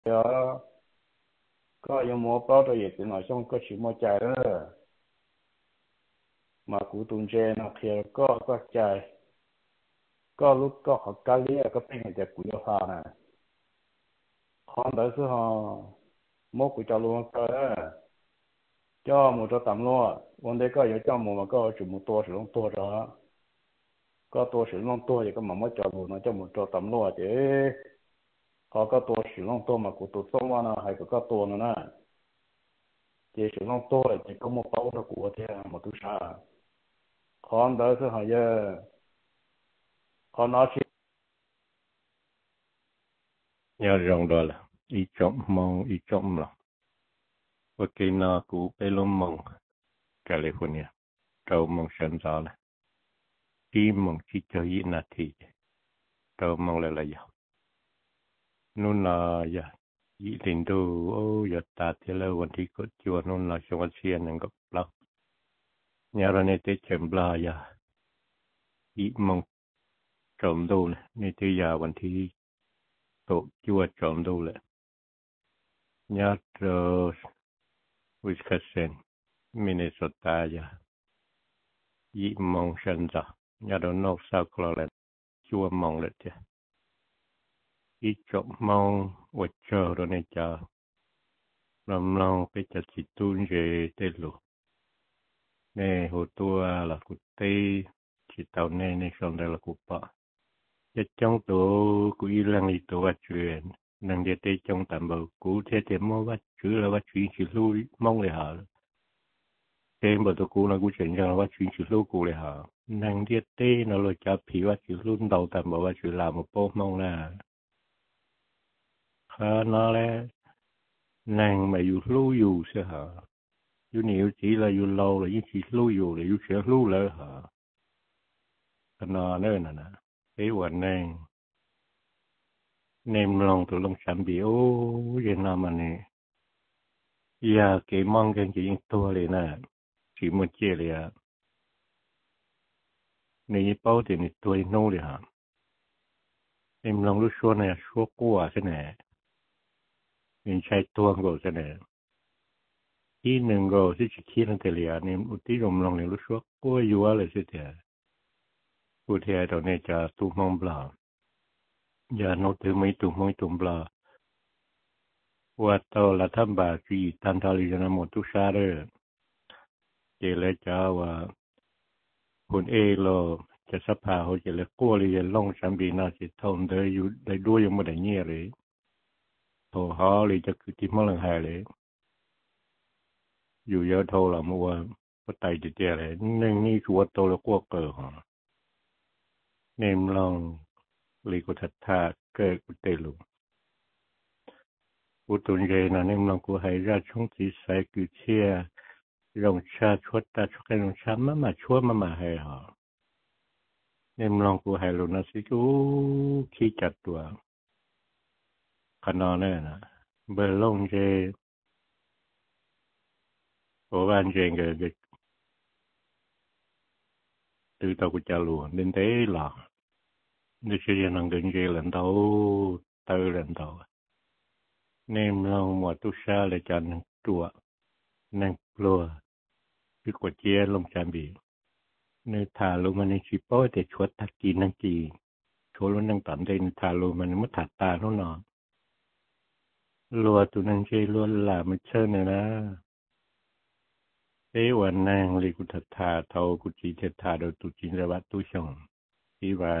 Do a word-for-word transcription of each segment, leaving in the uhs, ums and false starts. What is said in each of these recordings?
giờ có những mua bao rồi thì nói chung có chỉ mua chạy đó mà cụ tung chơi nó kia có có chạy có lúc có học cái lý có bên người ta cụ cho họ nè còn đó số họ mua cụ cho luôn cơ cho một cho tầm luôn vấn đề có 有 cho một mà có chỉ một tua sử dụng tua đó có tua sử dụng tua thì có mà mới cho luôn nó cho một cho tầm luôn chứ họ có tua sử dụng tua mà cụ tụ xong nó hay có có tua nữa nè chỉ sử dụng tua là chỉ có một bao đó của thế mà tôi sao còn đó số họ giờ họ nói chuyện nhớ rong đó là ý chọn mong ý chọn là và cái nào cũng phải luôn mong California trâu mong sân gió là chỉ mong chỉ cho ý là thì trâu mong là là giàu nun là giờ ý linh đô ô giờ ta thì làวันที่ก็จวนnun là trongวันเชียนนึงก็แล้วnhớ rồi này tới chậm là giờ ý mong trộm đâu này này tới giờวันที่tổ chùa trộm đâu lại nhớ rồi Wisconsin Minnesota giờ ý mong sân gió nhớ đó North South Carolina chùa mong lại chứ ý chọn mong vật chờ rồi này chờ làm lòng bây giờ chỉ tuôn về tê lụ nè hồ tua là cụ tê chỉ tàu nè nè xong đây là cụ bọ cho trong tổ cụ y lăng đi tổ vật chuyện năng địa tê trong tạm bầu cụ thế thế mua vật chữ là vật chuyện chỉ lui mong lại hở thêm bờ tổ cụ là cụ chuyện rằng là vật chuyện chỉ lui cụ lại hở năng địa tê nó rồi cho phí vật chỉ luôn đầu tạm bầu vật chuyện làm một bộ mong là khá nó lẽ nàng mà dù lưu dù sẽ hả dù nhiều chỉ là dù lâu là những chỉ lưu dù là dù sẽ lưu lỡ hả cái nó nơi nè nè cái quan nàng nem lòng từ lòng chạm bị ô vậy nào mà nè giờ cái mong cái chỉ tua này nè chỉ một chia này này bao tiền này tua nô này hả nem lòng lúc xưa này xưa qua thế này mình chạy tua rồi thế nàyที่หนึ่งก็ที่จะคิดนั่นแต่เลียนี่อุติรมลงในรู้สึกก็อยู่อะไรสิเถอะผู้ที่เราเนี่ยจะตุ้มมบลาอย่าโน้ตไม่ตุ้มไม่ตุ้มบลาว่าตัวละท่านบาจีตันทาริจนาหมดทุกชาติเจริญจ้าว่าคนเอโลจะสภาเขาจะเลยกู้เลยจะลงสัมบีนาจิตทนได้อยู่ได้ด้วยยังไม่ได้เงี้ยเลยโทรหาเลยจะคือที่มั่งหายเลยอยู่เยอะโทรละมัวก็ไต่จะเจเลยนึ่งนี่ชัวโตแล้วกลัวเกิดฮะเนมลองลีกุทัตถาเกิดกุเตลุอุตุนเจนะเนมลองกูให้ราชงจีใส่กุเชียรองชาชวดตาชวกันรองชามามาชัวมามาให้ฮะเนมลองกูให้ลุนะสิกูขี้จัดตัวขนาดนั้นนะเบลลงเจโอวันเจงเกิดtừ tàu của cha lùa đến thế là để cho dân năng đến dây lần đầu từ lần đầu nên lòng mà tu sa là chọn chùa năng lùa cái quả chia lông chạm bị nên thả luôn mà nên chỉ bói để chuột tắc kỳ năng kỳ chuột luôn năng tận đây thả luôn mà nó mất thả ta nó nọ lùa tu năng dây luôn là mình chơi này na thếวันนั้นลิกุทัตถาเท่ากุจิเทถาโดยตุจินระวัตตุชงที่ว่า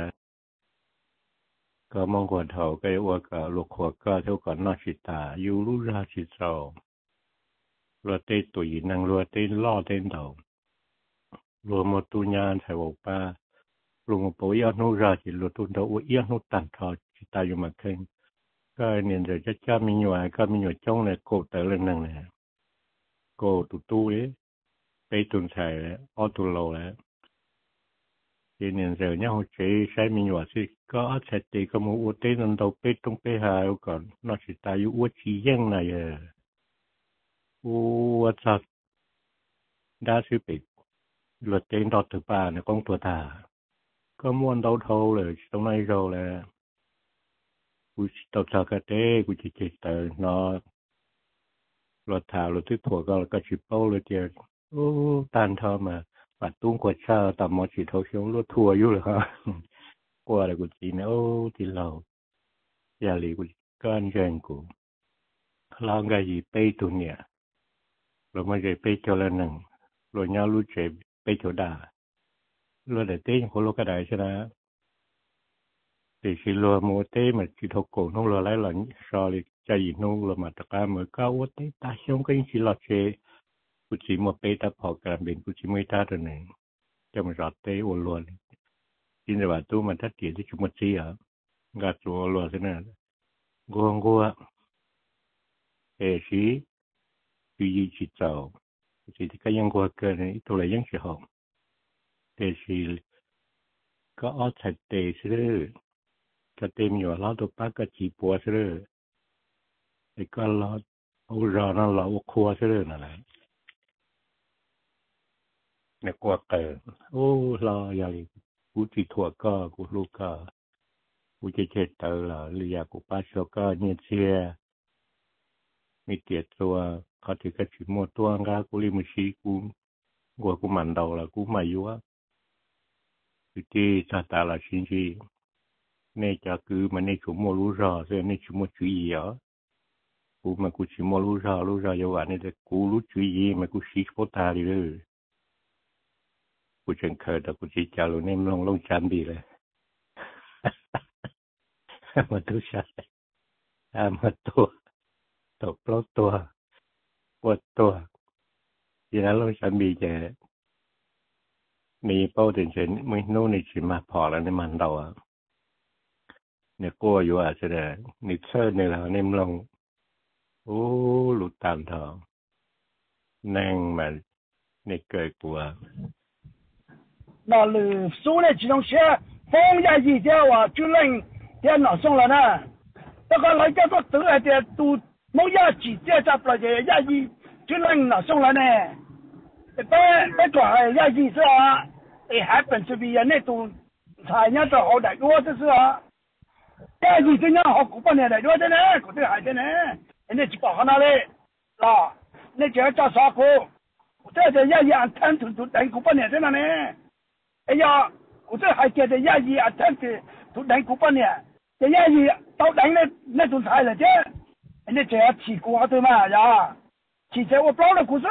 ก็มองกว่าเท่าก็ว่าก็ลูกหัวก็เท่ากับนอชิตาอยู่รู้ราชิตารัวเตตุยนางรัวเตล่อเต้นเท่ารัวมตุญาณใส่บอกป้าลุงปู่ยอดนุราชิรัวตุนเท่าอุ้ยนุตันทอชิตาอยู่มาเข่งก็เนี่ยเดี๋ยวจะจ้ามีหน่วยก็มีหน่วยจ้องเลยโกแต่เรื่องนั้นเลยโกตุตู้เลยไปตุนใส่แล้วออตุโลแล้วทีนี้เดี๋ยวเนี่ยเขาใช้ใช้มีหน่วยสิก็ใช้ตีก็มูอุตเตนันโตไปตรงไปหาก่อนนอชิตาอยู่อุชียังไงเอออุวัชได้ซื้อไปรถเต็นดอดถือป่าเนี่ยกองตัวตาก็ม้วนเดาเท่าเลยตรงไหนเราแล้วกุกูตอกกะเต้กูจะเจตเนาะรถถารถที่ถั่วก็ก็ชิปเป้าเลยเจียโอ้ตันทอมาปัดตุ้งกวดเช้าตามมอสีเทาเชียวรถทัวร์อยู่เลยฮะกลัวอะไรกูจีนโอ้ที่เราอย่าหลีกูก้อนแรงกูลองไงยีเป้ตัวเนี่ยเราไม่ใช่เป้เจ้าละหนึ่งเราเนารู้เจ็บเป้เจ้าด่าเราแต่เต้ยังคนโลกกระไดใช่ไหมแต่สิเราโมเต้มันสิทกโกนเราไล่หลังชอลิใจนู่เรามาตะการเมื่อก้าววัดนี้ตาช่องก็ยังสิหลอดเชกูจีมัวเป้ตาพอการเป็นกูจีไม่ท่าตัวหนึ่งจะมันรอดเต้อวนล้วนจินตว่าตู้มันทัดเกียรที่ชุมชีอ่ะกาตัวล้วนใช่ไหมกวงกัวเอชีปีจีเจ้าจีที่ก็ยังกัวเกินตัวอะไรยังเสียหงเอชีก็อ้อชัดเตซื่อก็เต็มอยู่แล้วตัวป้าก็จีปัวซื่อไอ้ก็เราเอารอนั่นเราครัวซื่อนั่นแหละเนี่ยกัวเกินโอ้รออย่างกูจีถั่วก็กูลูกก็กูจะเช็ดเตอละเรียกกูป้าชก็เนี่ยเชียมีเตียตัวเขาถือกระชิมมัวตัวงากูริมุชีกูกัวกูมันเดาละกูมาอยู่ว่าคือที่ตาตาละชินชีเนี่ยจะคือมันในชุมมัวรู้รอเสียในชุมมัวจุยเหรอกูมากูชิมมัวรู้รอรู้รอเยาวันนี่แต่กูรู้จุยมากูชีโคตาดีเลยกูเชิงเคยแต่กูชีจารุเนี่ยลงลงชันดีเลยมาตัวชายมาตัวตบล้อตัวปวดตัวทีนั้นลงชันดีแกมีเป้าถึงเช่นไม่นู้นนี่ชิมาพอแล้วในมันเราอ่ะเนี่ยกลัวอยู่อ่ะแสดงนิเซอร์เนี่ยเราเนี่ยลงโอ้หลุดตามทองนั่งมันเนี่ยเกิดกลัว那里苏呢这种些风呀一点哇就能电脑送了呢这个来叫做得来的都没呀几点在不了的呀一就能拿送了呢别别管呀一是啊it happens to be 那种菜人都好的多这是啊呀一这样好古巴年的多的呢古这还的呢那去搞那里啊那就叫啥股这这呀一按摊土土等古巴年的呢哎呀，我这还觉得亚裔啊，真是都能过半年，这亚裔到等那那种菜了，这，那这要吃瓜对嘛呀？吃这我包了故事。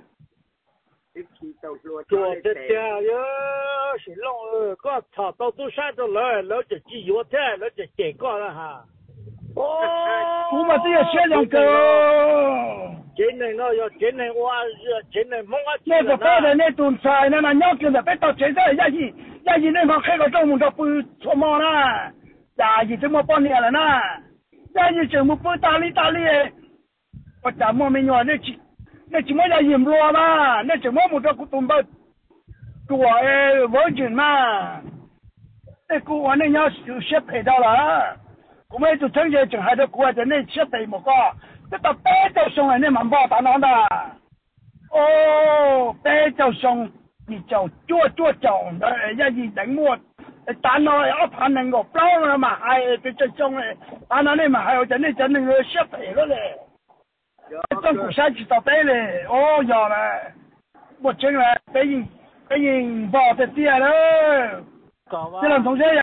做这家哟，是弄呃，个炒到都山都来，แล้วจะจีอยู่แท้แล้วจะเจ๊ก็แล้วฮะโอ้我们这要学两个。 今年呢要今年我是今年梦啊， 那个包的那种菜，那那鸟子的，别到现在亚裔亚裔那方开个中午都不出门了，亚裔这么半年了呢，亚裔怎么不打理打理？我怎么没有那去那怎么要引落嘛？那怎么不着古东北多哎，virgin 嘛？那古我那鸟就学配到了，我们就成天整还在国外在那学配么个？这到北周上来那蛮包大囊的，哦，北周上你就做做做的，一一等我，但我要盘那个包了嘛，还这这种嘞，但那里嘛还有在那在那个小北了嘞，中国山去到北嘞，哦要嘞，我进来北京北京包的店了，这两同学呀。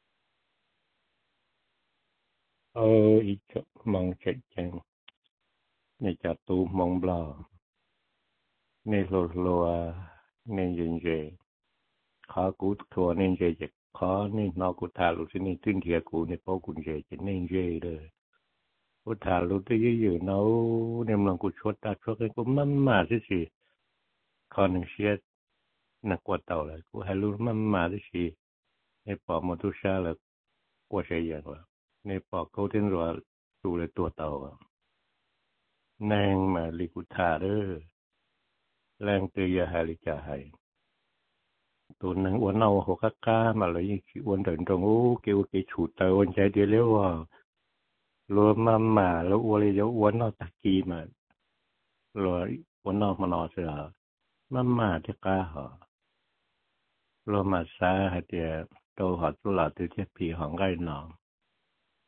เอออีกมองเจ็ดจังในจัตุมองบลาในโลโลในยินเจขากูทัวในเจจะขาในนอกูทาลุสิในตึ้งเทียกูในป้อกุญเจจะในเจเลยกูทาลุที่ยืนเอาในเมืองกูชดตาชดกูมั่มมาสิสิคอหนึ่งเชียนักกว่าเต่าเลยกูให้รู้มั่มมาสิสิในปอมาตุชาแล้วกว่าเชียงว่าในปอเขาเต้นรัวดูเลยตัวเต่านางมาลิกุธาเด้อแรงเตยหาลิกาให้ตัวนางอ้วนเอาหัวก้าก้ามาเลยยิ่งอ้วนเดินตรงโอ้เกี่ยวกับฉูดเตออ้วนใจเดียวเลี้ยวว่ารวมมาหมาแล้วอ้วนเลยจะอ้วนเอาตะกี้มารวอ้วนเอามานอเสือมาหมาที่ก้าหอรวมมาซาเดียโตหอดตุลาตัวเจ็บผีของไก่หนอง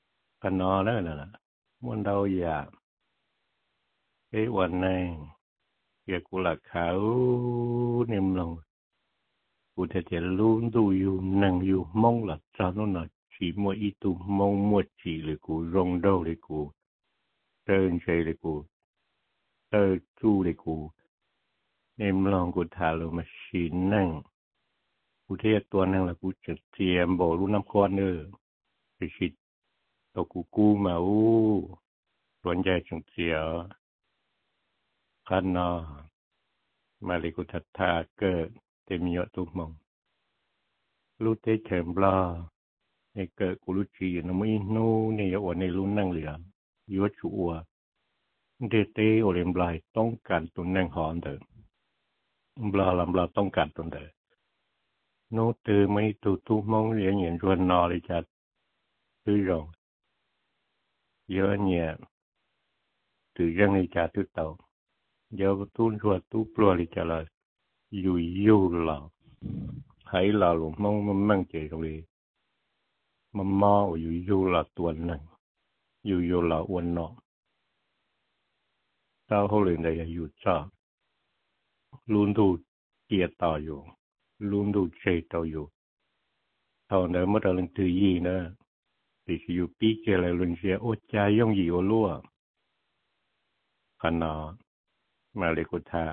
กันนอแล้วน่ะมันเดาอยากไอ้วันนี้เกี่ยวกับหลักเขานิ่มลงกูจะจะรู้ดูอยู่นั่งอยู่มองหลักจานน่ะchỉ mua ít tu mong mua chỉ làกูrong đâu làกูเดินใช่เลยกูเดินจู่เลยกูนิ่มลองกูทาลงมาชินนั่งกูเทียตัวนั่งละกูจะเตรียมบ่อรู้น้ำก้อนเนอไปชิดตัวกูกู้มาอู้ส่วนใหญ่จังเสียขันนอมาเลยกูทัดทาเกิดเต็มยอดตุ้มมองรู้เตะเข็มบลาในเกิดกูรู้จีนไม่นู้ในยอดในรุ่นนั่งเหลือยัวชัวเดเตโอเลมบลายต้องการตัวนั่งหอนเดิมบลาลำบลาต้องการตัวเดิมโน้ตเตอไม่ตัวตุ้มมองเรียนอย่างชวนนอเลยจัดคือรองเยอะเนี่ยtừ dân đi trả từ tàu giờ tu chùa tu plua đi trả lời dù dù là hãy là luôn mong mong mang chạy rồi đi mà mò dù dù là tuần này dù dù là uốn nọ tao hôm nay đây dù cha luôn tu chia tao dù luôn tu chơi tao dù thằng này mất là lần thứ gì nữa thì dù biết chơi lại lần sẽ ôi cha giống gì ô lúaขณะมาเลกุธา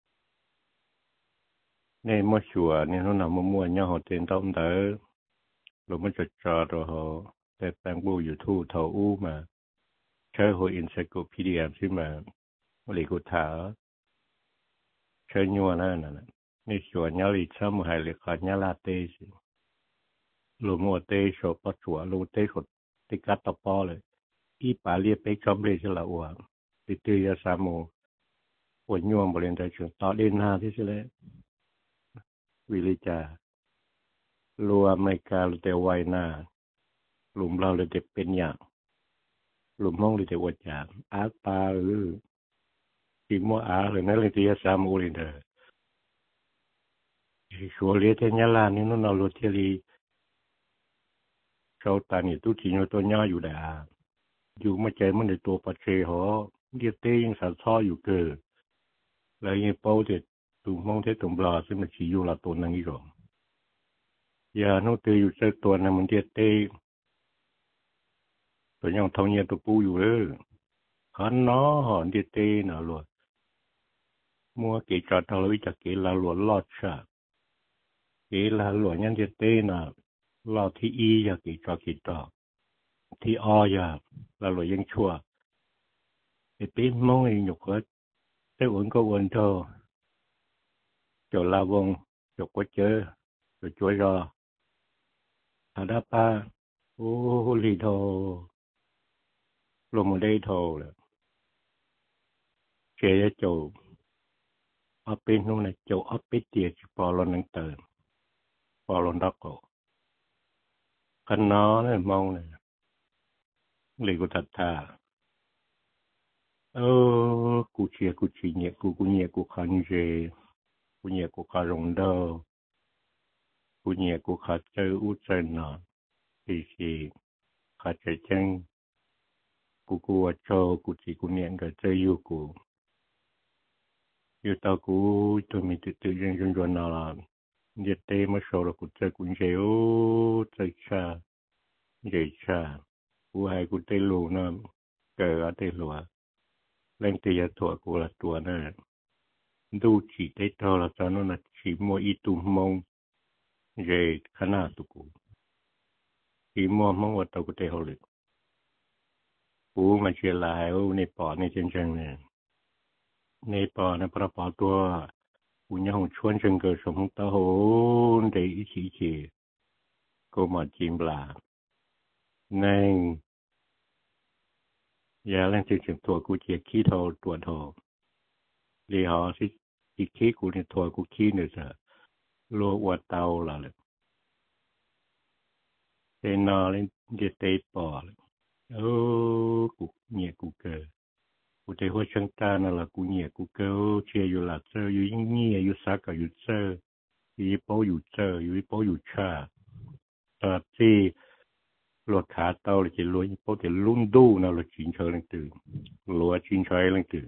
เนี่ยมั่วชัวเนี่ยนู่นน่ะมั่วมั่วเนี่ยเขาเต็นต้มเต๋อเราไม่จะจอดเราแต่แปลงบูอยู่ทู่เท่าอู้มาใช้หัวอินไซโคพีเดียมขึ้นมามาเลกุธาใช้ยัวนั่นน่ะนี่ชัวเนี่ยลิซ่ามือหายเลยขาดเนี่ยลาเต้สิเรามั่วเต้ชอบปัจจุบันเราเต้ขดติกัดตะปอเลยอีป่าเรียบไปชมเลยใช่ละอ้วนติดตียาสามูปวดย่วงบริเวณใจเฉียงต่อเดินหน้าที่สุดเลยวิลิจาลัวไม่กาลแต่ไวหน้าหลุมเราเลยจะเป็นอย่างหลุมห้องเลยจะวัดอย่างอาตาหรือกิมัวอาหรือนั่นเลยตียาสามูเลยเด้อชัวเลี้ยเทียนลานี่นู่นเราลดเทียรีเขาตานี่ตู้จีนตัวย่ออยู่ด่าอยู่มาใจมันในตัวปัจเจหอเดียเต้ยังสัตว์ซ้ออยู่เกิดแล้วยังเป้าเด็ดตุ่มมองเทตุ่มปลาซึ่งมันชี้อยู่ละตัวนั่งอีกหรอยาโนเตอยู่เจอตัวนั้นมันเดียเต้ตัวยังทำเนียตัวปูอยู่เลยขันน้อหอนเดียเต้น่ะหลวดมัวเกจอดทางเราวิจักเกลาหลวดลอดชาเกลาหลวดยังเดียเต้น่ะลอดที่อีอยากเกจอดเกจอดที่ออยากลาหลวดยังชั่วไอ้ปีมองไอ้หยกก็ได้อุ่นก็อุ่นเท่าจดลาวงจดก็เจอจดช่วยรอหาได้ป้าโอ้ลีโทลงมาได้โทเลยเจจะโจเอาเป็นนู่นน่ะโจเอาไปเตียจิปอลนังเติมปอลนักโกกันน้อเนี่ยมองเนี่ยลีกุตัดท่าเออกูเชียกูชีเนี่ยกูกูเนี่ยกูขันเจกูเนี่ยกูขารงเดอกูเนี่ยกูขาเจออุจจาระที่สี่ขาเจอจังกูกูว่าโชกูจีกูเนี่ยก็เจออยู่กูอยู่ตากูตัวมีติดติดยังจนจนนาลานเดี๋ยวเตะมาโชว์กูเจอกูเจอโอ้เจอชาเจอชากูให้กูเตะลูกนั่นเกิดเตะลูกเล่นตีตัวกูละตัวนั่นดูจีเตะตัวละตอนนั้นจีมัวอีตุมงเจขนาดตุกูจีมัวมงว่าตัวกูเตะเขาเลยกูมาเชียร์ลายโอ้ในปอในเชิงเชิงเนี่ยในปอในประปอตัวกูยังชวนเชิงเกิดสมตาโหนเดอีชีชีกูมาจิมบลาในยาเล่นจึงตัวกูเจียขี้โทตัวโทเลี้ยหอสิอีขี้กูในตัวกูขี้เนี่ยจะโลวัวเตาละเลยเตนอเล่นเดียเตยปอเลยโอ้กูเนี่ยกูเกิดกูเตหัวช่างตานั่นละกูเนี่ยกูเกิดเชียอยู่ละเจออยู่ยิ่งเนี่ยอยู่ซักกับอยู่เจออยู่โป้อยู่เจออยู่โป้อยู่ชาตอนที่ lúa khá tao là chỉ lúa có thể luôn đu nào là chín chơi lên từ lúa chín chơi lên từ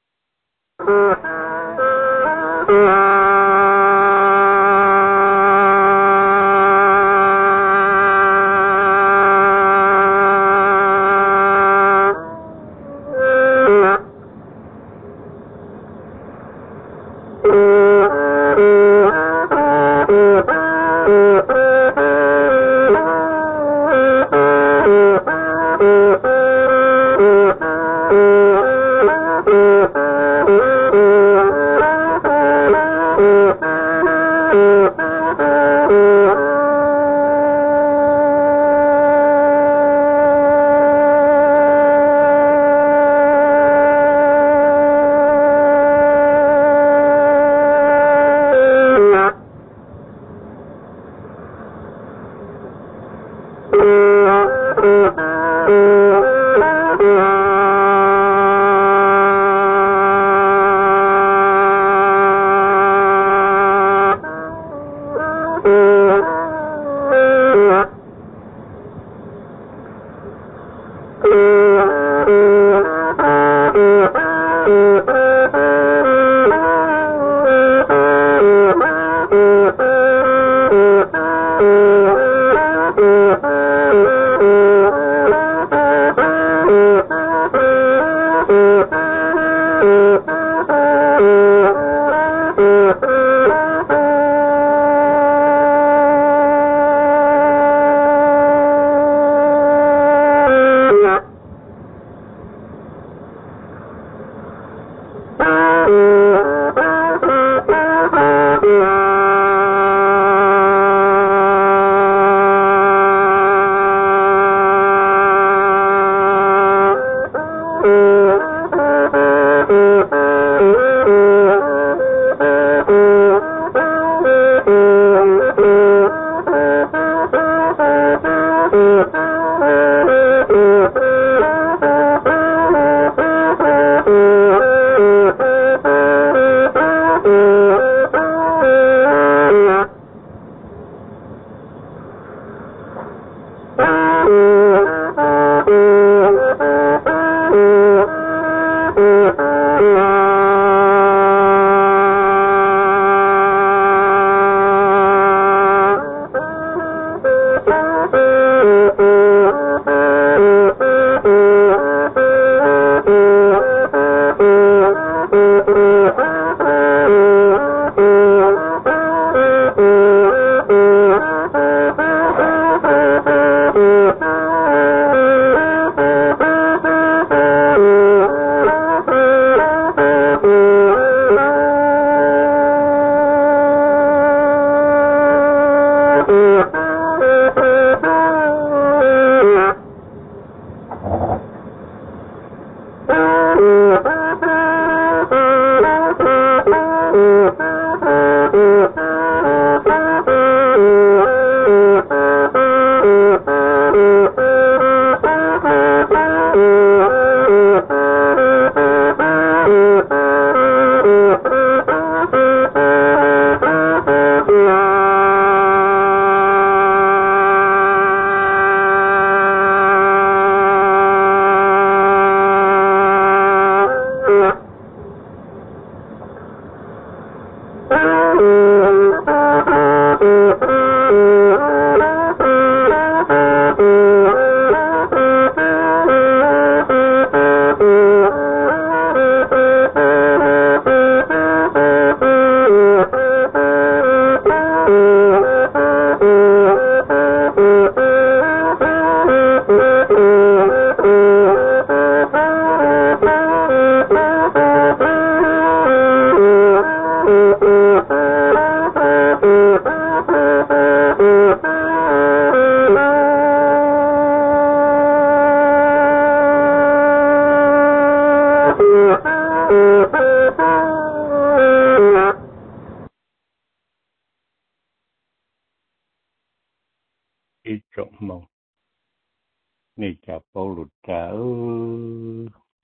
ít trộm mongนี่จะเปาหลุดตาเออ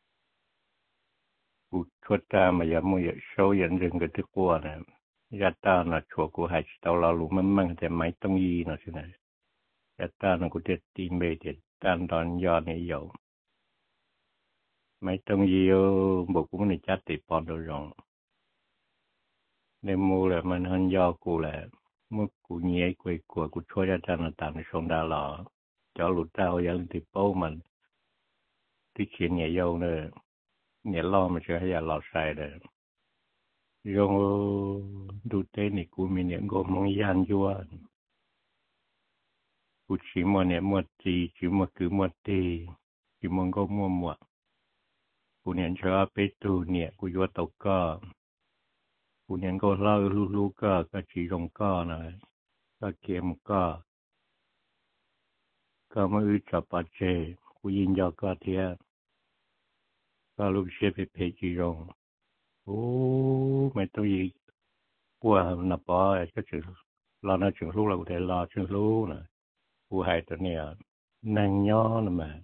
กูชวดตามาอย่ามัวอย่าโชว์ยันเรื่องกันที่กลัวนะยาตาหน่ะชัวกูหายตาเราลูมันมันแต่ไม่ต้องยีนะสินะแต่ตากูจะตีเมเดตานตอนยอนี่อยู่ไม่ต้องยีเอาบอกกูไม่จัดติดปอนตัวรองในมูเลยมันหันยอกูแหละเมื่อกูเงี้ยกูกลัวกูช่วยอาจารย์ต่างในชงดาหล่อเจ้าหลุดเจ้ายังติดโป้มันที่เขียนเนี่ยโยงเลยเนี่ยล่อมันเชื่อให้ยาหลอดใส่เลยโยงดูเต้นี่กูมีเนี่ยกูมองยันยวนกูชิมเนี่ยมัวตีชิมคือมัวตีชิมก็มัวมัวกูเนี่ยเชื่อไปตูเนี่ยกูยัวตกก็กูเนี่ยก็เล่าลูกๆก็ก็ชีรงก็นะก็เกมก็ก็มาอึดจับปัจเจกูยินยอก็เทียก็ลูกเชื่อไปเพจีรงโอ้ไม่ต้องยิงกลัวนับปอยก็ถึงเราน่าถึงลูกเราแต่เราถึงลูกนะกูหายตัวเนี่ยนั่งย่อนะมา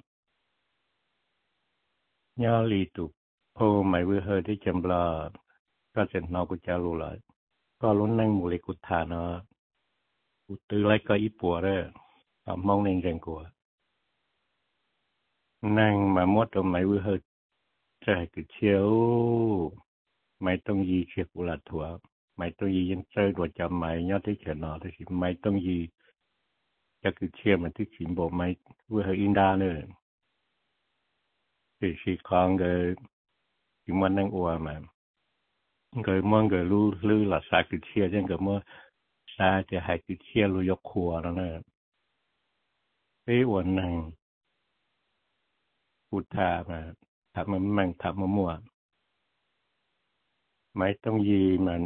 ย่อลีตุโอ้ไม่เวอร์เฮที่จำปลาก็เสร็จนอกูจะรู้เลยก็ลุ้นนั่งมูลิกุฐานเนาะกูตื่นไล่ก็อีปัวเลยทำมองเน่งแรงกลัวนั่งมาหมดตัวไม่เวอร์เฮจะให้กูเชียวไม่ต้องยีเชียกุลาถัวไม่ต้องยียันเจอตัวจำไม่ยอดที่เขียนนอที่สิไม่ต้องยีจะคือเชียมันที่สิบอกไม่เวอร์เฮอินดาเนอร์ที่สิคองเกยที่มันนั่งอัวมาเกยมองเกยรู้รู้หลักสาคือเชียจังเกยมั่วสาจะให้คือเชียรู้ยกครัวแล้วเนอะไอ้วันนั่งพูดทามาทำมันมั่งทำมันมั่วไม่ต้องยีมัน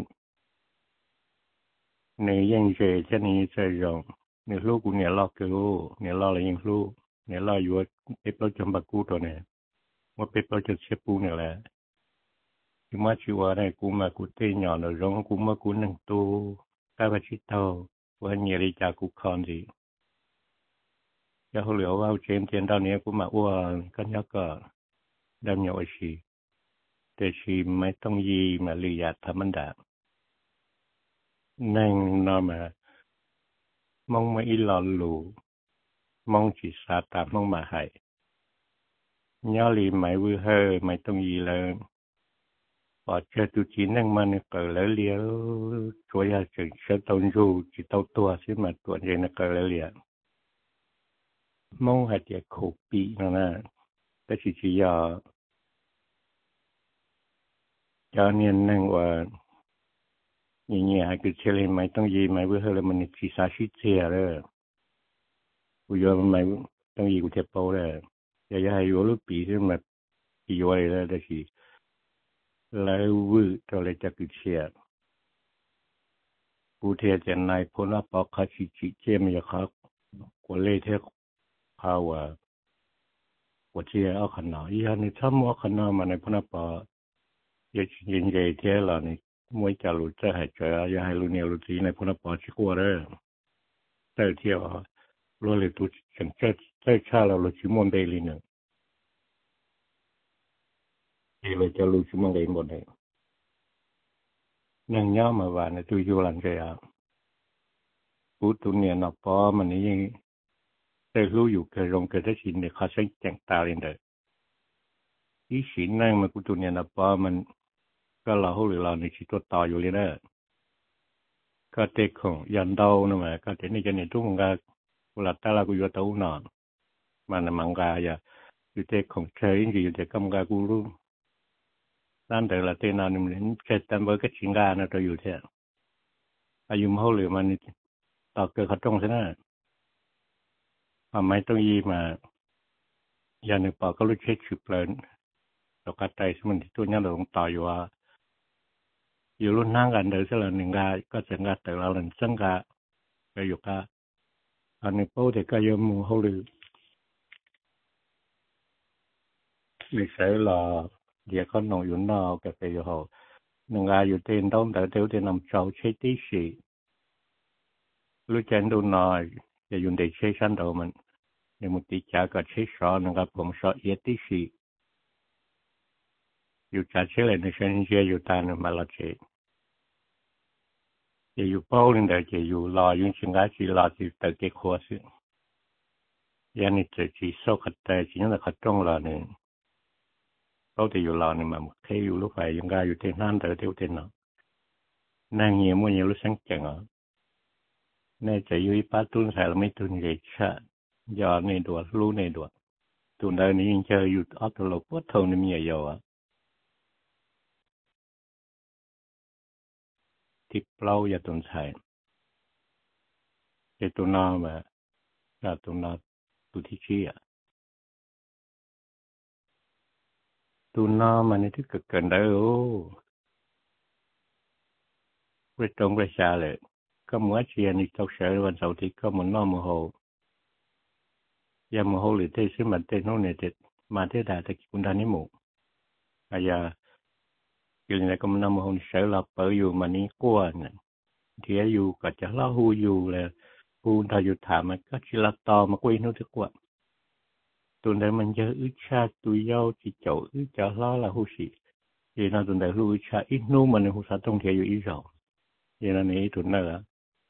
ในยังเจเช่นนี้จะยองเนี่ยลูกกูเนี่ยลอกกูเนี่ยลอกอะไรยังลูกเนี่ยลอกอยู่ว่าเป็ดเราจำบักกูตัวเนี่ยว่าเป็ดเราจะเชื่อปูเนี่ยแหละที่มาชิวอะไรกูมากูเตยหย่อนร้องกูมากูนั่งตู้ตาบัชิโตว่าเนี่ยริจากกูคอนสิจะเขาเหลือว่าเชนเชนตอนนี้กูมาอ้วนกันยักก็ดำเหนียวชีแต่ชีไม่ต้องยีมาลียาธรรมดานั่งนอนมามองมาอีหลอนลูมองจีสาตามองมาให้ย่อลีไม่วื้อเฮอไม่ต้องยีเลยพอเจอตุจีนั่งมันเกิดแล้วเลี้ยวช่วยให้เกิดเชื้อต้นรูจีเต้าตัวขึ้นมาตัวเองนะเกิดแล้วเลี้ยมองให้เจ้าขบปีนั่นนะแต่ชีชียาจาเนี่ยนั่งว่าอย่างเงี้ยให้เกิดเชื้อเลยไม่ต้องยีไม่วื้อเฮอแล้วมันจีสาชิเสียเลยกูยอมไม่ต้องยีกูเจ็บเป้าเลยอย่าอย่าให้อยู่ลูกปีขึ้นมาปีไว้แล้วแต่ชีแล้ววื้อตัวเลยจะเกิดเชื้อกูเทียจะนายพลปอกขาชิจิเจมยาครับกูเลยเทเขาว่ากูเทียเอาขนาดยันนี่ถ้ามัวขนาดมันในพลปอยังยิงใจเทียเรานี่มวยจะรู้จะให้เจออย่าให้รู้เนี่ยรู้ทีในพลปอชิกัวเลยแต่เที่ยวรู้เลยตัวฉันเจ้าเจ้าชาเรารู้ชิมอนเดลิเนี่ยเอเลยจะรู้ชิมอนเดลิหมดเลยนั่งย่อมาว่าในตัวยูรันเจียกูตัวเนี่ยนับปอมันนี่ยังแต่รู้อยู่เกิดลงเกิดได้ชินเนี่ยเขาใช้แจงตาเลยเด้อที่ชินนั่งมากูตัวเนี่ยนับปอมันก็เราหรือเราในชีวิตตัวต่ออยู่เลยนะก็เด็กของยันเดานะมาก็เด็กนี่จะเนี่ยทุกคนก็เวลาแต่ละกูอยู่ตัวนอนมันมังกาอย่าอยู่เด็กของเชยอยู่เด็กกำกากูรู้นั่นแต่ละเตนานมันแค่แต่เบอร์ก็ชิงกานะตัวอยู่เท่าอายุเขาหรือมันต่อเกิดขัดตรงใช่ไหมไม่ต้องยีมาอย่างหนึ่งปอก็รู้เช็คฉุบเลยเราก็ใจสมันที่ตัวนี้เราต้องต่ออยู่ว่าอยู่รุ่นนั่งกันเดี๋ยวสักหนึ่งกาก็จะงาแต่เราหนึ่งสังกาไปอยู่กาอันนี้โป้เด็กก็ยอมมือเขาหรือไม่ใช่หรอเดี๋ยวเขาหนอยู่นอกกับไปอยู่เขาหนึ่งกาอยู่เต็นต้องแต่เดี๋ยวจะนำเจ้าเช็คที่สี่รู้จักดูหน่อยจะอยู่ในเช็คชั้นเรามันในมุติจาก็เช็คสอนนะครับผมสอนเอที่สี่อยู่จากเชื่อในเชิงเชื่ออยู่ตามมาละเชจะอยู่เป้าหนึ่งเดียวจะอยู่รอยุ่งชิงกาจีรอจีตะเกียขวสิ giờ này chỉ chỉ sau khát tay chỉ là khát trong là này có thểอยู่là này mà khiอยู่lúc phải dùng gaiอยู่trên nan tới theo trên nó nàng nhiều mua nhiều lúc sáng chẳng ở này chỉอยู่ba tuần sai là mấy tuần vậy cha giờ này đùa lu này đùa tuần đây này chơiอยู่ởตัวเราก็ทนนี่มีเยอะอ่ะที่เปล่าอย่าตุนใช้แต่ตุนน้ำมาอย่าตุนน้ำตุที่ชี้อ่ะตุนน้ำมันนี่ที่เกิดกันได้โอ้ไปตรงไปชาเลยก็เมื่อเชียร์นี่เขาเช้าวันเสาร์ที่ก็มันน้ำมันโหยามมันโหหรือเที่ซึ่งมันเต้นโน่นเนี่ยเด็ดมาเที่ยวได้แต่คุณทานิหมูอายาอยู่ในก็มันน้ำมันโหเช้าเราเปิดอยู่มันนี่กลัวเนี่ยที่อยู่ก็จะเล่าหูอยู่เลยหูถ้าอยู่ถามมันก็ชิลตอมาคุยนู่นทุกวันตัวนั้นมันจะอึดชาตัวยาวจีเจ้าอึดจะเล่าละหูสิยีน่าตัวนั้นหูอึดชาอีนู่มันหูสัตว์ตรงเทียอยู่อีเรายีน่านี้ตัวนั้นละ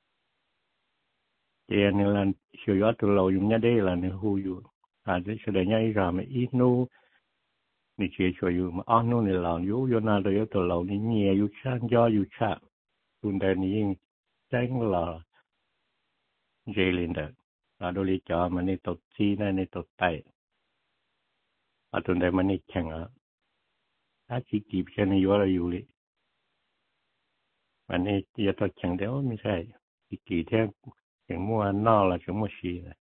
ยีนี่ละเชื่อตัวเราอยู่เนี่ยได้ละเนี่ยหูอยู่อาจจะแสดงอย่างอีเราไม่อีนู่นี่เชื่อช่วยอยู่มาอ้อนนู่นนี่เราอยู่อยู่น่าเลยตัวเรานี่เงียอยู่ชาย่ออยู่ชาตัวนั้นนี่ยิ่งแจ้งเราเจริญเด้อเราดูลีจอมันนี่ตกซีนั่นนี่ตกไตอาตัวนั้นมันนี่แข็งอ่ะถ้าจีกีบเช่นนี้อยู่อะไรอยู่เลยมันนี่จะต้องแข็งเดียวไม่ใช่จีกีแท้แข็งมัวนอกละแข็งมัวชีเลย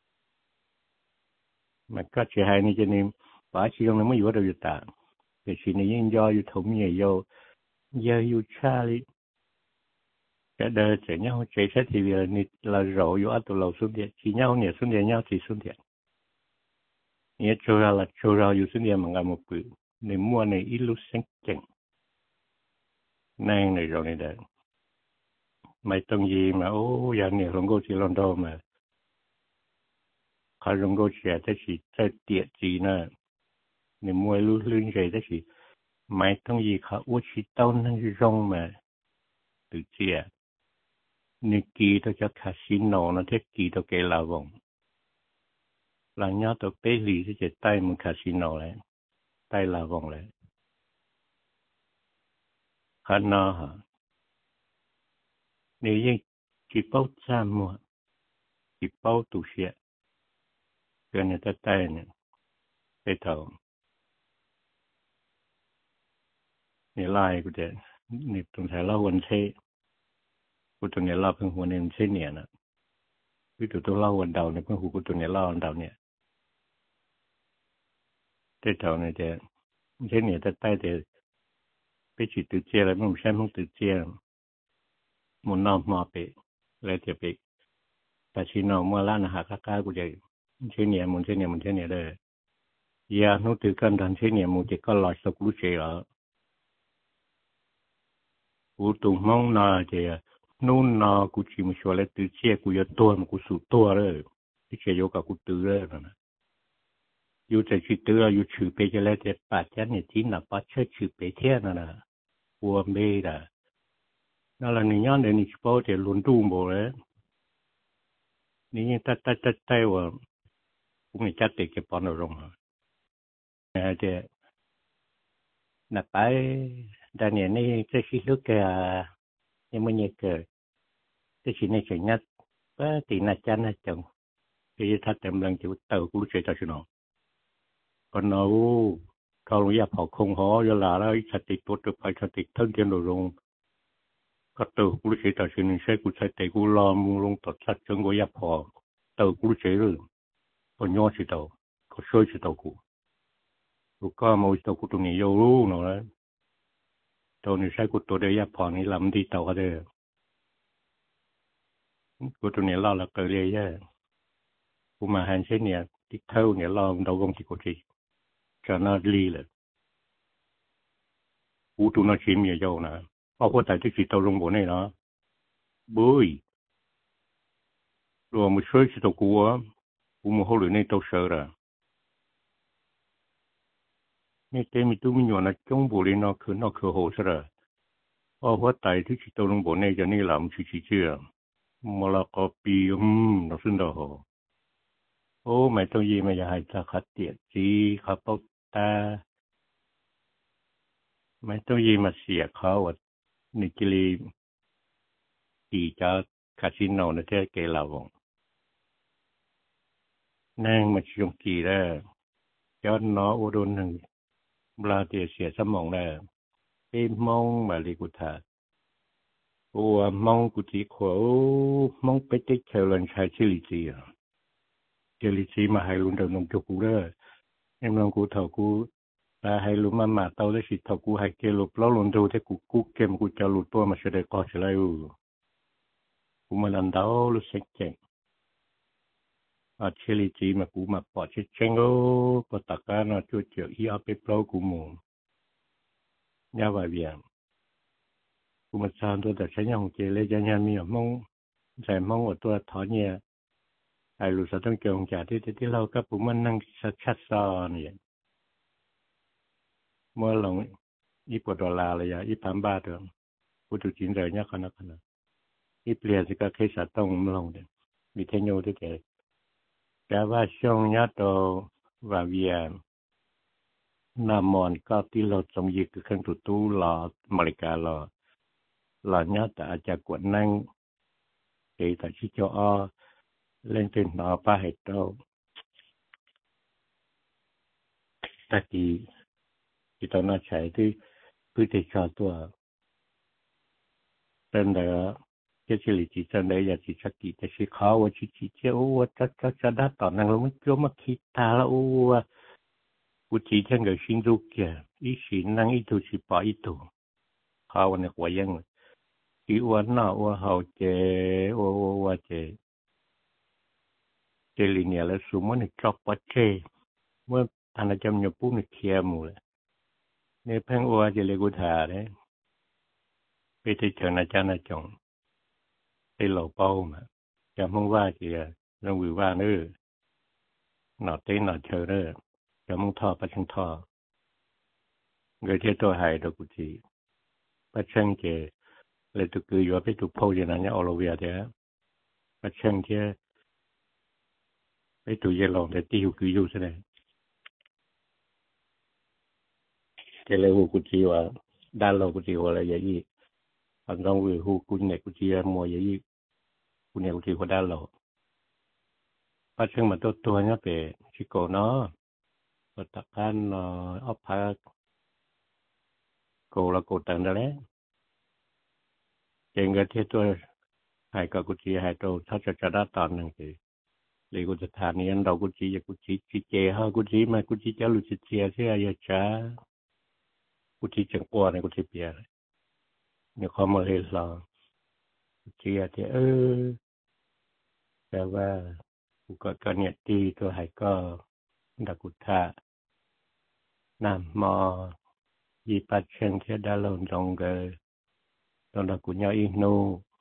มันก็จะให้นี่จะนี่ป่าชีตรงนั้นไม่อยู่อะไรอยู่ต่างแต่ชีนี่ยิ่งย่ออยู่ถมใหญ่ย่อยอยู่ชาลิcái đời chỉ nhau chạy sát thì là là rổ vô ắt tụ lầu xuống điện chỉ nhau nhẹ xuống điện nhau chỉ xuống điện nhẹ trôi ra là trôi ra vô xuống điện mà ngầm một bự để mua này ít lúc sáng chừng nay này rồi này đấy mày tông gì mà ô giờ này không có chỉ lần đâu mà khai không có chỉ thế chỉ thế tiệt gì nữa để mua lúc lưng rồi thế chỉ mày tông gì khai ô chỉ tao nó rong mà tự chiaนี่กีตัวจะคาสิโนนะที่กีตัวเกลาวงหลังนี้ตัวเปรีที่จะใต้มันคาสิโนเลยใต้ลาวงเลยขันนาฮะนี่ยังจีเป้าจามมัวจีเป้าตุเชียเกินในใต้เนี่ยไปเท่านี่ไล่กูเด็ดนี่ตรงแถวละวันเช่กูตัวเนี่ยเล่าเพิ่งหัวเนี่ยเช่นเนี่ยนะพี่ตัวตัวเล่าวันเดาเนี่ยเพิ่งหูกูตัวเนี่ยเล่าวันเดาเนี่ยแต่เท่าเนี่ยจะเช่นเนี่ยแต่ใต้แต่ไปฉีดตือเจียอะไรไม่ใช่มึงตือเจียมันนอมมาไปแล้วจะไปแต่ชีนอมเมื่อล้านอาหารก้ากูจะเช่นเนี่ยมันเช่นเนี่ยมันเช่นเนี่ยเลยยาโน้ตตือกันทันเช่นเนี่ยมันจะก็ลอยสกุลเชียร์กูตุ่มมองนาจะนู่นนากูชิมชัวร์แล้วตื่นเช้ากูจะตัวมันกูสูตัวเลยที่เชียร์โยกับกูตื่นเลยนะอยู่แต่ชิตื่นอยู่ชื่อไปจะแล้วแต่ปัจจัยเนี่ยที่หน้าปัจจัยชื่อไปเท่านั้นนะวัวเมย์นะนั่นแหละนี่ย้อนเดี๋ยวนี้เฉพาะแต่ลุ้นดูบ่เลยนี่ตัดตัดตัดตัดว่ากูไม่จัดเด็กจะปอนอารมณ์นะเดี๋ยวนับไปแต่เนี่ยนี่จะคิดลูกแกยังไม่เนี่ยเกิดcái chuyện này chuyện nhất, cái tiền là chân là chồng, cái thắt tầm lần chịu tàu cũng chơi cho nó, còn nó, kalau ya跑空好就拿了一下地多就拍下地吞进了中，個tàu cũng chơi cho nó sẽ cũng chơi地cũng lo mua lông tọt sát chân của ya跑tàu cũng chơi rồi, còn nhỏ chỉ tàu, còn sôi chỉ tàu cũng, lúc có mỗi tàu cũng tụi này vô luôn rồi, tàu này sẽ cũng tụi đây ya跑này làm đi tàu ở đây. Cô tụi này lo là cờ lê chứ, cô mà hành thế này, tí thâu này lo đầu công chỉ có gì, cho nó ly là, cô tụi nó chìm nhiều dầu nè, bao nhiêu tại cái gì tàu rong bộ này nó, bơi, rồi một số chỉ tàu cũ á, cô một hồi này tàu sợ rồi, mấy cái mình tụi mình nhon là trong bộ này nó cứ nó cứ hồ sợ rồi, bao nhiêu tại cái gì tàu rong bộ này cho nên làm chỉ chỉ chưa. Mà là copy um nó xin đâu ô mày tôi gì mà giờ hay ta khát tiệt gì khát bốc ta mày tôi gì mà xỉa khó vật nị chỉ li chỉ cho casino nó thế cái là vòng nên mà dùng kỳ đó cho nó ô đôn hằng là tiệt xỉa sắm mong là cái mong mà li cụ thà ô mong cụ chỉ khổ mong bé tích theo lần sai chỉ li gì à chỉ li gì mà hay luôn đầu nông chục cụ đó em nông cụ thầu cụ ta hay luôn mà mà tao đấy chỉ thầu cụ hay kia lụp lâu luôn đâu thế cụ cụ kem cụ cho lụp tua mà sẽ để coi sẽ lại u cụ mà làm đó lúc sẽ chèn à chỉ li gì mà cụ mà bỏ chết chèn ô bỏ tất cả nó cho chịu ý áp bếp lâu cụ mù nhà vài việc cụ mà sao tôi đã thấy nhau chơi lấy cho nhà mi ở mong giải mong ở tôi thọ nhẹ ai lúc sau trong trường trả thì thì lâu các cụ mình năng sát sát sao này mua lòng ít bộ đô laเลยít tám ba được cụ tụi chín giờ nhá khăn khăn ít liền thì các cái sát tông lòng đấy vì thế nhau thế cái cáiว่าช่วงนี้ตัวว่าเวียนนามอนก็ที่เราจงยึดคือเครื่องtutตู้รออเมริการอรอเนี้ยแต่อาจจะกวดนั่งเกี่ยแต่ชิจอเล่นเป็นหนอป้าเห็ดโตตะกี้ที่ตอนนั้นใช้ที่พื้นที่ชอตัวเป็นเดอcái xử lý chỉ chân đấy là chỉ chắc chỉ để chỉ khó và chỉ chỉ chỉ ô chắc chắc chắc đã tỏ năng luôn cho mà khi ta là ô ô chỉ chân người sinh dục kìa ý chỉ năng ý tu chỉ bỏ ý tu khó và này quá dân chỉ ô nào ô hậu chế ô ô ô chế chế lý này là số mấy này chọc bắt chế mới anh là chăm nhập bút này kia mù này nếu phăng ô chế lấy cô thà đấy bây giờ chờ là cha là chồng cái lầu bao mà chẳng mongว่าchỉ nó vừaว่าnữa nó tới nó chờ nữa chẳng mong thọ bắt chân thọ người theo tôi hay đâu cũng chỉ bắt chân chỉ lấy tụi cứ vô biết tụi phô gì nào nhá ở lâu về thế bắt chân chỉ biết tụi dây lòng để tiêu cứ vô thế này cái lấy hồ cũng chỉว่าด้านเราcũng chỉว่าlà vậy anh đang vừa hồ cũng này cũng chỉ mua vậy cụ này cũng chỉ có đa lộ, phát sinh mà tôi tôi nhớ về chỉ có nó, và tất cả nó ấp phá, cổ là cổ tận đó đấy, trên cái thiết tôi hai cái cũng chỉ hai đầu tháo cho cho đa toàn này thì, lấy cũng thà này anh đầu cũng chỉ cũng chỉ chỉ chè ha cũng chỉ mà cũng chỉ cho lúc chỉ chè thế ai chả, cũng chỉ chẳng qua này cũng chỉ bia, nếu không mà hết là chỉ thì ơแต่ว่ากูก็ก็เนี่ยตีตัวให้ก็ดักกุธานำมอยีปัดเชิงเทียดาลงตรงเกอตรงดักกุญาอินู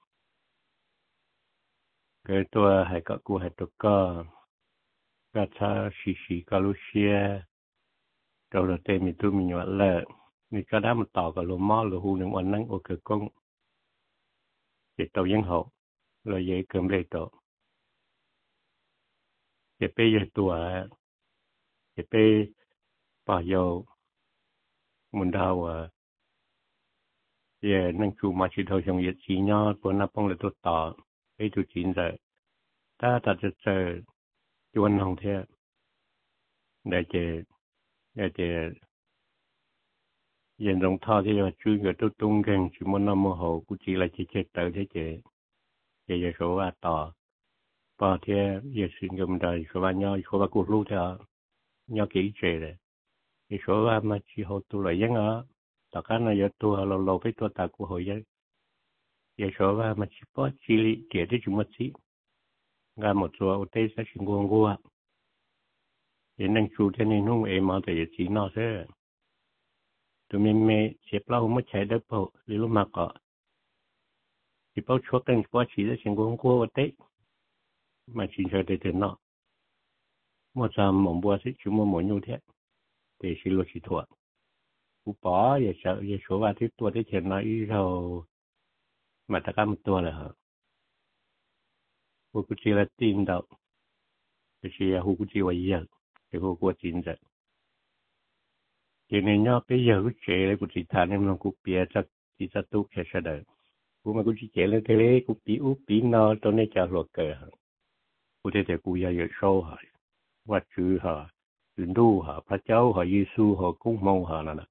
เกอตัวให้ก็กูให้ตัวก็ก็ชาสีสีก็รู้เชียเราเราเตมีตัวมีหนวดเลยนี่ก็ได้มันต่อกับลมมอหรือหูหนึ่งวันนั่งโอเคก้งเจ็ดตัวยังหกเราเย่เกิมเลยตัวจะไปยตัวจะไปป่าโยมุนดาวอ่ะเย่นั่งชูมาชิดเขาชงยัดชีนอปนนับปงเลยตัวต่อไปจุดจีนเลยถ้าตัดจะเจอจวนของเทียได้เจได้เจยันตรงท่อที่ว่าช่วยกับตัวตุ้งเก่งชิมอนน้ำโมโหกูจีละจีเจเตอร์เจเจเจจะโชว์ว่าต่อพอเทียยสิ่งกำได้เขาว่าย่อเขาว่ากูรู้เถอะย่อกี่เจเลยที่เขาว่ามาชีหัวตัวเลยยังอ่ะต่อการนายตัวเราเราไปตัวตากูหัวยังยี่เขาว่ามาชีปอชีลิเกี่ยที่จุ่มชีงานหมดตัวอุเทศสิงห์กัวยังนั่งชูที่นี่นุ่งเอมาแต่ยังจีนอเซ่ตัวมีเมย์เสียเปล่าไม่ใช่ได้เปล่าหรือรู้มาเกาะที่เป้าชัวกันปอชีที่สิงห์กัวอุเทศmà xin cho để tiền nọ một trăm mỏng bùa xích chúng mua mỗi nhu thế để xin lỗi chỉ thuộc cú bỏ vậy sợ vậy số ba thứ tua thế tiền nói rồi mà ta có một tua là hả cú chỉ là tin đâu cái gì hú cũng chỉ vậy giờ cái hú của chính rồi cho nên nhớ bây giờ cái chế này cũng chỉ thà nên nó cũng bịa chắc chỉ chắc tu cái sao đấy cũng mà cũng chỉ chế lên thế này cũng bị úp bị nó cho nên trả luật cờ cũng thế thì cũng giờ giờ sâu hả và chữ hả chữ đu hả phật giáo hả Giêsu hả cũng mong hả nè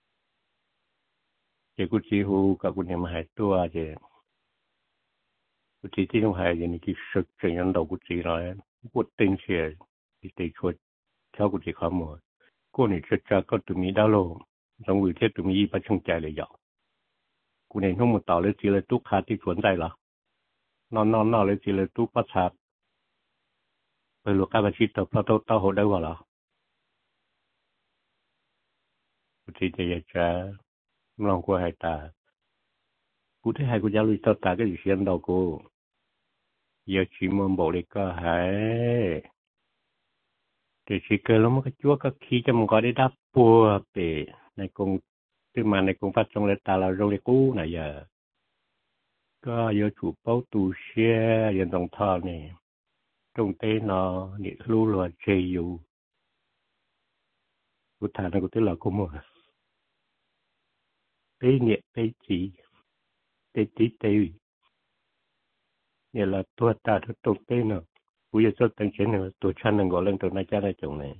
cái cũng chỉ hú cả cũng niệm hai tua chứ cũng chỉ tin không hai cái cái sự chuyện nhân đầu cũng chỉ nói cũng tin sẽ thì để cho theo cũng chỉ không một cô này chắc chắc có tụi mình đã lâu trong người thế tụi mình bắt trong chạy lại dạo cô này không một tàu lấy chỉ là túc hạt thì chuẩn đây là nó nó nó lấy chỉ là túc bắt hạt bây giờ các bạn chỉ tập tao tao hồi đâu vào là chỉ để cho lòng của hai ta cụ thể hai của giáo lý tao ta cái gì xem đâu cô giờ chỉ muốn bộ đi có hay thì chỉ cần nó cái chúa cái khi cho mình có đi đáp bùa để này cũng từ mà này cũng phát trong lên ta là rồi cũ này giờ có giờ chủ bao tu xe dân đồng thọ này trong tế nó nhiệt lưu là chơi dù của thằng này của tế là cũng một tế nhiệt tế chỉ tế tí tế như là tua ta thứ trong tế nó bây giờ cho tăng chế này tuổi chăn này gọi lên từ nay cha này chồng này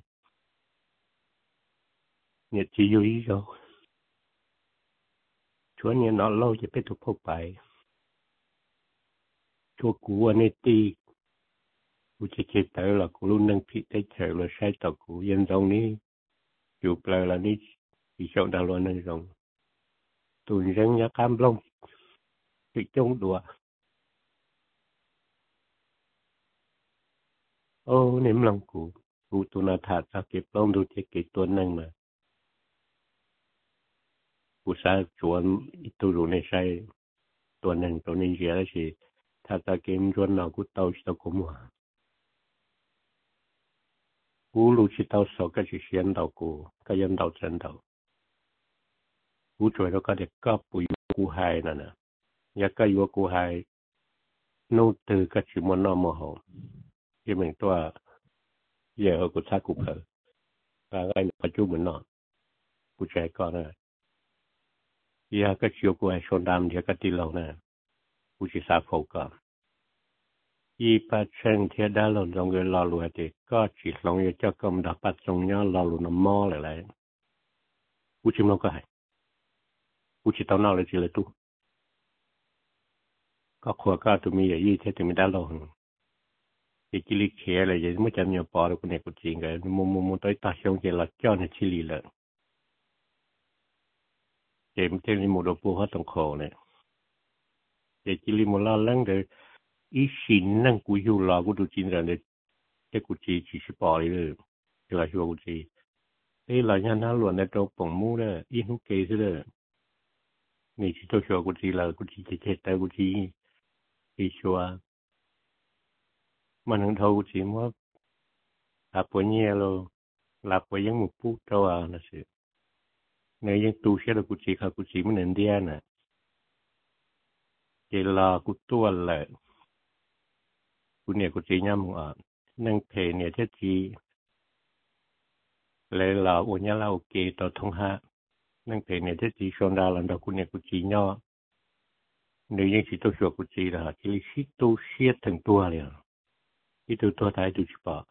nhiệt chỉ dù ý rồi chúa như nó lâu chỉ biết thuộc phục bài chúa cũ anh ấy ti cũ chỉ chỉ tới là cũ luôn nâng thị tới chờ là sai tàu cũ dân dòng ní chụp lại là ní chỉ chọn đào luôn này dòng tụi dân nhá cam lông bị chống đùa ô niệm lòng cũ cũ tụi nó thả ra kịp lông đôi chỉ kịp tuần năng mà cũ sai chuẩn tụi rồi này sai tuần năng tuần này gì đó thì thà ta kiếm chuẩn nào cũ tàu tàu cũng mà cũ lúc chỉ tàu sáu cái chỉ xem tàu cũ cái dân tàu chân tàu cũ trời đó có được cấp bùi cũ hai nè nè nhà cái yếu cũ hai nô từ cái chỉ muốn nó mà hậu cái mình toa giờ ở cũ xa cũ khờ và cái này chú mình nó cũ trẻ con nè giờ cái chiều cũ hai son đam thì cái tì lâu nè cũ chỉ xa phổ cả y bắt chân thì đã lâu trong cái lò lúa thì có chỉ lòng như cho công đã bắt trong nhau lò lúa nó mò lại lại cú chim nó có hay cú chỉ tao nào là chỉ là tu có khóa cả tụi mình vậy thế tụi mình đã lâu thì chỉ lý khé là vậy mới chăm nhau bỏ được cái này của chuyện cái mua mua mua tới ta xong thì là cho nó chỉ lý lợn thì mình thấy một đồ bùa hết tổng khổ này thì chỉ lý một lo lắng để ý xin năng của yêu lo của tụi chính là để cái của chị chỉ sẽ bỏ đi rồi thì là yêu của chị đây là nhà nó luôn để trong phòng mua đó ý không kê thế đó này chỉ tôi cho của chị là của chị chỉ chết tay của chị đi xóa mà năng thâu của chị mất là của nhẹ luôn là của những một phút đâu à là sự này những tu sẽ được của chị là của chị mới nên đi nè thì là của tôi là của nhà của chị nhắm ở năng thể nhà thiết chị lấy là của nhà là ok tao thông hạ năng thể nhà thiết chị xong ra lần đầu của nhà của chị nhỏ nếu như chị tôi sửa của chị là chị lý tu siết thành tua liền khi tôi tua thái tôi chỉ bỏ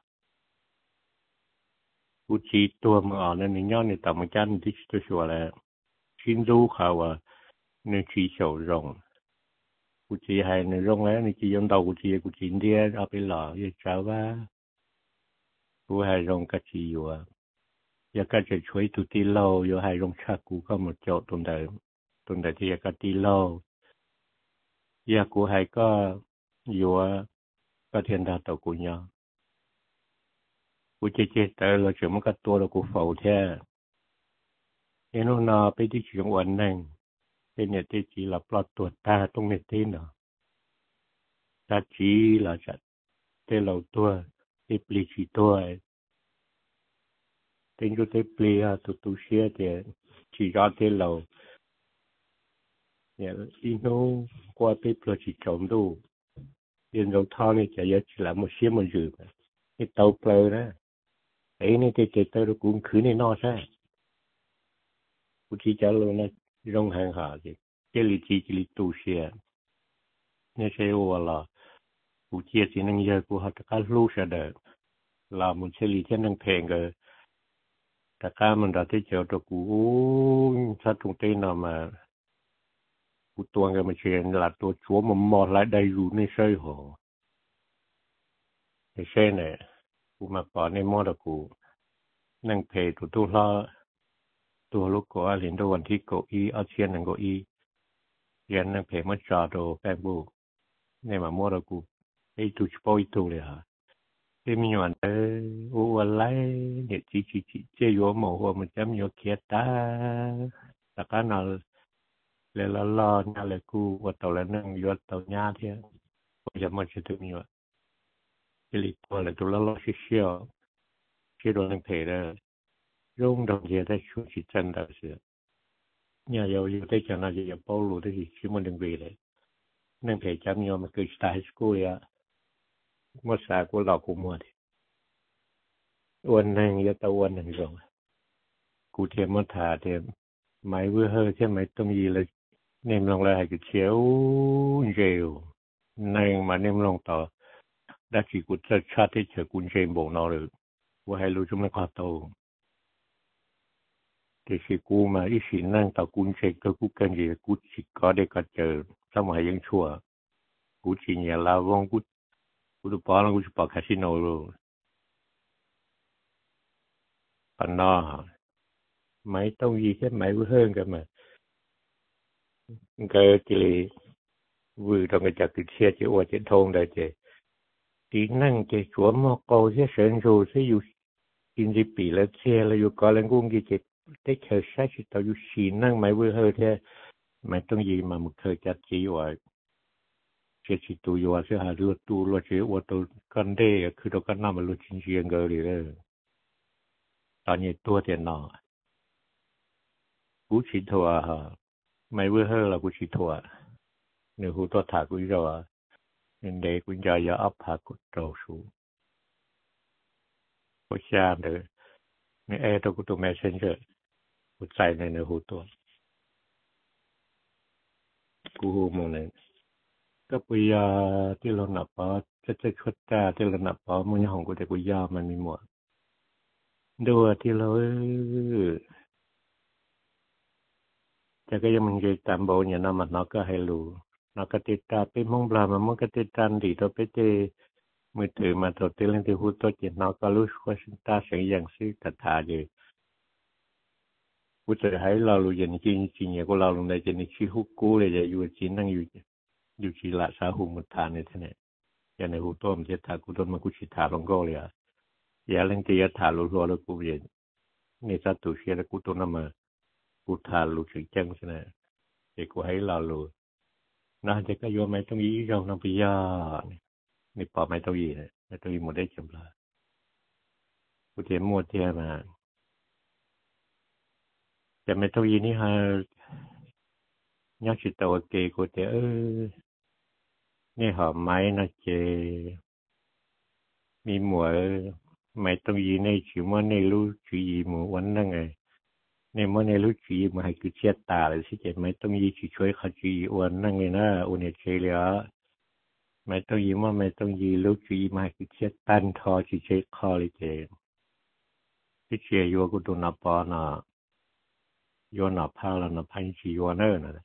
của chị tua mà ở nên nhỏ này tao mà chăn thì tôi sửa là xin du khảo à nên chị sầu rồng của chị hay nên rong ấy nên chị dùng đầu của chị của chị đi ở bên lò vậy cháu ba của hay rong cái chị vừa giờ cái chuyện chuối tụi ti lâu giờ hay rong cha của có một chỗ tồn tại tồn tại thì cái ti lâu giờ của hay có vừa có thiên đa tàu của nhau của chị chị tới là chỉ một cái tua là của phẫu thế nên nó nó bây giờ chỉ dùng ổn định cái này thì chỉ là plot tuột ta trong này thế nào ta chỉ là chặt tên lâu tua cái pli chỉ tua tên cho tên pli à tụt tụt xe thì chỉ ra tên lâu nhà ino qua tên pli chỉ trồng đủ tiền dầu thao này chỉ là chỉ là một xe một rưỡi cái tàu pleu đó ấy này cái cái tàu cũng khứ này no sao cũng chỉ cho luôn là rong hàng hạ gì cái lý chỉ cái lý tu sửa nên sẽ ô là cũng chia sẻ năng giờ cũng học các lưu sẽ được là một cái lý trên năng thèn cái tất cả mình đã thấy chỗ đó cũng sát trung tây nào mà cũng tuần cái mà chuyện là tôi chúa mà mò lại đầy đủ nên sơi hồ cái xe này cũng mà bỏ nên mò được cũng năng thề tụi tôi loตัวลูกก็เรียนตัววันที่ก็อีอาเชียนนั่งก็อีเรียนนั่งเพลมาจอดแปงบูเนี่ยมามัวเรากูไอ้ตัวชิปอยตัวเลยฮะเอ็มยวนเออโอ้อะไรเนี่ยจีจีจีเจียวหมอหัวมันจำยกเขียตาแต่ก็นอนเลยละล้อเนี่ยเลยกูว่าตัวละนั่งยอดตัวหน้าเทียก็จะมันจะถึงอยู่ที่ลิตัวเลยตัวละล้อเชี่ยวเชี่ยวโดนนั่งเพลเลย用东西在说是真的是，你要有在讲那些有暴露的是什么能为嘞？能陪咱们我们去大学school呀，我啥过老古么的，วันนึงyaตะวันนึงจงกูเทียมมาถาเทียมไม่เบื่อเฮอใช่ไหมต้องยีเลยเนมลงเลยให้กูเชียวเร็วนึงมาเนมลงต่อได้ที่กูจะชาติที่เจอกูเชมบอกนอเลยว่าให้รู้จุ่มในความโตแต่สิกูมาอีสินั่งต่อกูเช็คก็กูกันยีกูจิก็ได้ก็เจอสมัยยังชั่วกูจิเนี่ยลาวงกูกูตัวปอแล้วกูจะปอคาสิโนรู้ปันนอไม่ต้องยีแค่ไม่เพิ่งกันมาก็จะเลยวิวต้องกระจัดติดเชื้อจะอวดจะทงได้เจตีนั่งจะสวมหมอกโกเสียเสริญชูเสียอยู่กินสิปีแล้วเชียแล้วอยู่ก่อนแล้วกุ้งกี่เจ็ดได้เคยใช้ชีวิตอยู่สีนั่งไม่เบื่อเฮอแท้ไม่ต้องยีมามึงเคยจัดจีว่าเชื่อชีตัวอยู่ว่าเชื่อหาเรื่องตัวเราเชื่อว่าตัวกันได้คือเรากันน้ำมันรู้จริงจริงเกลีเลยตอนนี้ตัวเดียนนอกูชิทัวฮะไม่เบื่อเฮอแล้วกูชิทัวเนื้อหูตัวถากูจะว่าเงินเด็กกูจะอย่าอัพพากูโตสูกูชาเด้อในแอร์ตัวกูตัวแมสเซนเจอร์กูใส่ในเนื้อหูตัวกูหูมองเลยก็ปุยาที่เราหนับปอจะจะชุดตาที่เราหนับปอมึงยังของกูแต่กูยามันมีหมดดูที่เราจะก็ยังมันจะตามโบเนี่ยนะมันนอกก็ให้รู้นอกก็ติดตาไปมองปลามันมันก็ติดตามดีตัวไปเจมือถือมาตัวเตลังที่หูตัวเจ็ดนอกก็รู้ว่าสินตาเสียงอย่างซื้อตัดขาอยู่กูจะให้เรารู้อย่างจริงจริงอย่างกูเราลงในจะในชีหุกูเลยจะอยู่จีนั่งอยู่อยู่ชีละสาหุมุทานนี่ท่านเนี่ยอย่างในหูตัวมันจะถากูต้นมากูชิถาลงก็เลยอ่ะอย่าเล่นที่จะถาลุรัวแล้วกูเรียนนี่จะตัวเชียร์กูต้นนั่นมากูถาลุถึงจังใช่ไหมเด็กกูให้เรารู้น่าจะก็โยมไม่ต้องยี่เราน้ำพิยานี่ปอไม่ต้องยี่เลยไม่ต้องยี่หมดได้จำละกูเทียมหมดเทียมาจะไม่ต้องยี่นี่ฮะยักษ์ชิตตัวเกย์กูเทียเออนี่หอมไม้นะเจมีหมวยไม่ต้องยีในชิวมันในรู้ชียีหมูวันนั่งไงในมันในรู้ชียีมันให้คือเชียตาเลยสิเจไม่ต้องยีชีช่วยเขาชีวันนั่งไงนะอุเนเชลียไม่ต้องยีมันไม่ต้องยีรู้ชียีมันให้คือเชียตันทอชีเชคอเลยเจที่เชียอยู่กูตัวนับปอนะโยนนับพาแล้วนับพันชีวันเนอร์นะ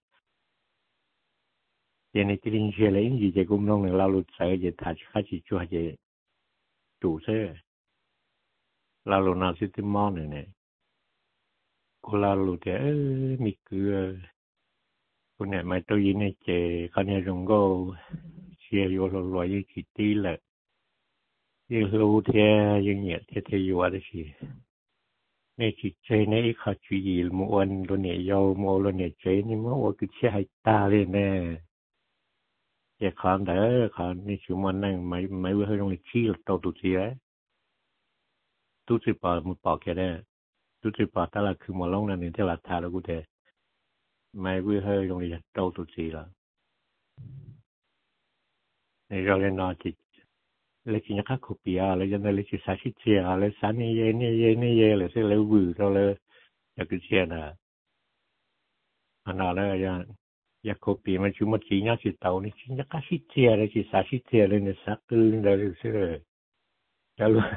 เจในที่ดินเชียเลยยิ่งเจกุ้มน้องเนี่ยเราหลุดใส่เจถ่ายข้าชีช่วยเจจู่เซ่เราลงน้ำซิติมอนเนี่ยกูเราลูกเออมีเกลือกูเนี่ยไม่ต้องยินในเจเขาเนี่ยจงก็เชียร์อยู่รวยยี่สิบตีแหละยังรู้เทียยังเนี่ยเทียเทียอยู่อะไรสิในจิตใจในเขาจุยมัววันตัวเนี่ยยาวมัวตัวเนี่ยใจนี่มัวว่าคือเชื่อให้ตาเลยแน่อย่าขานเด้อขานนี่ชิวมันนั่งไม่ไม่ว่าให้ตรงนี้ชี้ตัวตัวเสียตู้สิปอมันปอกแค่ได้ตู้สิปอแต่ละคือมาลงนั่นนี่ที่หลักฐานแล้วกูเทไม่ว่าให้ตรงนี้ตัวตัวเสียละในเราเรียนนอจิต lấy chỉ nhắc copia lấy cho nên lấy chỉ sai chia lấy sai này ye này ye này ye lấy sẽ lấy vử cho lấy ya cái chia nè anh nào lấy ya ya copy mà chúng một chỉ nhắc chỉ tàu này chỉ nhắc chia lấy chỉ sai chia lấy này sai cứ lấy sẽ lấy cho luôn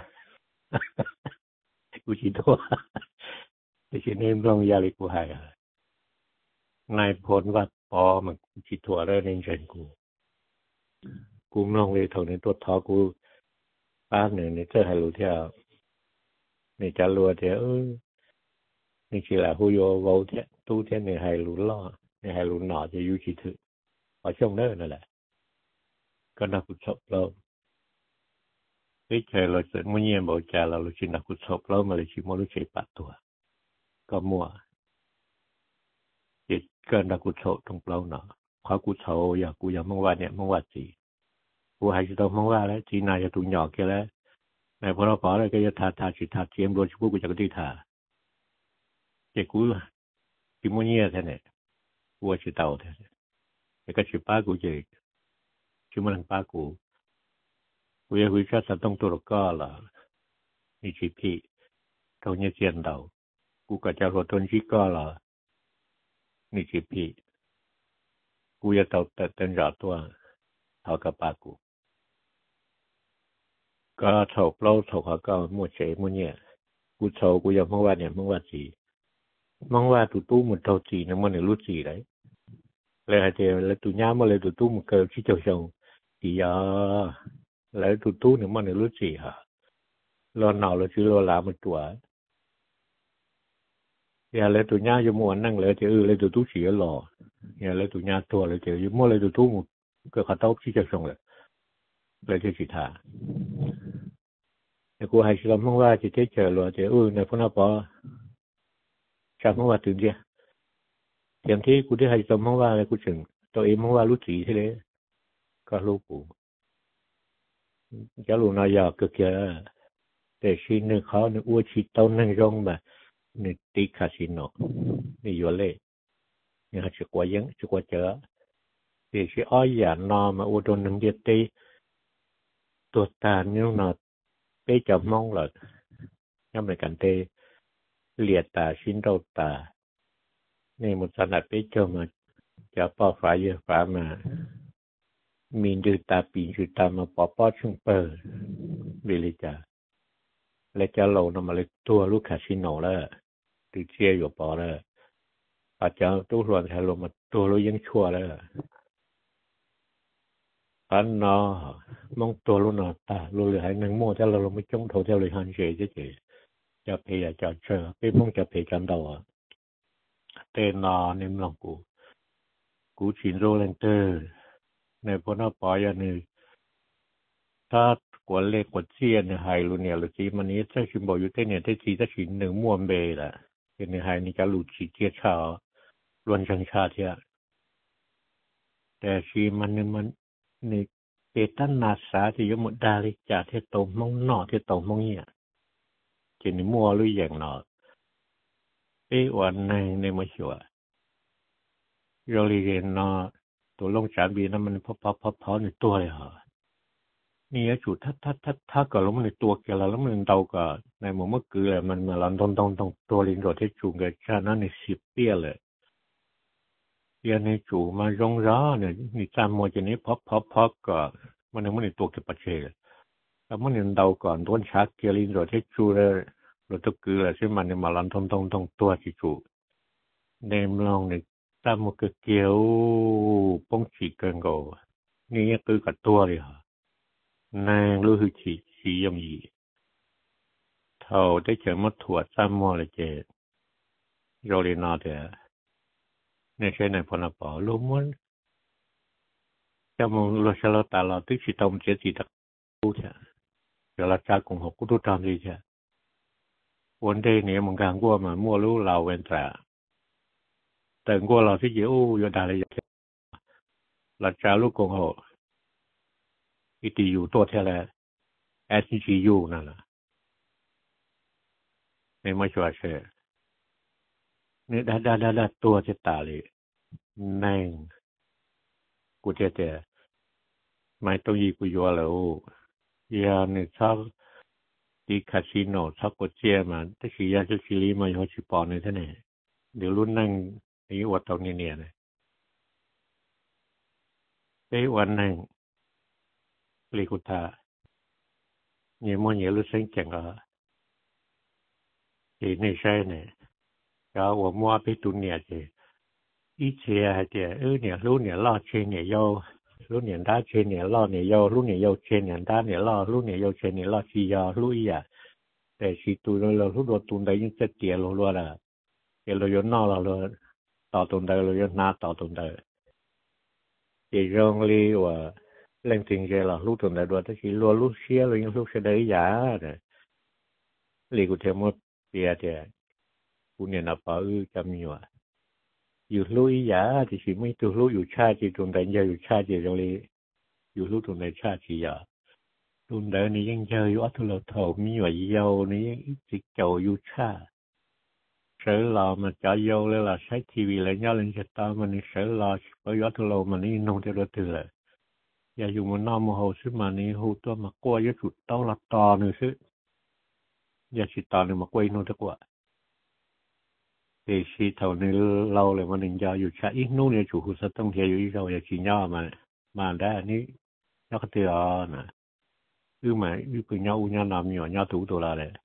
กูchỉ thôiแต่ฉันเองลองยาลิกูหายนายพลว่าปอมันจิตถั่วแล้วในใจกูกูลองเลยเท่านี้ตัวท้อกูป้าหนึ่งนี่เจอให้รู้เที่ยวนี่จะรัวเที่ยวเออนี่คือแหละหูโยโวเที่ยตู้เที่ยนี่ให้รู้ล่อนี่ให้รู้หน่อจะยุ่งจิตถือพอช่วงนั้นนั่นแหละก็นักกุศลเราไม่ใช่เราจะมุ่งเยี่ยมบอกใจเราเราชินักกุศลเรามาเลยชิมรู้ใจปัดตัวก็มั่วจิตเกินนักกุศลตรงเราเนาะเพราะกุศลอยากกูอยากมั่งว่าเนี่ยมั่งว่าจีกูให้จะต้องมั่งว่าแล้วจีนายจะตุ่นหยอกแค่แล้วในพอเราพอแล้วก็จะทาทาจิตทาเทียมโดยชิบุกูจะกระดิทาเจ้ากูชิมุ่งเยี่ยมแท้เนี่ยกูว่าชิเต่าแท้แต่ก็ชิป้ากูเจชิมันป้ากูกูอยากวิจารณ์ต้องตัวก็ล่ะนี่ชิพี่เขาเนี่ยเจียนเต่ากูก็จะรอต้นชิก็ล่ะนี่ชิพี่กูอยากเต่าแต่เต็มยอดตัวเท่ากับป้ากูก็ถกเล่าถกเขาก็มั่วเฉยมั่วเนี่ยกูโชว์กูอยากมั่งว่าเนี่ยมั่งว่าจีมั่งว่าตู้ตู้มันเท่าจีนะมันเนี่ยรู้จีเลยเลยให้เจอแล้วตู้ย่ามาเลยตู้ตู้มันเกิดที่เจ้าชงจีอ่ะแล้วตู้ตู้เนี่ยมันเนี่ยรู้จีฮะรอหนาวแล้วชื่อรอลามันตัวอย่าเลยตู้ย่าจะมัวนั่งเลยเจอเออเลยตู้ตู้ฉี่หล่ออย่าเลยตู้ย่าตัวเลยเจออยู่มัวเลยตู้ตู้มันเกิดขัดเต้าที่เจ้าชงเลยเลยเจอจีทาแต่กูให้ชิลมั่งว่าจะเจอเจอหล่อเจอเออในพนักปอชาวมั่งว่าตื่นเดียเต็มที่กูได้ให้ชิลมั่งว่าเลยกูถึงตัวเองมั่งว่ารู้จีใช่เลยก็รู้กูจะรู้นายอยากเกิดแต่ชิ้นหนึ่งเขาเนี่ยอ้วนชีเต้านั่งร้องแบบนี่ตีคาสิโนนี่อยู่เลยนี่เขาจะกว่ายังจะกว่าเจอแต่ชิ้นอ้อยหยาดนอมาอ้วนโดนหนึ่งเดียตีตัวตาเนี่ยนอเป๊ะจะมองหลอดย่ำในการเตะเหลียดตาชิ้นเราตานี่มันสนัดเป๊ะจะมาจะป้อฟ้าเยอะฟ้ามามีดือตาปีจือตามาปอปอชงเปิดเบลิจ่าและจะเรานำมาเลยตัวลูกคาสิโนแล้วตือเชียอยู่ปอแล้วอาจจะตู้รวนแทนลงมาตัวเรายังชั่วแล้วอันนอมองตัวลูกนอตาลูกเหลือให้หนึ่งโม่ถ้าเราลงไม่จ้องโถเท่าเลยหันเฉยเฉยจะเพย์จะเชื่อไปมองจะเพย์กันดาวเตนอนิ่มลองกูกูชินโรเลนเตอร์ในพวกน้าปอยอันนี้ถ้ากว่าเล็กกว่าเชียนไฮรูเนี่ยหรือจีมันนี้ถ้าชิมบอกอยู่ที่เนี่ยที่จีถ้าชินหนึ่งม้วนเบย์แหละเป็นไฮนี่จะหลุดชีเจียชาล้วนชังชาเทียแต่ชีมันนี่มันนี่เปตันนาสาที่ยมดาลิจ่าที่โตมองหน่อที่โตมองเนี่ยจีนี่มัวหรืออย่างหน่อเป้วันในในมาชัวเราเรียนนอตัวลงจานบีนั้นมันพอพอพอพอในตัวเลยเหรอนี่จุดถ้าถ้าถ้าถ้าเกิดเรามันในตัวแกแล้วแล้วมันเดากับในหมู่เมื่อกี้เลยมันมาลันตรงตรงตรงตัวลินโดดที่จูงกับชานั้นในสิบเปี้ยเลยเรียนในจูมาร้องร้าเนี่ยนี่จำมวยจะนี้พอพอพอก็มันมันในตัวเก็บปัจเจกแล้วมันเดาก่อนต้นชักเกลินโดดที่จูเลยเราตะกี้เลยใช่มันในมาลันตรงตรงตรงตัวที่จูในมองในตามมือเกี่ยวป้องฉีกเกินโกนี่คือกับตัวเลยเหรอนางรู้คือฉีฉียมยีเท่าได้เจอมาถั่วซ้ำมัวเลยเจโรลีนาเถอะในใช้ในพนักปอรู้มั้งจะมองเราใช้เราตาเราตึกฉีตอมเจสีตะกูเถอะเดี๋ยวเราจากกงหกกูทุกทางดีเถอะวันเดย์เนี่ยมึงกลางกัวมามัวรู้เราเวนตราแต่กัวเราที่เยอะอยู่ได้เลยเราจะลูกกงหกอีตีอยู่ตัวเท่าไรเอสซียูนั่นแหละในไม่ชัวร์เชื่อเนี่ยด้าด้าด้าตัวจะตาเลยนั่งกูเจเจไม่ต้องยีกูยัวแล้ว giờ này sao đi casino sao có chơi mà tất khi giờ chỉ lý mà họ chỉ bỏ này thế này điều luôn năng ý hoạt động như này này cáiวันnăng lý của ta nhiều mọi nhiều lúc sinh chẳng ở thì này sai này cho我摸被读年的以前还的二年六年老千年有六年大千年老年有六年有千年大年老六年有千年老是有六一啊แต่สิตูเราเราทุกตัวตุนได้ยิ่งจะเตี้ยลงล้วนละเดี๋ยวเราโยนนอเราเลยต่อตุนได้เราโยนหน้าต่อตุนได้เดี๋ยวเราเรียกว่าเล่นจริงใจเราลูกตุนได้ด้วยแต่สิรัวลูกเชี่ยเรายังลูกเสียได้ยาเนี่ยเรียกกูเทมดเปียเดียกูเนี่ยนับเอาอือจำอยู่อ่ะอยู่ลูกยาที่สิไม่ตัวลูกอยู่ชาติตุนได้ยังอยู่ชาติตรงนี้อยู่ลูกตุนได้ชาติยาตุนเดินนี่ยังเจออยู่อัตุลเท่ามีว่าเยานี่ยังจิกเจ้าอยู่ชาเสือเรามันจะเยาเลยล่ะใช้ทีวีเลยเนี่ยเล่นจะตามมันนี่เสือเราเพราะอัตุลมันนี่น้องจะรู้ตัวเลยอย่าอยู่มันน้ำมันหัวซึ่งมันนี่หัวตัวมากลัวยิ่งสุดเต้าละตอหนึ่งซึ่งอย่าสิตอหนึ่งมากลัวน้องจะกว่าเดี๋ยวสิเท่านี้เราเลยมันนี่จะอยู่ชาอีกนู้นเนี่ยจู่หัวสต้องเทียอยู่ที่เราอย่าชี้ย่อมันมาได้นี่นักเตะอ่ะนะคือหมายคือเป็นnhau nhau làm nhỏ nhau thủ đồ là đấy,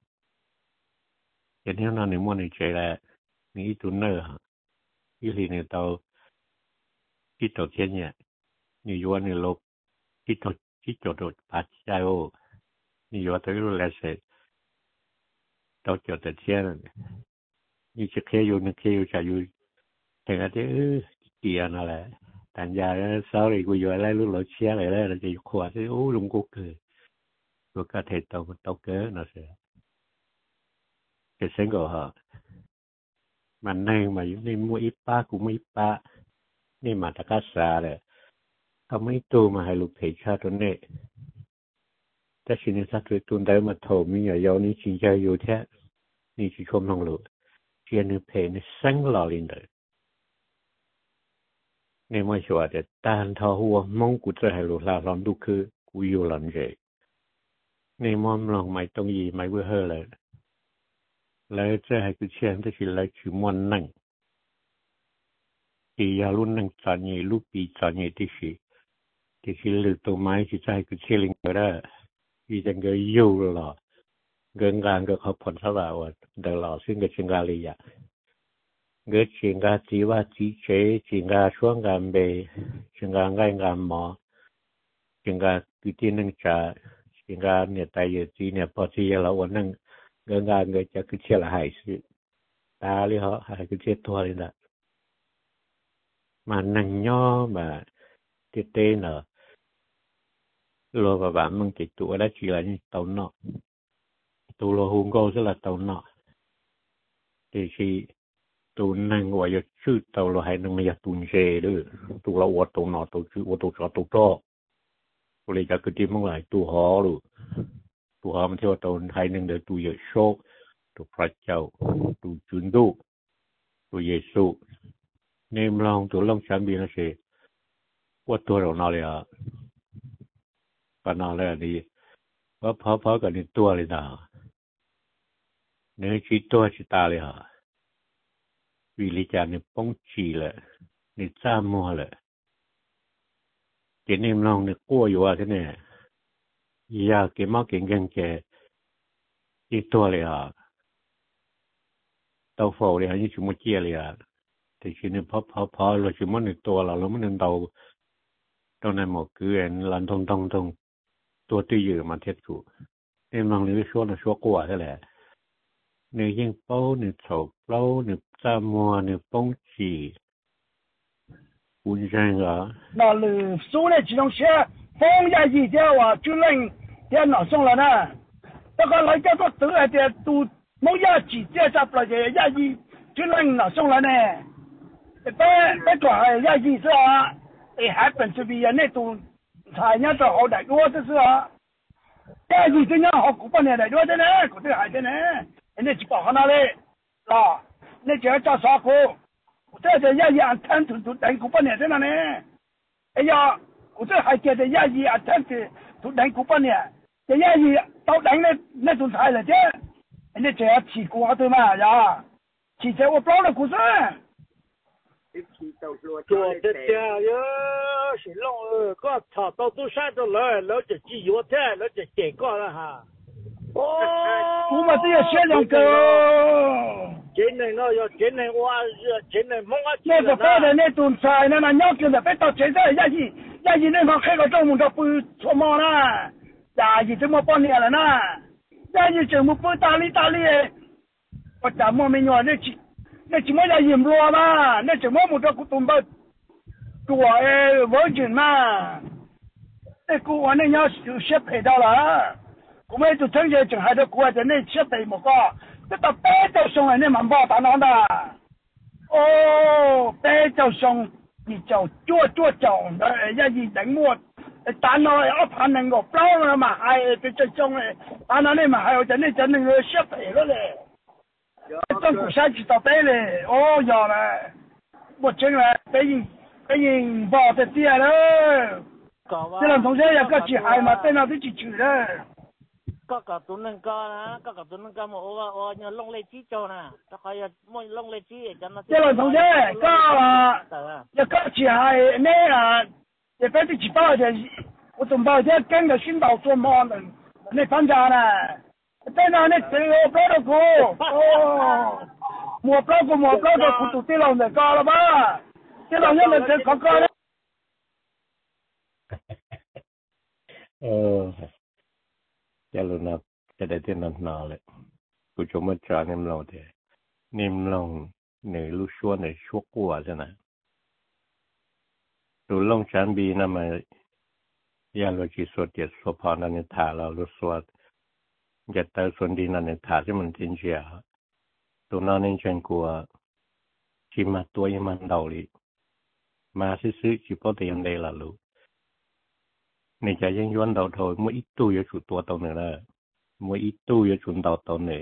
cái này nó nếu muốn chơi là những tụi nợ hả, cái gì này tao cái tàu thiên nhỉ, nhiều anh này lộc cái tàu cái tàu đồ bắt chạy ô, nhiều tới rồi là sẽ tàu chở tới thiên, như chiếc xe vô nước xe vô chạy vô, thành ra thế kia nó là, thành ra sau này bây giờ lại lúc lái xe lại là chỉ khóa thế ô lung cục cười rồi có thể tàu tàu kế nó sẽ cái sinh của họ mà nay mà những mua ít ba cũng mua ít ba nên mà ta cá xa rồi không mấy tu mà hay lục thể cha tuần này ta chỉ nên sát với tuần đấy mà thầu mình ở giàu ní chỉ chơi yêu thế ní chỉ không năng lượng chỉ nên phải nên sáng lò lên đấy nên mà说的但他我蒙古这还路拉浪都去古有人这นี่มอมลองไม่ตรงยีไม่เบื่อเฮเลยแล้วจะให้กูเชื่อที่สิเลยคือมวนนั่งที่ยารุ่นนั่งจานยี่ลูกปีจานยี่ที่สิที่สิหรือตัวไม้ที่จะให้กูเชื่อลิงก็ได้ที่จะเกยยูหล่อเกินการก็เขาผลสลายว่าเดี๋ยวหล่อซึ่งก็เชิงกาลีอ่ะเกิดเชิงกาจีว่าจีเจเชิงกาช่วงการเบเชิงกาง่ายการหมอเชิงกาคือที่นั่งจ่าสิ่งการเนี่ยแต่ยังจีเนี่ยพอที่เราวันนั้นเงินการเงินจะคือเชื่อละหายสิตาเลยเหรอหายคือเชื่อตัวเลยนะมานั่งย่อมาเตะเตะเนอะโลกับบ้านมันติดตัวได้ชีอะไรนี่เต่าเนาะตัวโลหุ่นก็จะละเต่าเนาะแต่ชีตัวนั่งว่าจะชื่อเต่าเราให้นั่งไม่อยากตุนเช่ด้วยตัวเราวัดตัวเนาะตัวชื่อวัดตัวจอตัวโตก็เลยจะคือที่มั่งหลายตัวหอหรือตัวหอมันเที่ยวตัวไทยหนึ่งเดียวตัวเยโชคตัวพระเจ้าตัวจุนดูตัวเยซูเนมลองตัวลองฉันบีนะเชว่าตัวเราเนาะเลยอ่ะปนอะไรดีว่าพอพอกับนี่ตัวเลยนะเนื้อชีตัวชีตาเลยอ่ะวิริจานี่ป้องชีเลยนี่จ้ามัวเลยเจนี่มลองเนี่ยกู้อยู่ว่าที่เนี่ยอยากเก็บมาเก่งเก่งแกอีตัวเลยอ่ะเตาโฟเลยอ่ะนี่ชิมุเจียเลยอ่ะแต่ชีนี่พอพอพอเราชิมุนในตัวเราเราไม่นึกเตาตอนนั้นหมดคือเอ็นลันทงทงทงตัวตีอยู่มาเทียบกูนี่มลองนี่ช่วงน่ะช่วงกู้ใช่แหละเนี่ยยิ่งเป้าเนี่ยโฉบเป้าเนี่ยจ้ามัวเนี่ยป้องชี不是这个。 那了，手里这种些放下一点话，就能电脑上了呢。这个来叫做得来的都某样几点在不来的压抑，就能拿上了呢。别别管压抑是啊，哎，还本这边那都产业都好的，我这是啊。压抑这样好古半年的，我这呢，古这还的呢，那就包好那嘞，啊，那就要叫啥苦？这这压抑啊，贪图图等古半年在那呢。哎呀，我这还觉得压抑啊，贪图图等古半年， 这也是到等那那种菜了，这你这要吃过对嘛呀？吃这我包了故事。 做的家哟，是弄呃，个炒到都晒着了，然后就鸡油菜，然后就点过了哈。哦， 我们这要写两个。 今年我要今年我今年梦啊， 那个饭的那种菜，那那鸟叫的，别到现在也是也是那方开个中午都不出门了，也是这么半年了呢，也是怎么不打理打理？我怎么没有那去？那怎么要引落嘛？那怎么不着古东北做诶文件嘛？那古玩那要有些配到了，我们就正些正还在国外的那些配么个，这到北斗上来那蛮包大囊的。哦，北斗上你就做做种的，一是等我。但係一盤能夠包啦嘛，係佢最終咧，但係你咪係我真係真係要削皮咯咧。政府先知道俾咧，哦呀咧，我真係俾人俾人報得啲啊咧。啲人同學有個住係嘛，俾我哋住住咧。 ก็กับตัวนึงก็นะก็กับตัวนึงก็หมดว่าว่าเนี่ยลงเลจีโจนะถ้าใครไม่ลงเลจีจะมา啲人同學ก็有個住係咩啊？也俾啲住包嘅，我仲包啲跟個宣導做乜呢？你放假呢？在那那这个包的股，哦，我包过我包的股都跌到那高了吧？跌到那那这高高的。 เออจะรู้นะจะได้เต้นนานๆเลยกูจะมาจานิ่มลงเถอะนิ่มลงในลูกชัวในชัวกัวใช่ไหมดูลงชั้นบีนั่นมันยังเราจีสวดเจ็ดสวดพอนั่นเนี่ยถ่าเราลูกสวดจะเตอส่วนดีนั่นเนี่ยถ่าที่มันทิ้งเชียตัวนั้นเนี่ยฉันกลัวที่มาตัวยังมันเดาลิมาซื้อๆจีบตัวยังได้ละลูกในใจยังย้อนเดาโถเมื่ออีตู้ยชุดตัวตัวหนึ่งละเมื่ออีตู้ยชุดเดาตัวหนึ่ง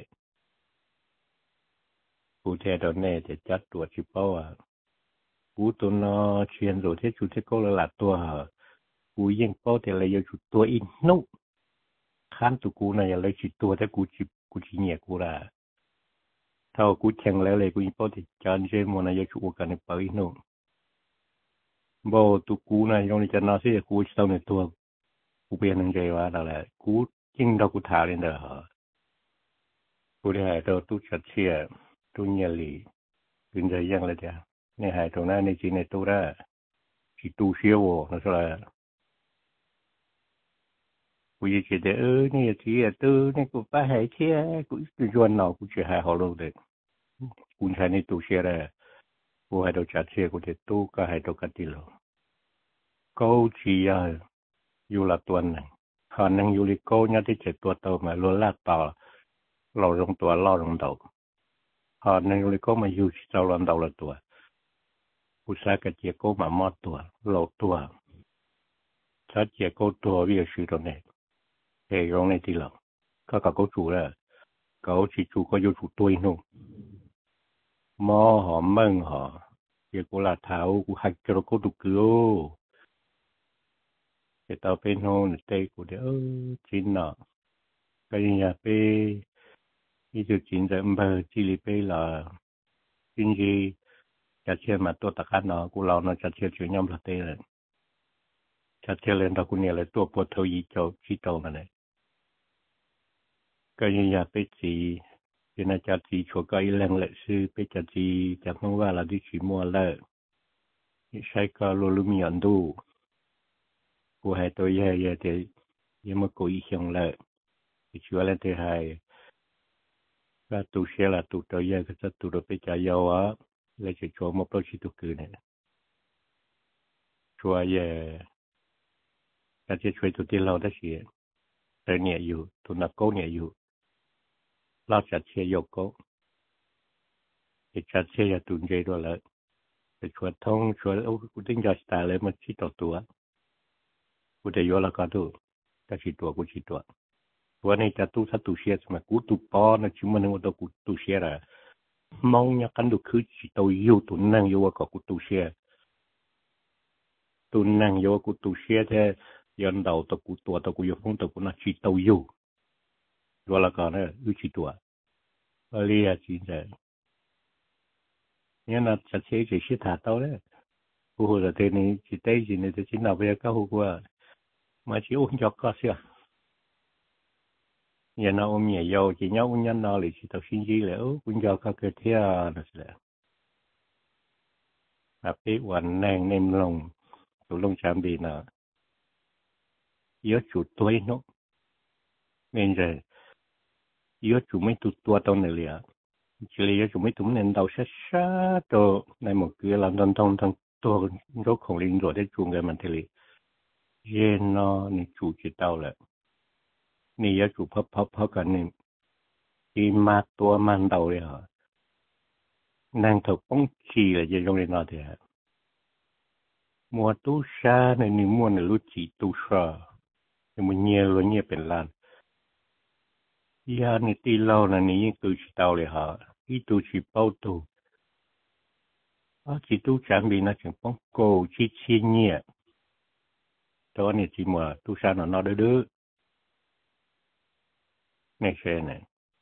กูเทตัวเนี่ยจะจัดตัวจีบตัวกูตัวน้อเชียนโดดที่ชุดที่ก็ละหลัดตัวเหรอกูยังป้อแต่ละยชุดตัวอีนุ่งข้ามตัวกูน่ะอย่าเลยชุดตัวแต่กูจีกูจีเหนียกูละถ้ากูแข่งแล้วเลยกูยังป้อแต่จานเชื่อมันน่ะยชุดกันในป่าอีนุ่งบ่ตัวกูน่ะยังจะน่าเสียกูจะต้องในตัวกูเป็นหนึ่งใจว่าอะไรกูจริงเรากูถ่ายเลยเด้อเหรอกูได้ให้เราตู้ชัดเชียตู้เงียลีถึงใจยังเลยจ้ะในหายตรงนั้นในจีในตู้ได้ที่ตู้เชียวนั่นสิละกูจะคิดเออนี่จีอ่ะตู้นี่กูไปหายเชียกูจะชวนเรากูจะหายหอลงเลยกูใช้ในตู้เชียได้กูให้เราจัดเชียกูจะตู้ก็ให้เรากันทีละกูจีอ่ะอยู่ละตัวหนึ่งหานั่งอยู่ลิโก้เนี่ยที่เจ็ดตัวโตมาล้วนลากต่อเราลงตัวล่อลงเดาหานั่งอยู่ลิโก้มาอยู่ที่เราลงเดาละตัวอุตสาหกรรมเจียโก้มามอดตัวโลตัวถ้าเจียโก้ตัววิ่งชื่อตัวเนี่ยเฮ้ยร้องในที่หลังก็กับเขาจู่แล้วเขาชีจู่ก็อยู่จู่ตัวนู่นมอหอมมึงหอเจียโก้ลาเท้ากูหักกระโก้ตุกโลจะต่อไปโน่นเตะกูเดี๋ยวจีนเนาะก็ยังอยากไปนี่จะจีนจะอำเภอจิริไปละจริงจีจัดเชียร์มาตัวตะกันเนาะกูเราเนาะจัดเชียร์ช่วยย่อมละเตะเลยจัดเชียร์เลยเรากูเนี่ยเลยตัวปวดเท้ายีโจชี้โตนั่นเลยก็ยังอยากไปจีเป็นอาจารย์จีชัวก็อีแรงเลยซื้อไปจัดจีจากน้องว่าเราที่ขีมัวเลยใช้ก็โลลุมิอันดูกูให้ตัวใหญ่ใหญ่แต่ยังมากูอีเชียงเลยชัวร์เลยที่ให้ก็ตูเชียร์ละตูตัวใหญ่ก็จะตูเราไปจ่ายยาวะเลยจะชัวร์มาปล่อยชิตุกืนเนี่ยชัวร์ใหญ่ก็จะช่วยตัวที่เราได้เสียแต่เนี่ยอยู่ตัวนักโก้เนี่ยอยู่เราจัดเชียร์ยกโก้จะจัดเชียร์ตุนใจด้วยเลยจะช่วยท้องช่วยโอ้กูติ้งจัดตาเลยมันชิดต่อตัวกูจะย้อนละกันดูก็ชิดตัวกูชิดตัววันนี้จะตู้ถ้าตู้เชียร์ใช่ไหมกูตู้ปอนะชิมันนึกว่าตัวกูตู้เชียร์อะมองเนี่ยกันดูคือชิดตัวอยู่ตุนนั่งอยู่ว่าก็กูตู้เชียร์ตุนนั่งอยู่ว่ากูตู้เชียร์แท้ dân đầu tàu cụ tua tàu cụ yêu phong tàu cụ nó chỉ tàu yêu rồi là còn nữa ưu chỉ tua ở đây chỉ là nhưng là chắc sẽ chỉ sẽ thả tàu đấy cụ hồi là thế này chỉ tay gì này thì chỉ nào về các hồ qua mà chỉ uống cho có xưa nhà nào ôm nhà giàu chỉ nhau uống nhân nào thì chỉ tàu xin gì là uống cho các cái thế là sẽ là cáiวันแรงเนมลงตัวลงชามบีน่ะเยอะจุดตัวเนาะเงินจะเยอะจุดไม่ตุตัวตรงไหนเลยอ่ะchỉ làเยอะจุดไม่ตุ่มเน้นดาวช้าๆตัวในหมวกเกลือลำต้นทองทั้งตัวรถของลิงโดดได้จุ่มกันมันทีเลยเย็นเนาะนี่จุดจะเต้าแหละนี่เยอะจุดพับพับพับกันนี่ที่มาตัวมันเต้าเลยเหรอnàng thọ bông chỉ là gì trong này nói thế mùa tu sa này ni mùa này lúc chỉ tu sa nhưng mà nhiều rồi nhiềuเป็นล้านยานี่ตีเราน่ะนี่tu chỉ taoเลยฮะอีtu chỉ bao tuอ่ะchỉ tu chẳng bị nó chẳng bông cổ chỉ chi nhẹ đó này chỉ mà tu sa nó nó đỡ đỡ này xe này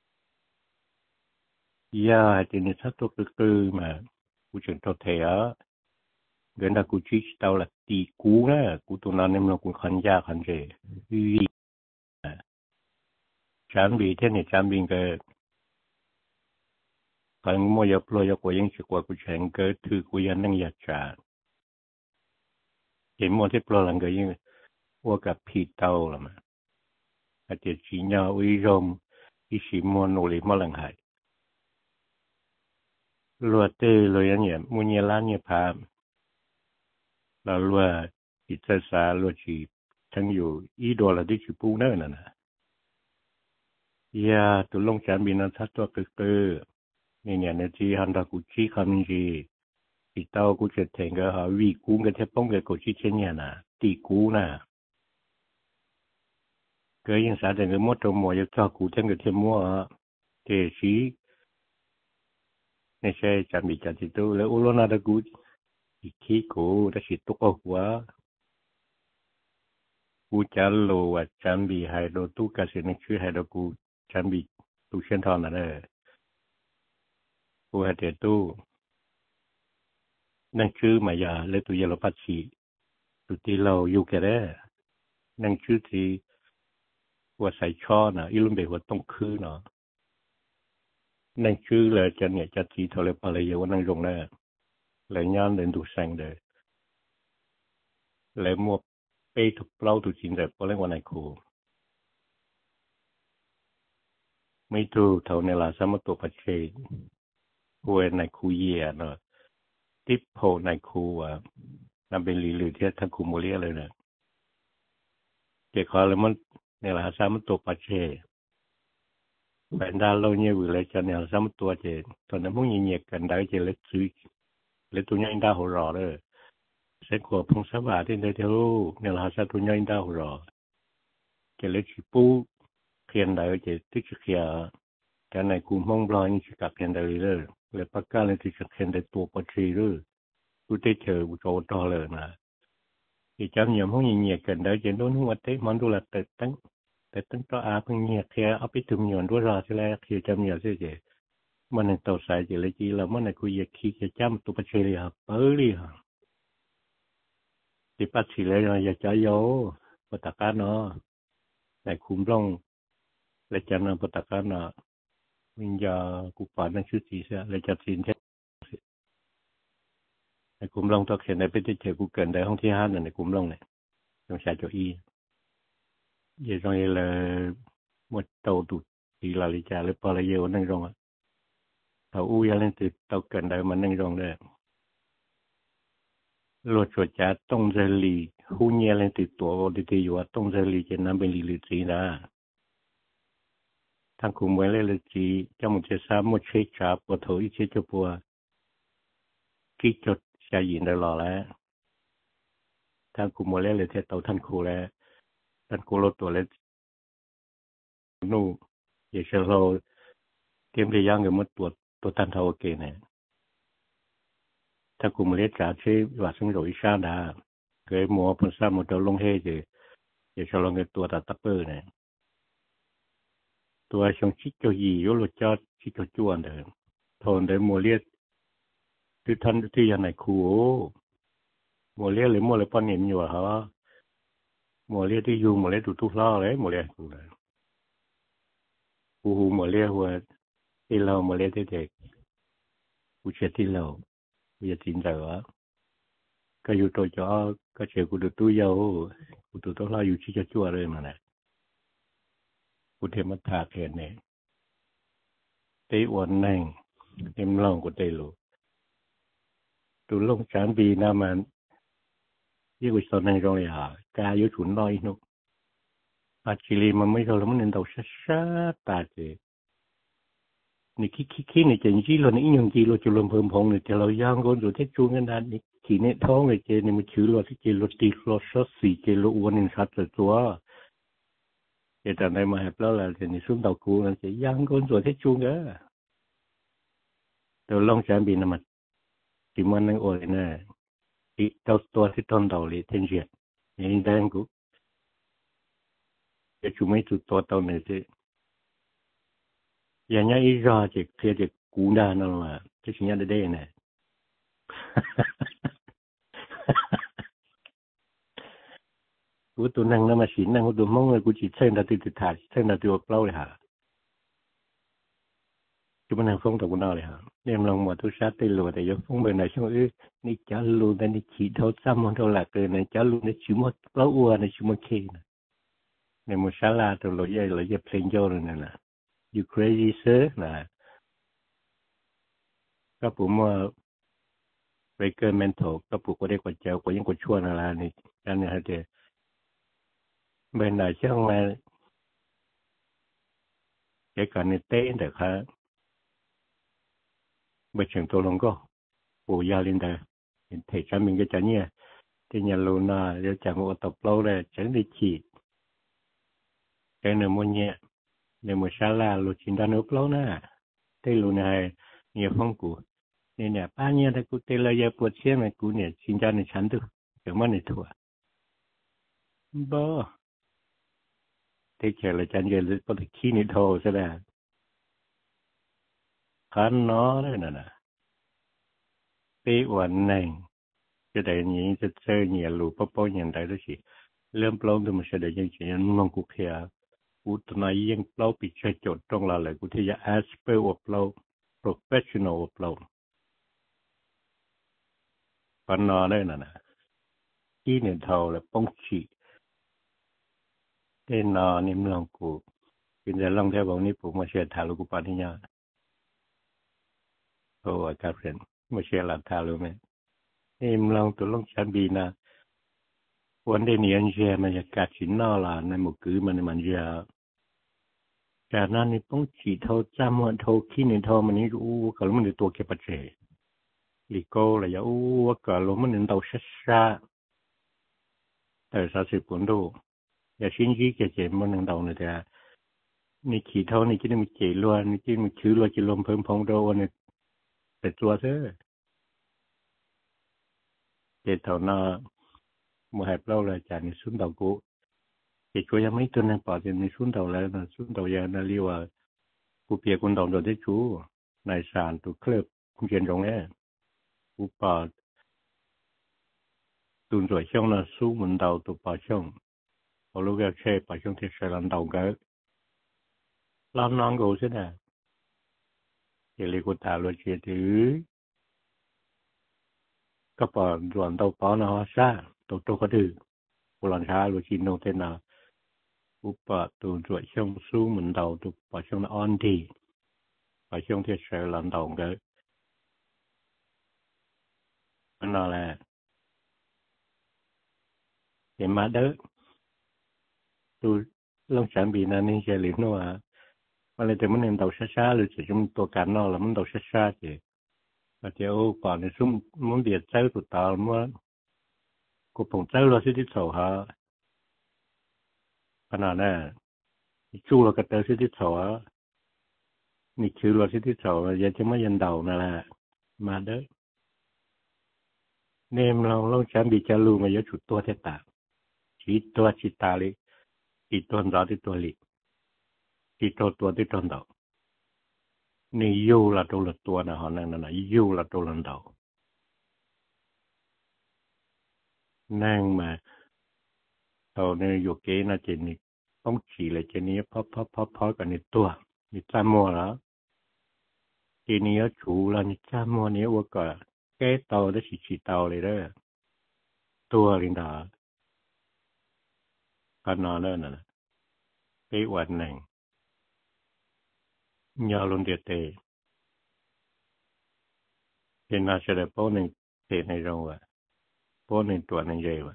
ya thì nó thắt tục từ mà cụ chuyện thọ thể á gần là cụ chỉ tao là tỷ cú đó cụ tụi nó nên là cụ khăn gia khăn gì vì chẳng bị thế này chẳng bị cái khăn mua nhập lo nhập của những sự của cụ chuyện cái thứ cụ yên năng nhạt trả chỉ mua tiếp lo là cái như qua gặp phi tao là mà à chỉ chỉ nhau uy rôm ý chỉ mua nô lì mua lần hai lúa tê lúaอย่างเงี้ยมุนีล้านเนี่ยพาแล้วลúaอีเจสาลúaจีทั้งอยู่อีดอลที่จีปูเนอร์นั่นน่ะยาตุลงจานบินทัศตัวเกอนี่เนี่ยในจีฮันดากุจิคำจีอีเต้ากูจะแทงก็หาวีกูกันแทบป้องกับกุจิเช่นเนี่ยน่ะตีกูน่ะก็ยังสาแต่ก็มดตัวมัวจะจ้ากูทั้งกับเทมัวเตชีในใช่จำบีจันทิตุแล้วอุลนาดกูอีกขี้กูแต่สิตุกเอาหัวกูจะโลว่าจำบีไฮโดตุกาสินชื่อไฮโดกูจำบีตุเชนทอนนั่นเองกูให้เตตุนั่นชื่อมายาและตุยาลพัชชีตุที่เราอยู่กันได้นั่นชื่อที่ว่าใส่ช่อน่ะอีลุมเบว่าต้องคือเนาะนั่นชื่อเลยจะเนี่ยจะทีทะเลปลายวันนั่งลงได้เลยย้อนเดินดูแสงเลยเลยมัวไปถูกเปล่าถูกจินเลยเพราะเรื่องวันไหนครูไม่ถูกเท่าในลาสามตัวปัจเจกคุยในครูเยียเนาะทิพโพในครูอ่ะนั่นเป็นลีลือที่ทั้งครูโมเลียเลยเนี่ยเกี่ยวกับอะไรมันในลาสามตัวปัจเจกbạn đã lâu như vừa lấy cho nên sắm tua thì tôi nói muốn nhìn nhiệt gần đấy thì lấy chữ lấy tôi nhanh đau rõ rồi sẽ của phong sát bà trên đây theo nên là sao tôi nhanh đau rõ thì lấy chữ pu khiên đấy thì tích chữ kia cái này cũng mong lo như chữ cặp khiên đấy rồi lấy bác ca lên thì chữ khiên đấy tua bát chi rồi tôi thấy chờ tôi cho to rồi mà thì trong nhiều muốn nhìn nhiệt gần đấy thì nó không có thấy món đồ là tết tánhแต่ตั้งแต่อาเพิ่งเนี่ยแค่เอาไปถึงหย่อนด้วยรอใช่แล้วคือจำเนี่ยเสียเจมันในตัวสายเจริญจีแล้วมันในคุยขี้จะจำตัวปัจเจริญฮะเปรี้ยที่ปัจเจริญอยากจะโย่ปตะการเนาะในคุ้มร่องและจันทร์ปตะการเนาะวิญญากุปานั่นชื่อสีเสียและจัดสินเช่ในคุ้มร่องตัวเขียนในเป็นที่เจอกูเกินในห้องที่ห้าในคุ้มร่องเนี่ยต้องใช้โจอีgiờ rồi là một tàu tụt thì là lý trả lấy bao là nhiều năng rong á tàu u ya lên từ tàu cần đại mà năng rong đấy luật chuột trả tông giờ lì hu nhẹ lên từ tổ đi thìอยู่tông giờ lì trên năm bên lì lì gì đó thằng cùng với lên là chỉ trong một chiếc xe một chiếc chạp của thổi ít chiếc cho bùa kí chốt xe gì đó lò lá thằng cùng với lên là theo tàu thằng khu láท่านกูรถตัวเล็กนู่อย่าเชื่อเราเตรียมที่ย่างกับมันตัวตัวท่านเท่าเกณฑ์เนี่ยถ้ากูมาเลี้ยจ่าชื่อว่าซึ่งโดยชาดาเคยมัวพันซ้ำมันจะลงเฮจี giờ cho lòng cái tua ta tấp bơ này tua xong chích cho gì yếu luật cho chích cho chuan được thôn để mua liệt từ thân từ giờ này khu mua liệt lấy mua lấy bao nhiêu nhiều hả mua liệt thì dùng mua liệt tụt tụt lo đấy mua liệt khu này khu mua liệt hoa thì lâu mua liệt thế thế khu chết thì lâu bây giờ chín giờ cái yêu tôi cho cái chuyện của tụi tôi giàu của tụi tôi lo yêu chỉ cho chua rồi mà này của thêm mất thà thế này tế uẩn này em lòng của tây lù tụi lông chán vì nào mà như cái sau này rồi à ca yêu chuẩn nói nó à chỉ li mà mấy giờ là mình nên đầu sát sát ta chứนี่คิดคิดคิดนี่จะยี่เรานี่ยังจีเราจะลงเพิ่มพงเนี่ยจะเราย่างก้นอยู่ที่ช่วงนั้นนี่ขีเนี่ยท้องเลยเจนี่มันชื่อเราที่เจเราตีเราชอบสีเจเราอ้วนนี่ชัดเลยตัวเจแต่ในมาให้เราแล้วจะนี่ซุ้มดาวกูนั่นจะย่างก้นอยู่ที่ช่วงนั้นแต่ลองจำบินมันที่มันนั่งโอ้ยเนี่ยที่ตัวตัวที่ต้นดาวเลยเทียนเจียนี่แดงกูจะชุ่มไม่จุดตัวตัวเนี่ยที่อย่างนี้อีรอจะเคลียร์จะกูได้นั่นแหละที่สิ่งนี้ได้เนี่ยกูตัวนั่งนั่งมาสินั่งกูตัวมองเลยกูจีเส้นตาติดติดถ่ายเส้นตาตัวเปล่าเลยฮะกูมันนั่งฟ้องตัวกูน่าเลยฮะเนี่ยลองหมดทุกชาติตีลัวแต่ยกฟ้องไปไหนช่วงนี้นี่จ้าลูนแต่นี่ขีดเท่าซ้ำมันเท่าหลักเลยเนี่ยจ้าลูนนี่ชิมดเปล่าอ้วนนี่ชิมดเคนเนี่ยมันชาลาตัวเราใหญ่เราจะเพลงโจ้เลยนั่นแหละyou crazy sir นะก็ผมว่าไปเกินเมนทอลก็ผมก็ได้กว่าเจ้าก็ยังกว่าชั่วนั่นแหละนี่นั่นเนี่ยฮะเจ้เป็นไหนช่างมาแค่การในเต้นแต่ค่ะไปเชิงตัวลงก็ปู่ยาลินแต่เห็นเทชั้นมันก็จะเนี่ยที่ยันลูน่าเดี๋ยวจะมาตบเราเลยฉันได้ฉีดแค่เนื้อมันเนี่ยเนี่ยมันชาลาลูจินดานุกแล้วนะเตลูนายเนี่ยฟังกูเนี่ยเนี่ยป้าเนี่ยถ้ากูเตลายปวดเสียมันกูเนี่ยจินดาในฉันดูเดี๋ยวมันในถั่วบ่เตเชลจันเยลก็ตะขี้นิโทซะแล้วขันน้อเลยนะนะเตวันหนึ่งจะได้ยินจะเจอเนี่ยลูปป้อยังได้ด้วยสิเริ่มปล้องตัวมันจะได้ยังจะยังมองกูเขียกูตอนนี้ยังเปล่าปิดใจจดตรงละเลยกูที่จะ aspire ว่าเปล่า professional ว่าเปล่าปัญหาเลยนะนะที่เนี่ยเท่าเลยป้องฉีเต้นนอนี่มันลองกูเป็นแต่ลองแค่บอกนี่ผมมาเชียร์ทาลูกูปานิญาโอ้ยการเรียนมาเชียร์หลับทาลูไหมนี่มันลองตัวลองชันบีนะวันเดียนี้อันเชียร์มันจะกัดชิ้นนอละในหมู่กือมันมันเชียร์จากนั้นนี่ป้องฉีเท่าจำมันเท่าขี้เนี่ยเท่ามันนี่อู้ก็รู้มันเป็นตัวเก็บปัจเจลิโก้เลยยาอู้ก็รู้มันเป็นตัวช้าแต่สาสิบคนดูอย่าชิ้นยี่เจ๋ๆมันหนึ่งดาวเนี่ยแต่นี่ขี้เท่านี่จะได้มีเจล้วนนี่จะมีชื่อล้วนจะลมเพิ่มพองโดเนี่ยแต่ตัวเธอเจเท่าน่ะมื่อให้เราเลยจากในซุ้มดาวกูเจช่วยยังไม่ตัวนั้นปอดในซุ้มดาวแล้วนะซุ้มดาวยานาลีว่ากูเปียกุนดาวโดนได้ชูในสารตัวเคลือบคุณเชียนตรงนี้กูปอดตุนสวยช่องนะสู้เหมือนดาวตัวปอดช่องพอรู้ก็แค่ปอดช่องที่ใช้ลำดาวก็ลำน้องกูใช่ไหมเจลีกูตาลวดเชียถือก็ปอดส่วนตัวปอดนะฮะซ่าตัวตัวก็ถือกูหลังช้าลวดชินโนเทน่ากูปอดตุนสวยช่องสู้เหมือนดาวตัวปอดช่องนะออนทีปอดช่องที่ใช้ลำดาวก็มันอะไรเห็นมาเด้อดูลองฉันบีนั่นนี่เฉลี่ยนัวมันเลยแต่มันเห็นดาวช้าๆหรือจะจุ่มตัวกันนอแล้วมันดาวช้าๆเจ๋ก็เจ้าก่อนในซุ้มมันเดียดเจ้าตัวตาเมื่อกูผงเจ้าเราสิที่โสฮะขนาดนั้นชูเราก็เจอสิที่โสฮะนี่คือเราสิที่โสยังจะไม่ยันดาวนั่นแหละมาเด้อเนมเราลองฉันบีจะรู้มาเยอะจุดตัวเท่าตาชีตัวชีตาเลยที่ต้นเราที่ตัวลิที่ตัวตัวที่ต้นเรานี่ยูละตัวละตัวนะฮะนั่นนั่นนะยูละตัวละเรานั่งมาเราเนี่ยอยู่เกณฑ์นะเจนี่ต้องฉี่เลยเจนี่พอพอพอพอกันในตัวนี่จำมัวแล้วเจนี่ก็ชูแล้วนี่จำมัวนี่ว่าก็แก้เตาได้ฉี่ฉี่เตาเลยเด้อตัวลินดากันนอนเด้อนั่นนะไปวันหนึ่งยาลงเดียเตเป็นนาเสด็จป้อหนึ่งเตในโรงว่ะป้อหนึ่งตัวหนึ่งเยว่ะ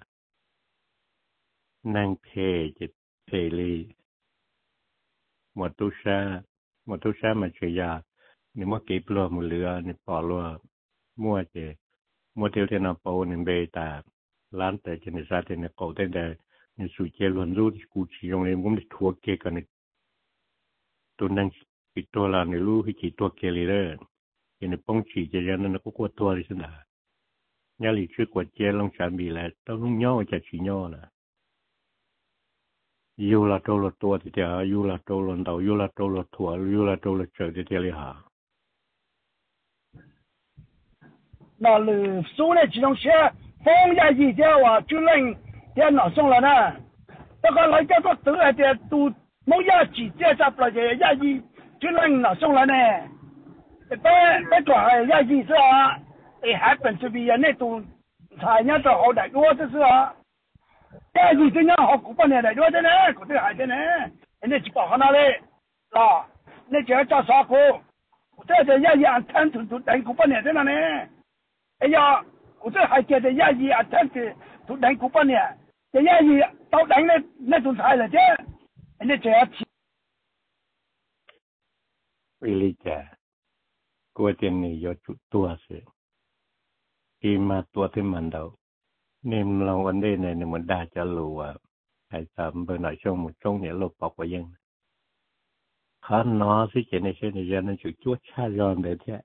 นั่งเพจิตเพลีหมดตุชาหมดตุชามันเชียนี่มั่วเก็บลัวมือเรือนี่ปอลัวมั่วเจมั่วเที่ยวเทนาป้อหนึ่งเบตาล้านแต่เจนิสาเทนเก่าแต่แต่นี่สุเจล้วนรู้ที่กูชี้ตรงนี้ผมได้ทัวเกกันนี่ตัวนั่งปิดตัวลานี่รู้ที่ชี้ตัวเกลีเดอร์ยังในป้องชี้เจยันนั่นก็กลัวตัวดิฉันด่ายาลีชื่อกวดเจลงชานบีแล้วต้องย่อจะชี้ย่อนะยูลาโตลตัวที่เดียวยูลาโตลดาวยูลาโตลถั่วยูลาโตลเจอที่เดียวเลยฮะ那里苏呢这种些风呀一点哇就能电脑送了呢这个来叫做得来的都某呀几节在不了呀一就能拿送了呢别别管呀一是啊哎还本是比呀那种产业都好的多这是啊呀一这样好古半年的多的呢古这还的呢那几包好哪里啊那叫叫啥股这这呀一按摊土都等古半年的了呢哎呀，我这还觉得亚裔啊，真是都能过半年，这亚裔到等那那种菜了，这人家这样吃。 วิลิจากลัวเจนนี่ยอจุดตัวเสียที่มาตัวที่มันเราเนี่ยเราวันนี้เนี่ยมันได้จะรู้ว่าไอ้สามเบอร์หน่อยช่วงหมดช่วงเนี่ยลบปอกไว้ยังข้านน้อสิเจนในเช่นในยันนั่นจุดจุดชาย้อนเลยแท้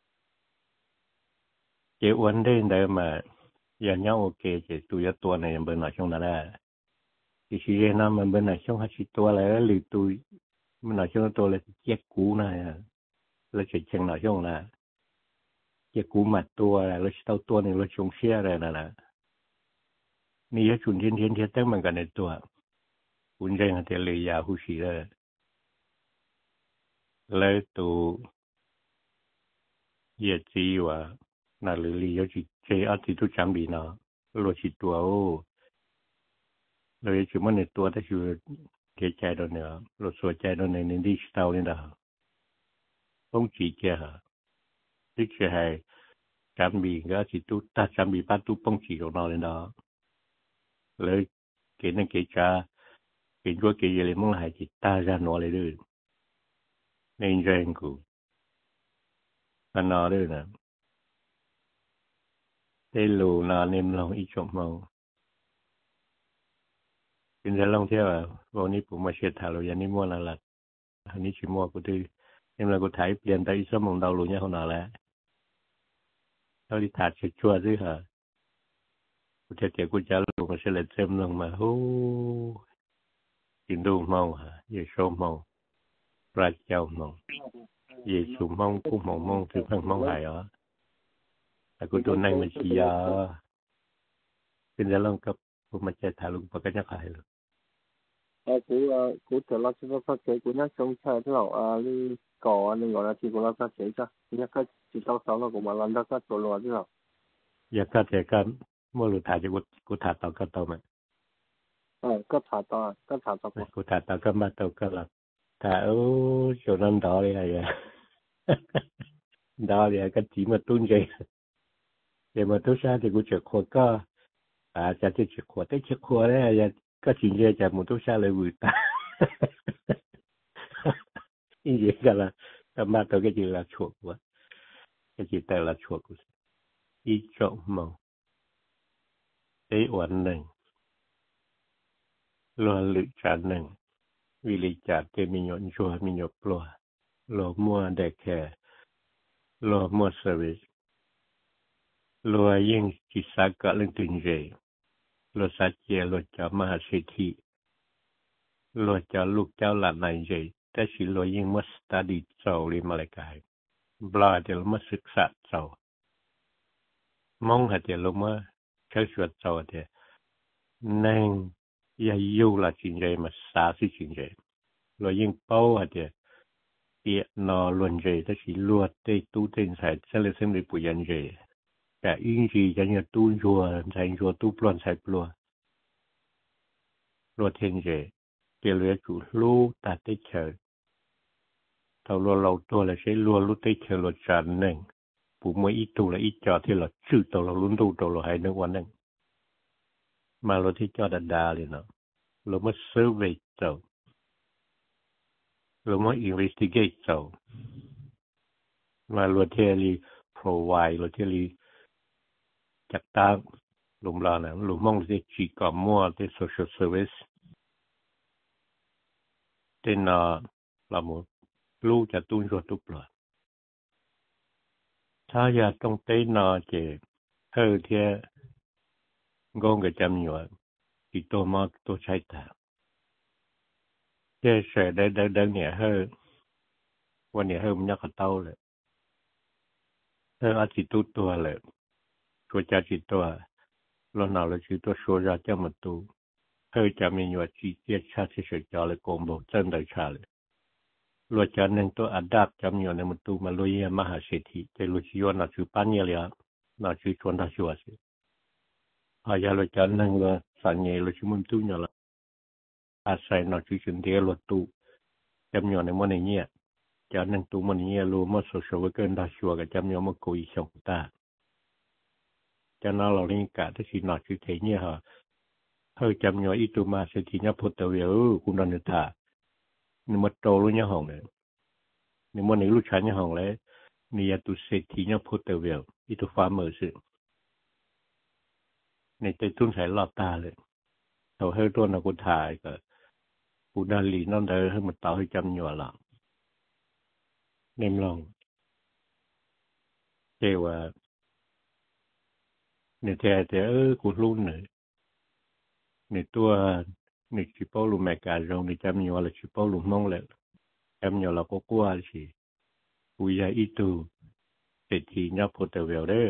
เจ้าวันเดินเดินมาอย่างเงี้ยโอเคเจ้าตัวยัดตัวในเบอร์หน่อยช่วงนั้นแหละที่ชี้เนาะมันเบอร์หน่อยช่วงห้าสิบตัวเลยหรือตัวมันหน่อยช่วงตัวเลยเจ็ดกูนะแล้วเฉยเชิงหน่อยช่วงนะเจ็ดกูหมัดตัวแล้วเต้าตัวหนึ่งแล้วชงเชี่ยอะไรนั่นแหละนี่จะชุนเทียนเทียนเทียนตั้งมันกันในตัวคุณใจหันเทเลยยาหูชีเลยแล้วตัวเยี่ยจีว่าน่าเลยลีจีเจ้าที่ทุกจำบีนะรถชิตัวโอ้เลยชุมันในตัวที่ชูเกใจโดนเนี่ยรถสวยใจโดนในนี้ดิจิตอลนี่นะต้องจีเจ้าที่จะให้จำบีก็ชิตุถ้าจำบีปัตตุป้องจีของเราเลยนะเลยเกณฑ์เกจาเกณฑ์ว่าเกย์เลยมึงหายจิตตาจานอเลยด้วยในใจกูอันนอด้วยนะเตลูนาเนมลองอีกจบมองเป็นจะลองเที่ยววันนี้ผมมาเชียร์ถ่ายเราอย่างนี้มั่วละละอันนี้ชิมั่วกูที่เนมเรากูถ่ายเปลี่ยนแต่อีสมองดาวลุเนี่ยเขาหนาแล้วเราที่ถ่ายชัวร์ด้วยค่ะกูจะเกี่ยวกูจะลงมาเฉลยเต็มลงมาโอ้กินดูมองฮะเยซูมองพระเจ้ามองเยซูมองกูมองมองถึงพังมองหายอ๋อแต่กูตัวนั่งมันชี้ยาเป็นจะลองกับกูมาเจอถ่ายลงปากกันยังไงเลย啊，佢啊，佢條垃圾垃圾車管一上車之後啊，呢個啊，另外一次個垃圾車啫，一個接到手啦，個嘛爛得得咗落之後， อยากกัดแต่กันเมื่อรู้ถ่ายจะกูกูถ่ายต่อกันต่อไหม誒，個查到啊，個查到กูถ่ายต่อกันมาต่อกันละถ่ายโอ้โจนั่นดอเลยไงดอเลยก็จีมาตุ้นใจเดี๋ยวมาตุ้นซาที่กูเจอขวดก็อาจจะจะเจอขวดได้เจอขวดได้ยังก็จริงๆจะมุตุชาเลยวิตาจริงๆกันละแต่มาตัวก็จีละชั่วกว่าก็จีแต่ละชั่วกูอีจอมองไอ้วันหนึ่งรอหรือจานหนึ่งวิลิจาเตมิโยนชัวมิโยปลัวรอมัวเด็กแค่รอมัวเซอร์วิสรอยิ่งจิตสักกะเรื่องตึงใจรถสัจเจรถจามาเศรษฐี lúa cho lúc cháu là này gìแต่สิลอยยิ่งมัสตาดีเจ้าเลยมาเลยกายบลาเดี๋ยวมาศึกษาเจ้ามองหาเดี๋ยวมาเชื่อชวดเจ้าเดี๋ยวนั่งยาอยู่ละจริงใจมาสาสิจริงใจลอยยิ่งเป้าหาเดี๋ยวเปียนอล้วนใจแต่สิลวดได้ตู้เต็นใส่เสลเสมเลยปุยันใจแต่ยิ่งจีจะเนี่ยตู้ชัวใส่ชัวตู้ปลอนใส่ปลัวลวดเทนใจเดี๋ยวเหลือจุลูตัดได้เฉยถ้าเราเราตัวเราใช้รัวรู้ได้เฉลจานหนึ่งผู้มวยอีตัวละอีจอที่เราชื่อตัวเราลุ้นตัวตัวเราให้นึกวันหนึ่งมาเราที่จอดดาเลยเนาะเรามาเซอร์เวย์เจ้าเรามาอินเวสติเกตเจ้ามาเราที่รีโปรไวด์เราที่รีจัดตั้งลุมลาเนี่ยลุมมองที่จีกอมัวที่โซเชียลเซอร์วิสที่น่ะเราหมดลูกจะตุ้นรถตุปลอดถ้าอยากต้องเต้นนอเจเฮอเทียงงกับจำอยู่ที่ตัวมาตัวใช้ตาเจเสด็จได้ได้ได้เนี่ยเฮอวันนี้เฮอมันยักษ์เต้าเลยเฮออาจิตตัวเลยตัวจ่าจิตตัวเราหนาวเลยจิตตัวชัวร์จะมาตัวเฮอจะมีอยู่จีเจียชาติเฉยๆเลยโกงบอกเจ้าได้ชาเลยลวดจานหนึ่งตัวอัดดับจำอยู่ในมุตุมาลุยมหาเศรษฐีจะลุยย้อนน่าชื่อปัญญาเลยน่าชื่อชวนทัชวาสิพายาลวดจานหนึ่งว่าสัญญาลุยมุตุเนี่ยละอาศัยน่าชื่อชุนเดียลวดตุจำอยู่ในมันเนี่ยจานหนึ่งตุมันเนี่ยรู้มาสุดๆว่าเกินทัชวากับจำอยู่มาคุยสองตาจานนั้นเราเรียนการที่สิน่าชื่อเทียเนี่ยฮะเฮ้ยจำอยู่อีตุมาเศรษฐีเนี่ยพุทธเวลคุณนันทานี่มันโตรู้เนี่ยห้องเลยนี่มันในลูกชายเนี่ยห้องเลยนี่ยาตุเศรษฐีเนี่ยพูดแต่เวลอีตัวฟ้ามือสิในใจตุ้นใส่ลอดตาเลยเราให้ตัวนักกุถ่ายก็กูดาลีนั่นเลยให้มันต่อให้จำอยู่หลังเนมลองเจว่าเนี่ยแต่แต่เออกูรู้หน่อยในตัวในชิปโป้ลูแมกาจงในจำอยู่อะไรชิปโป้ลูมองเลยจำอยู่เราก็กลัวสิกูอยากอีตูเศรษฐีเนี่ยพูดแต่เวลเด้อ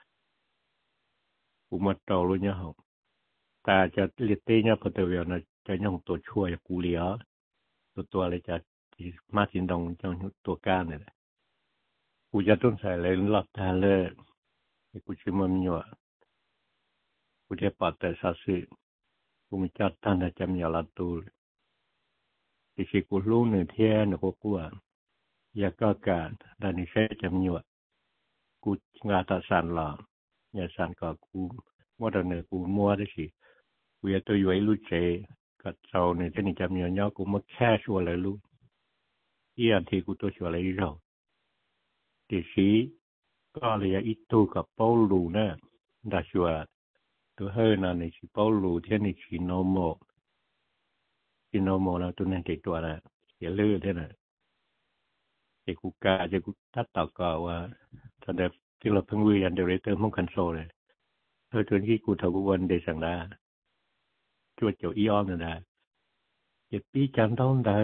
กูมาโตรู้เนี่ยห้องแต่จะเรียกเต้เนี่ยพูดแต่เวลนะจะย่องตัวช่วยกูเลี้ยตัวตัวอะไรจะมาสินดองจังตัวก้านเนี่ยกูจะต้นใส่เลยหลับตาเลยกูชิมันอยู่กูจะปัดแต่ซาซึกูมีจัดท่านจะจำอย่าละตูที่สิกูรู้หนึ่งเทียนกูกลัวอยากก็การด้านนี้ใช้จำอยู่กูงาตาสันหล่ออย่าสันก็กูว่าแต่เนี่ยกูมัวได้สิกูอยากตัวอยู่ไอ้ลูกเจก็เจ้าเนี่ยที่นี่จำอยู่เนาะกูมาแค่ชัวร์เลยลูกอีอันที่กูตัวชัวร์เลยเราที่สิก็เลยอีตัวกับเป้าลูเนี่ยได้ชัวร์ตัวเฮนั่นนี่สิเป้าลูที่นี่สิโนโมสิโนโมแล้วตัวนั้นเด็กตัวน่ะเสียเลือดเนี่ยนะเด็กกูกาจะกูตัดต่อก็ว่าตอนเด็กที่เราเพิ่งวิจัยเดเรเตอร์ห้องคอนโซลเลยเออตัวที่กูทำกูวันเดสังดาช่วยเจ้าอีออมนั่นนะเจ็ดปีจำต้องได้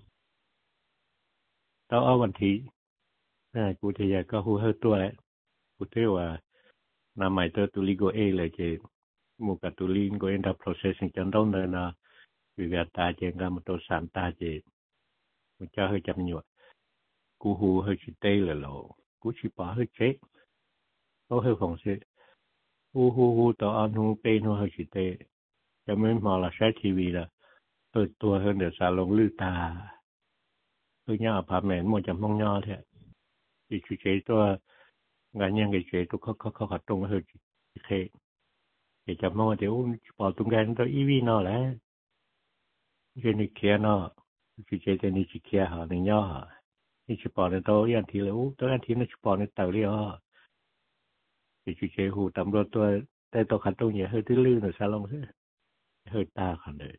ต้องเอาวันที่น่ะกูที่อยากก็หูเฮตัวแหละกูเที่ยวว่าน้ำใหม่ตัวตุลิโกเอเลยเจมูกับตุลินก็เอ็นดับ processing จำต้องได้นะวิวัฒนาเจงกันมาตัวสามตาเจมันจะให้จำอยู่กูหูให้ชิเต้เลยหรอกูชิปะให้เจ๊เขาให้ของเสหูหูหูต่ออันหูเป็นหูให้ชิเต้จะไม่มาละใช้ทีวีละเปิดตัวเฮเดอร์ซาลงลือตาตัวย่าพาแมนมันจะมองย่อแท้อีชิเจ๊ตัวงานยังไงเจ๊ตัวเขาเขาเขาขัดตรงให้เจ๊เดี๋ยวจะมองเดี๋ยวปอตรงกันตัวอีวีนอแหละเจนี่เคียนอชิเจ๊ตัวนี้ชิเคียหาหนึ่งย่อนี่ชิปอในโต๊ะยันทีเลยอู้ตัวยันทีนี่ชิปอในเตาเรียอ่ะที่ชิเชหูตำรวจตัวแต่ตัวขัดตรงเนี่ยเฮ้ยที่ลื่นหรือซาลงเฮ้ยเฮ้ยตาขันเลย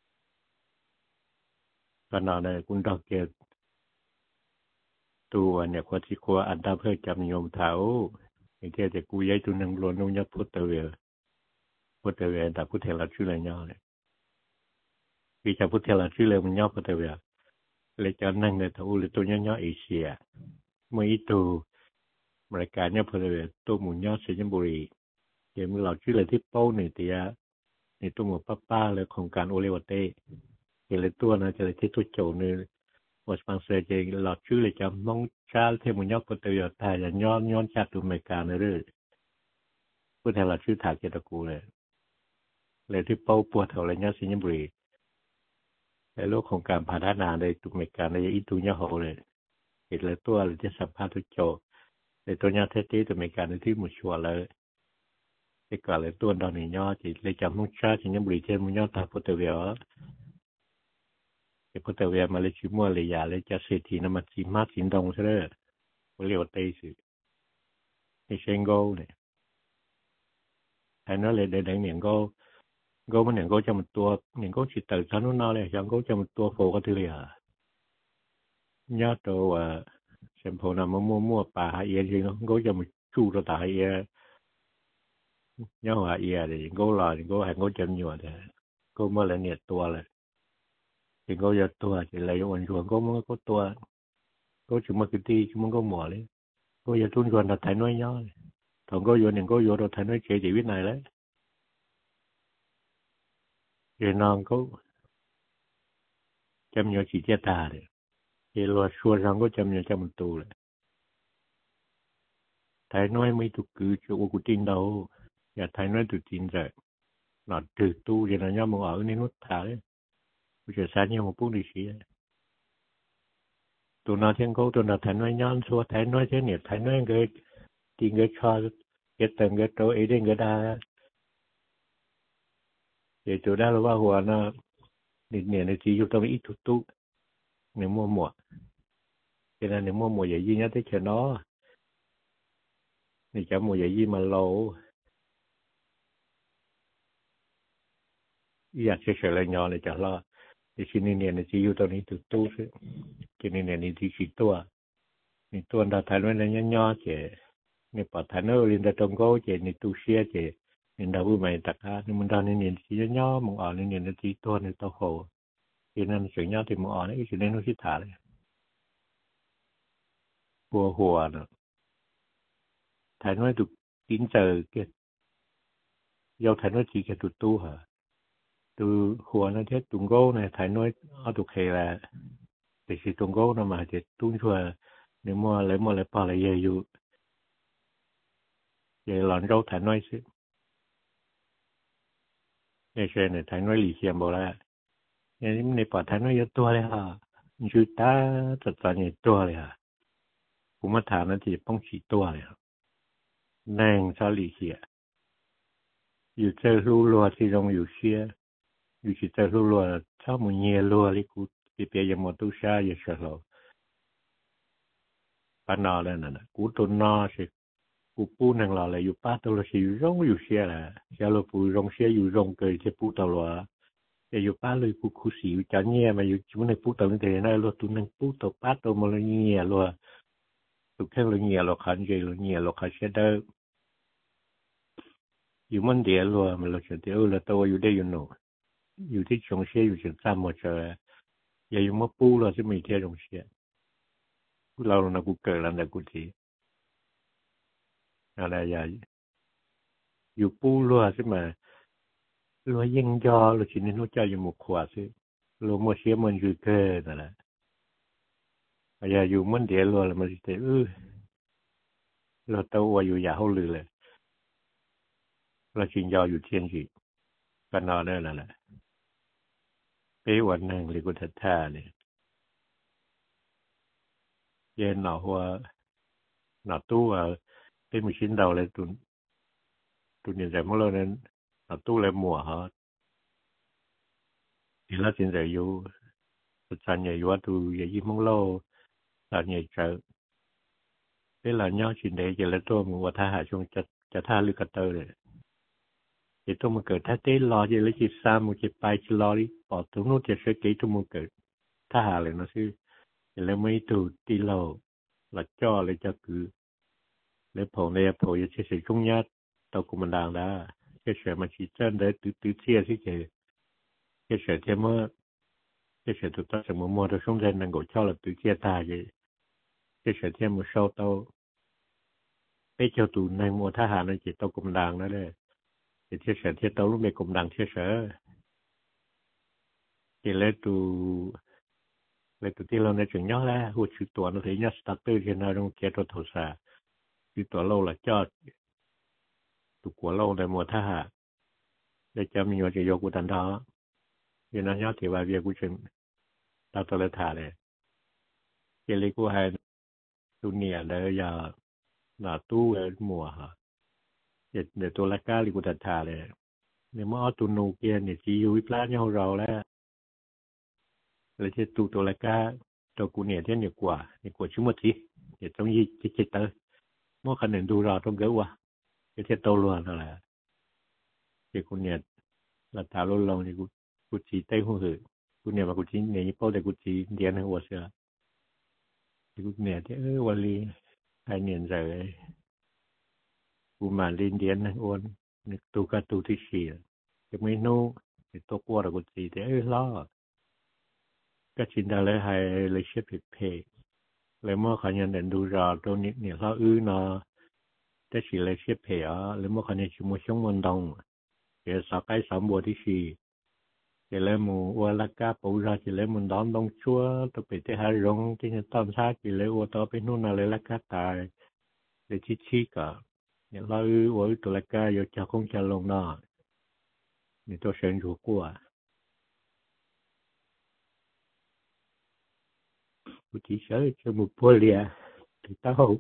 ขนาดนั้นคุณดอกเกตตัวเนี่ยควาที่ควาอันดับเพื่อจำยมเท้าอย่างที่จะกูย้ายตัวหนึ่งล้วนลงยักพุทธเวรพุทธเวรแต่พุทธเทระชื่ออะไรเนาะเลย vì cha phút theo là chứ lời mình nhóc phút theo vậy lấy cho năng để thấu lấy tôi nhóc nhóc Asia mới ít tu mà cả nhóc phút theo vậy tôi muốn nhóc sẽ nhóc bùi thì mình làm chứ lời tiếp bao này thì à thì tôi muốn pa paเลยโครงการโอเลวเต้thì lấyตัวนะจะเลยที่ตัวโจเนี่ยว่าสปอนเซอร์จะหลอดชื่อเลยจะมองชาที่มันยอดพอตัวอย่างแต่จะย้อนย้อนชาติอเมริกาในเรื่องพูดแทนหลอดชื่อถากเจตกูเลยเลยที่เป้าปวดเท่าไรเนี้ยสิญญบุรีในโลกของการพัฒนาในตุอเมริกาในอีตุเนี้ยเขาเลยเห็นเลยตัวเลยที่สัมภาษณ์ตัวโจในตัวเนี้ยเทสตี้ตุอเมริกาในที่มุชัวเลยที่ก่อนเลยตัวตอนนี้ย่อจีเลยจำมุ่งชาสิญญบุรีเช่นมุ่งย่อตาพุทธเวียที่พุทธเวียมาเลยชิมัวเลยยาเลยจะเศรษฐีน้ำมันสีมาสินดงใช่ไหมเขาเรียกว่าเตยสิในเชงโก้เนี่ยให้นั่นเลยเดินเหนียงโก้โก้มันเหนียงโก้จะมันตัวเหนียงโก้จิตตื่นชั้นนู้นน่าเลยยังโก้จะมันตัวโฟก็ถือเลยอ่ะย่อตัวว่าเซมโพน่ะมั่วมั่วป่าหายเอียจริงโก้จะมันจู่ตัวตายเอียย่อหายเอียเลยโก้ลอยโก้หายโก้จะหยวดเลยโก้เมื่อไรเนี่ยตัวเลยthì có giờ tua thì lấy quần chuồng có mới có tua có chừng mà cái ti chừng mà có mỏ đấy có giờ tuân quần là thấy nói nhau thằng có giờ này có giờ đâu thấy nói chơi chỉ biết này đấy rồi non có chăm nhau chỉ chết ta đấy thì lo xua rằng có chăm nhau chăm một tù đấy thấy nói mấy tụ cứ chỗ của tin đâu giờ thấy nói tụ tin rồi nó từ tu thì nó nhau mà ở nên nó thả đấy bây giờ sáng nhau một phút đi xí tụi nó thiên cố tụi nó thấy nói nhon xua thấy nói thế này thấy nói cái tiền cái cho cái tầng cái chỗ ấy đến cái đa để tụi đó là bao hòa nó nền nền nó chỉ dùng tao ít chút chút nếu mua mùa cho nên nếu mua mùa vậy gì nhá tới chờ nó thì chả mùa vậy gì mà lâu giờ sẽ sẽ lại nhỏ này chả lo thì xin nên này chỉ yêu tao này từ tu chứ cho nên này thì chỉ tua này tua đã thay nó nhỏ nhỏ chứ này bảo thay nó lên đã trồng gấu chứ này tu xia chứ nên đã vui mày tất cả nhưng mình đang này chỉ nhỏ nhỏ mình ở này này chỉ tua này tao khổ cho nên chuyện nhỏ thì mình ở này cho nên nó chỉ thả đấy bùa hùa nữa thay nó được chín giờ kia do thay nó chỉ cái tu tu hả từหัวนั่นเท็จตุงโก้เนี่ยถ่ายน้อยเอาตุกเคละแต่สิตุงโก้น่ะมาเจ็ดตุ้งชัวเนี่ยมัวเลยมัวเลยพอเลยเยอยู่เยหลอนเราถ่ายน้อยสิเนี่ยเช่นเนี่ยถ่ายน้อยหลีเสียมบอกแล้วเนี่ยในป่าถ่ายน้อยเยอะตัวเลยฮะชื่อตาจัดการเยอะตัวเลยฮะผมมาถามนั่นที่ป้องฉีตัวเลยครับแนงซาลีเสียอยู่เจอรู้รัวที่ตรงอยู่เชียอยู่ที่จะรู้ว่าถ้ามันเยี่ยรัวเลยกูที่เปียยังหมดตู้ชาอยู่เฉลยปานอเลยนั่นน่ะกูตัวนอสิกูปูนังหล่อเลยอยู่ป้าตัวละสิอยู่ร่องอยู่เสียแหละเจ้าเราปูร่องเสียอยู่ร่องเกยที่ปูตัวละแต่อยู่ป้าเลยกูคู่สีอยู่จันเยี่ยมาอยู่จุดในปูตัวนี้แต่ในรถตัวนึงปูตัวป้าตัวมันเลยเยี่ยรัวตัวแค่เลยเยี่ยเราขันใจเลยเยี่ยเราขันเสียเด้ออยู่มันเดียวรัวมันเราเสียเดียวเราตัวอยู่ได้อยู่หนูอยู่ที่ชงเชียอยู่ถึงสามหมดเลยอย่าอยู่มาปูเราจะมีเที่ยวชงเชียเราเรากูเกิดแล้วนะกูทีอะไรอย่าอยู่ปูรัวใช่ไหมรัวยิ่งยอเราชิ้นนี้นู้จะอยู่หมกขวาซิรัวมัวเชียมันคือเกิดนั่นแหละอย่าอยู่มันเดียวรัวแล้วมันจะเออเราเต้าอยู่อย่าเขาลือเลยเราชิ้นยออยู่เทียนจีกันนอนได้นั่นแหละไปวันนึงเลยกูทัดท่าเนี่ยเย็นหนาวหัวหนาวตู้อ่ะเป็นมือชิ้นเดาเลยตุนตุนอย่างไรเมื่อเรานั้นหนาวตู้เลยหมัวฮะทีละสิ่งใจอยู่สุดสันใหญ่ว่าตูใหญ่ยิ่งมั่งโลสันใหญ่เจอเป็นหลานย่อชิ้นใดจะละตัวมึงว่าท่าหาช่วงจะจะท่าลึกกระเตอเลยthì tôi muốn cởi thắt tế lo gì lấy chỉ xa một chỉ bài chỉ lo đi bỏ tụi nó chỉ sẽ kỹ tôi muốn cởi thà hà lại nó sư thì lấy mấy tụ đi lầu là cho lấy cho cứ lấy phổ này phổ như chia sẻ chung nhất tao cũng mình đang đã chia sẻ mà chỉ chân đấy từ từ chia chứ kì chia sẻ thêm mà 这些都到什么摸到胸在能够叫了对接大的，这些天没收到，被叫都能摸他下那就到共党了嘞，这这些天到路没共党这些，这来都来都ที่เราในจุดย่อแล้วหัวชุดตัวนั่นเองย่อสตาร์เตอร์ที่เราต้องเจตัวทศาชุดตัวเราละจอดตัวกัวเราในมัวท่าได้จะมีว่าจะยกกุตันท้อยันนั้นย่อที่ว่าเวียกุชินตาตัวละท่าเลยเจลิกูให้ตัวเนี่ยเลยอย่าหน้าตู้เออมัวฮะเดี๋ยวเดี๋ยวตัวละก้าลิกุตันท่าเลยเนี่ยมันเอาตัวนูเกียเนี่ยจีอยู่วิปลาเนี่ยเราแล้วเลยที่ตัวตัวละก้าตัวกูเนี่ยที่เนี่ยกว่าเนี่ยกว่าชิ้นหมดสิเดี๋ยวต้องยี่จิตจิตเตอร์เมื่อขนาดดูเราต้องเกว่าเดี๋ยวที่โตล้วนนั่นแหละเดี๋ยวกูเนี่ยเราถามลงลงเนี่ยกูกูจีเต้หัวหือกูเนี่ยมากูจีเนี่ยยี่ป้อแต่กูจีเดียนหัวเสือเดี๋ยวกูเนี่ยที่เออวันลีไอเนี่ยใจกูมาลินเดียนนะอ้วนเนี่ยตัวกับตัวที่สี่จะไม่นู้เนี่ยตัวกลัวแต่กูจีแต่เออล้อก็ชินได้เลยให้เลยเชื่อผิดเพย์เลยเมื่อขยันเดินดูรอตัวนี้เนี่ยเราอื้อเนาะแต่สิเลยเชื่อเพย์อ่ะเลยเมื่อขยันชิมช่วงมันดงเดี๋ยวสักไอ้สามบัวที่สี่เดี๋ยวเลยมูวัวลักกาปูราเดี๋ยวเลยมันดอนดงชัวตัวไปที่หารงที่จะต้นชาติเลยวัวตัวไปนู่นอะไรลักกาตายเดี๋ยวชี้ชี้ก็เนี่ยเราอื้อวัวตัวลักกาอยู่จะคงจะลงเนาะนี่ตัวเชิญถูกกว่ากูchỉ sợ cho một bữa lìa thì tao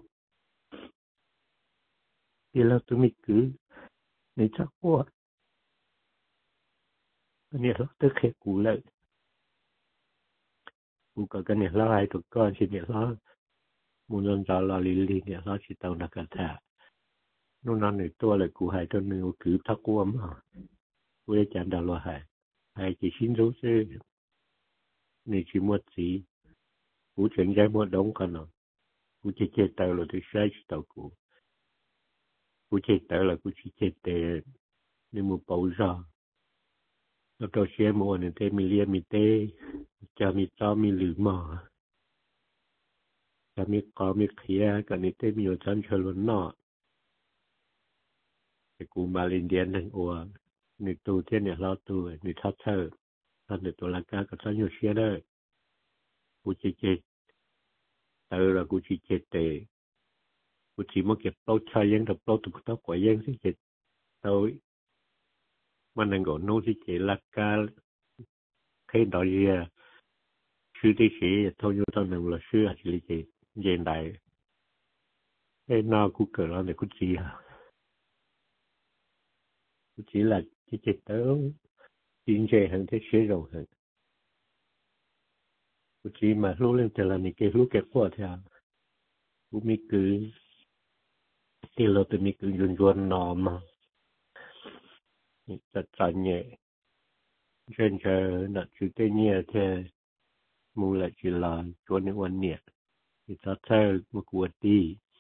thì là tụi mình cứ nên chắc quá cái này là tất cả cụ lợi cụ có cái này là ai tụi con chỉ này là muốn làm sao là lì lì này là chỉ tao là cả thà nó nói này tôi là cụ hai tôi nên cứ thắc quá mà cụ để chạm đầu là hai hai chỉ xin dấu chứ này chỉ một gì cụ chuyện giải một đống con nào cụ chỉ chết tao là tôi sai tao cụ cụ chết tao là cụ chỉ chết để nên một bảo raแล้วก็เชื่อมัวเนี่ยเตมีเลียมีเตจะมีจ้ามีหรือมาจะมีกอมีเขียกันนี่เตมีอยู่ชั้นเชลวนนอแต่กูมาลินเดียนนั่งอัวนี่ตัวเทียนเนี่ยเราตัวนี่ทัดเธอท่านเนี่ยตัวลักกากับท่านอยู่เชื่อได้กูchỉ chết tao làกูchỉ chết tệกูchỉ muốnเก็บเป้าชายยังกับเป้าตุกตะกว่ายังสิchết taoมันนั่งก่อนโน้สิchếtลักกาแค่ดอกเดียชื่อที่เสียทอยตอนนั้นเราชื่ออะไรเจ็ดเย็นได้ไอ้นากูเกิดแล้วเนี่ยกูจีฮะกูจีlà chỉ chết tao chính chế hàng thế chế rồi hàngกูจีมารู้เรื่องแต่ละนี่เกี่ยวรู้เก็บพวกเธอกูมีคือที่เราตัวมีคือยุนยวนนอมาจัดการเนี่ยเช่นเช่นนักจุดเนี่ยเธอมูลจิลาชวนในวันเนี่ยที่จัดเธอมากวดดี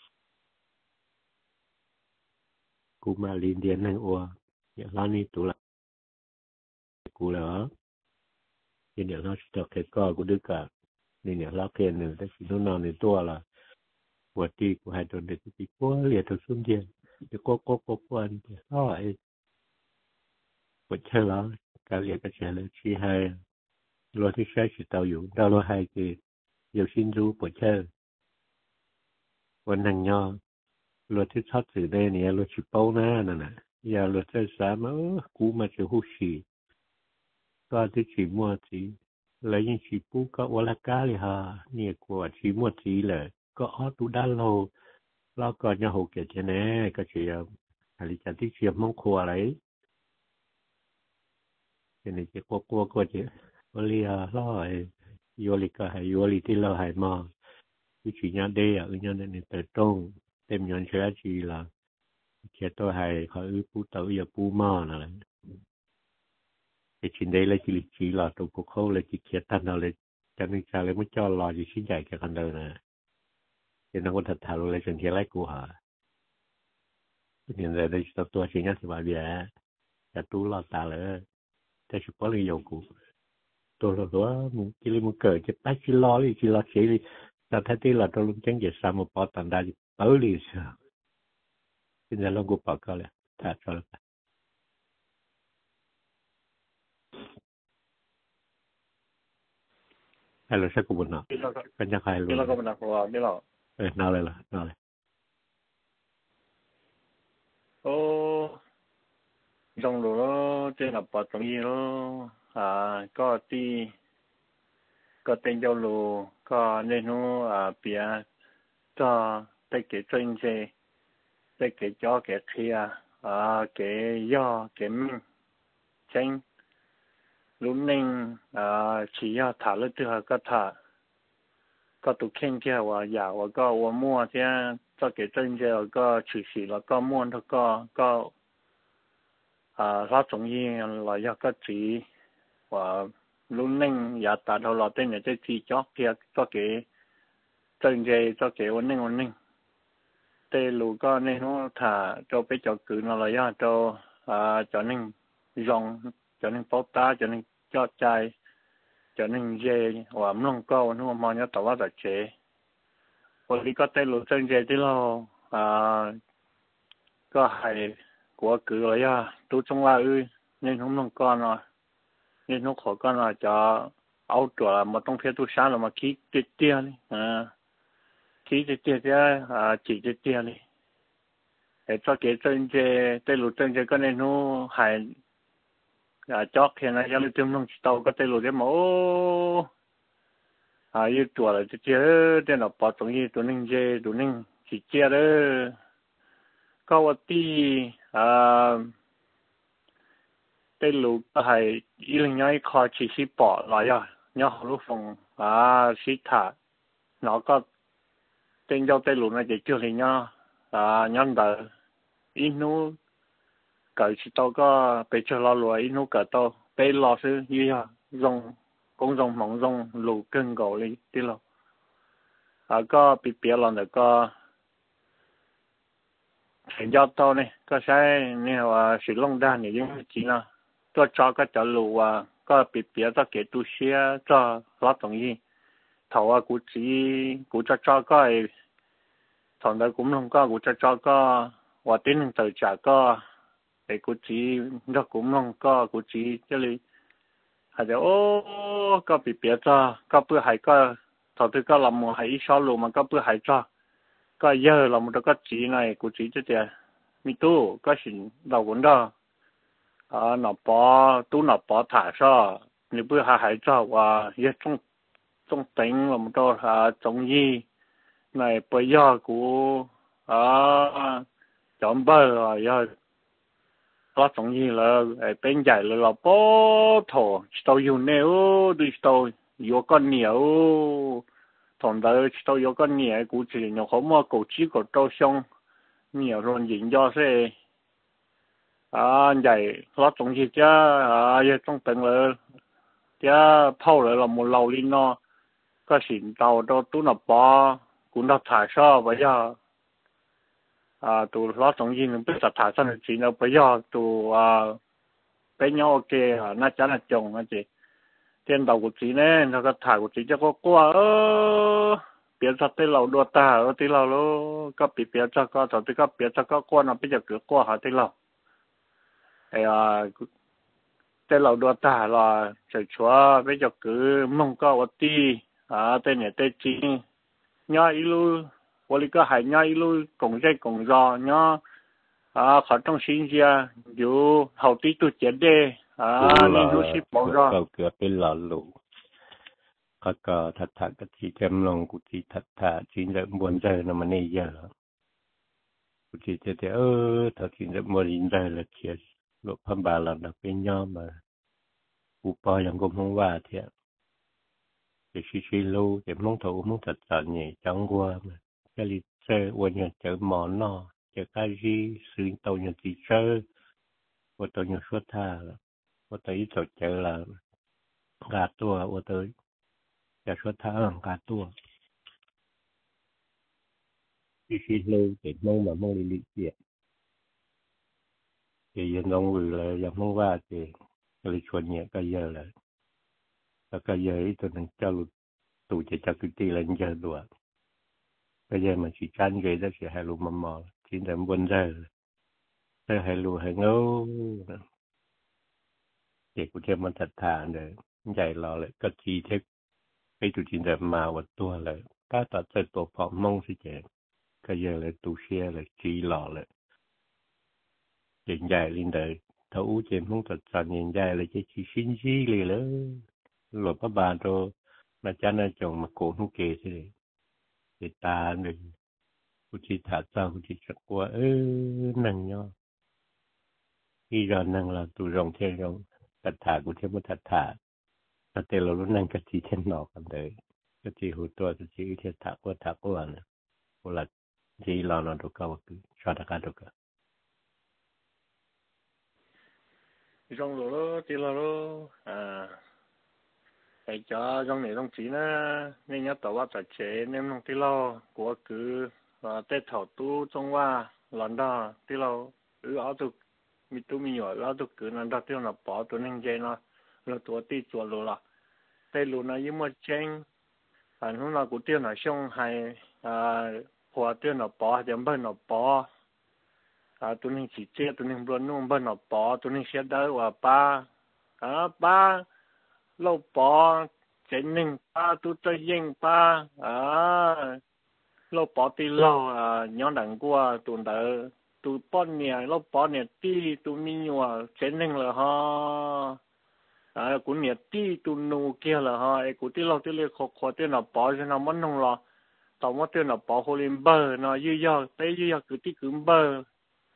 กูมาลินเดียนนั่งอัวอย่างร้านนี้ตัวละกูแล้วเดี๋ยวเราจะเก็บก็กูดึกกันนี่เนี่ยเราเขียนหนึ่งแต่สิ่งนั้นในตัวละปวดที่กูให้ตัวเด็กที่กูเรียนตัวสุ่มเดียนเดี๋ยวก็ก็ก็วันเดี๋ยวอ๋อไอ้ปวดเช่แล้วการเรียนก็เช่แล้วชี้ให้เราที่ใช้ชีวิตเราอยู่เราเราให้คือเดี๋ยวชิ้นรู้ปวดเช่วันนั่งย่อเราที่ชอบสื่อได้เนี่ยเราชิปเป้าหน้านั่นน่ะอย่าเราจะสามารถกูมาจะหูฉี่ก็ที่ฉีมัวจีแล้วยังฉีปูก็วลากาเลยฮะเนี่ยกว่าฉีมัวจีเลยก็อ้อตูด้านเราเราก็ยังหกเกียรติแน่ก็เชียร์อะไรจะที่เชียร์มังคัวอะไรอย่างนี้จะกลัวกลัวก็จะวลีฮะล่อไอ้โยลิกาให้โยลิที่เราให้มาวิธีนี้ได้อ่ะวิธีนี้เนี่ยแต่ต้องเต็มยันเชื้อจีละเชียร์ตัวให้เขาอื้อปูเต๋ออย่าปูมาอะไรไอ้ชิ้นใดเลยจิลิจีหลอดตัวพวกเขาเลยจิเขียนตันเอาเลยจะนึกจะเลยไม่จ่อรออยู่ชิ้นใหญ่แค่กันเดินนะเดี๋ยวนักวัฒนธรรมเลยจนเทียไรกูหาเนี่ยเลยได้ตัวชิ้นนี้สิบาทเบี้ยจะตู้หลอดตาเลยแต่ชุดก็เลยโยกู tôi là đó một chỉ là một cờ chỉ bắt chỉ lo đi chỉ lo chỉ đi ta thấy tí là tôi luôn chẳng về sao một bao tàn đa tới đi sao bây giờ nó cũng bảo cái này thật rồi hay là sao cũng buồn nào cái nhà hay luôn cái là có buồn nào của biết nào ê nào lại là nào lại ô trong đồ đó trên là bảo trong gì đó à có tí có tên dâu lù có nên nó à bia cho tới cái chân chơi tới cái cho cái kia à cái do cái mình tranh lúc nên à chỉ要thả了之后个他个都看见我呀我个我摸见这个真正个去世了个摸那个个啊他中医来要个治我lúc nên ya ta đâu là tên này cái chỉ cho kia cho cái chân dây cho cái ổn định ổn định tê lù có nên nó thả cho bé cho cử nó là ya cho à cho nên rong cho nên bóc ta cho nên cho trái cho nên dê và mông câu nó mà nhớ tao đã chế và đi có tên lũ chân dê tí lo à có hay của cử rồi ya tu trong la ư nên không mông con rồi nên nó khó con là cho áo tuổi là một trong phía tu sáng là mà khí tiết tia đi à khí tiết tia à chỉ tiết tia đi để cho cái chân dê tên lũ chân dê có nên nó hay à chót thì nó giờ lúc nông tàu có tên lúa đấy mà ô à yêu chùa là chỉ chơi tên là bảo tồn gì tụi ninh chơi tụi ninh chỉ chơi đó có một tí à tên lúa hay yêu nhau khó chỉ xí bỏ lại à nhau họ lúc phòng à xí thả nó có tên giao tên lúa này chỉ chưa thì nhau à nhân đời ít nu cái chỉ tao có bị cho lo lúa nó cả tao bị lo sư như vậy dùng cũng dùng mỏng dùng lúa cân gạo đi đi lo à có bị bịa lần nữa có thành giao tao này có sai này là sử dụng đa này giống chỉ là cho cho cái cho lúa có bị bịa cho cái tu sửa cho lót đồng gì thầu à cũng chỉ cũng cho cho cái thằng đó cũng không có cũng cho cho có và tính từ trả có để cô chỉ nó cũng không có cô chỉ cho nên hay là ô có bị biết cho có bữa hay có thằng tôi có làm một hay số luôn mà có bữa hay cho có giờ làm một cái chỉ này cô chỉ cho tiền mi tu có chuyện đầu vấn đó à nó bỏ tu nó bỏ thả sao nếu bữa hay hay cho và giờ trong trong tính là một đồ à trong gì này bây giờ của à chọn bơ rồi giờ có trong gì là bên giải là là bó thổ tàu yêu nêu đi tàu yêu con nhiều thằng đó tàu yêu con nhiều cũng chỉ nhiều không mà cổ chỉ có tàu xong nhiều rồi dính do thế à giải có trong gì chứ à giờ trong tầng là chứ phao lại là một lầu lên nó có xịn tàu đó tú nó bó cũng đã thải sao bây giờ à tụ lo trong gì mình biết là thả sang chỉ nó bây giờ tụ à bên nhau ok à nó chả là chồng anh chị tiền đầu của chị này nó có thả của chị cho có qua ơ biến ra tới lầu đua ta ở tới lầu nó có bị biến ra có thằng tới có biến ra có qua nó bây giờ cứ qua hả tới lầu thì à tới lầu đua ta là trời chúa bây giờ cứ mong có một tí à tên này tên chị nhá ilu我哋個係呀，一路共濟共助呀，啊，學中先至有後啲都接的，啊，你都是幫助。 ก็เกิดเป็นหลานลูกก็ก็ทัดทัดก็ที่จำลองกูที่ทัดทัดที่จะบวนใจน่ะมันนี่เยอะกูที่จะเออถ้าที่จะบวนใจละเทียลูกพันบาลละเป็นย่อมากูปอยังก็มองว่าเทียจะชิชิลูจะมองถูมองทัดทัดเนี่ยจังกว่าcái lịch sửวันนี้เจอหมอนนอเจอการที่สื่อตัวอย่างที่เจอว่าตัวอย่างสุดท้ายว่าตัวที่ตัวเจอละกาตัวว่าตัวจะสุดท้ายกาตัวที่สิ่งเลยเด็กมองแบบมองลิลิเจียจะยังงงอยู่เลยยังมองว่าจะลิชวนเนี่ยก็เยอะเลยแล้วก็เยอะตัวนึงจะรู้ตัวจะจะกุฏิเลยเยอะด้วยก็เยอะมาชี้ชันเกยจะเสียให้รู้มามอที่แต่บนใจแต่ให้รู้ให้เงาเด็กกูจะมันถัดทานเลยใหญ่รอเลยก็ชี้เทคไปตุจินแต่มาวัดตัวเลยถ้าตัดใจตัวพร้อมมงสิเจก็เยอะเลยตูเชียเลยชี้หล่อเลยใหญ่ลินเดย์ถ้าอู้เจมต้องตัดสันใหญ่เลยจะชี้ชิ้นชี้เลยเลยหลบพระบาทตัวมาจันน่ะจงมาโกงทุกเกสิเลยติดตาหนึ่งกูชี้ถาดเจ้ากูชี้จักว่าเออหนังเนาะที่เรานั่งเราตูรองเที่ยงรองตัดถากูเที่ยงมาตัดถาแต่เตเราลุ้นนั่งกะจีเช่นนอกกันเลยกะจีหูตัวกะจีเที่ยงถากว่าถากว่านะโบราณจีเรานอนดูก็ว่าคือชอบตะการดูก็ trong đó thì là đó à cái cho trong này trong chỉ nó nên nhớ tàu tại chế nên trong tí lo của cứ và tết thọ tu trong qua lần đó tí lo cứ ở tu mi tu mi nhỏ ở tu cứ lần đó tí nó bỏ tu nên chơi nó là tu tí chùa luôn là tết luôn nó giống như chơi anh hôm nào cũng tiêu nó xong hay à hoa tiêu nó bỏ thì bên nó bỏ à tụi mình chỉ chơi tụi mình luôn luôn bên nó bỏ tụi mình sẽ đỡ và ba à ba lâu bỏ chế ninh ba tụi tôi yên ba à lâu bỏ thì lâu à nhỏ đằng qua tụi đỡ tụi bọn nhà lâu bỏ nhà tí tụi mình nhỏ chế ninh là ha à cũng nhà tí tụi nô kia là ha cũng tí lâu tí lâu khó khó tí nó bỏ cho nó mất nông là tao mất tí nó bỏ hồ lên bờ nó dư dơ tới dư dơ cứ tí cứ bờ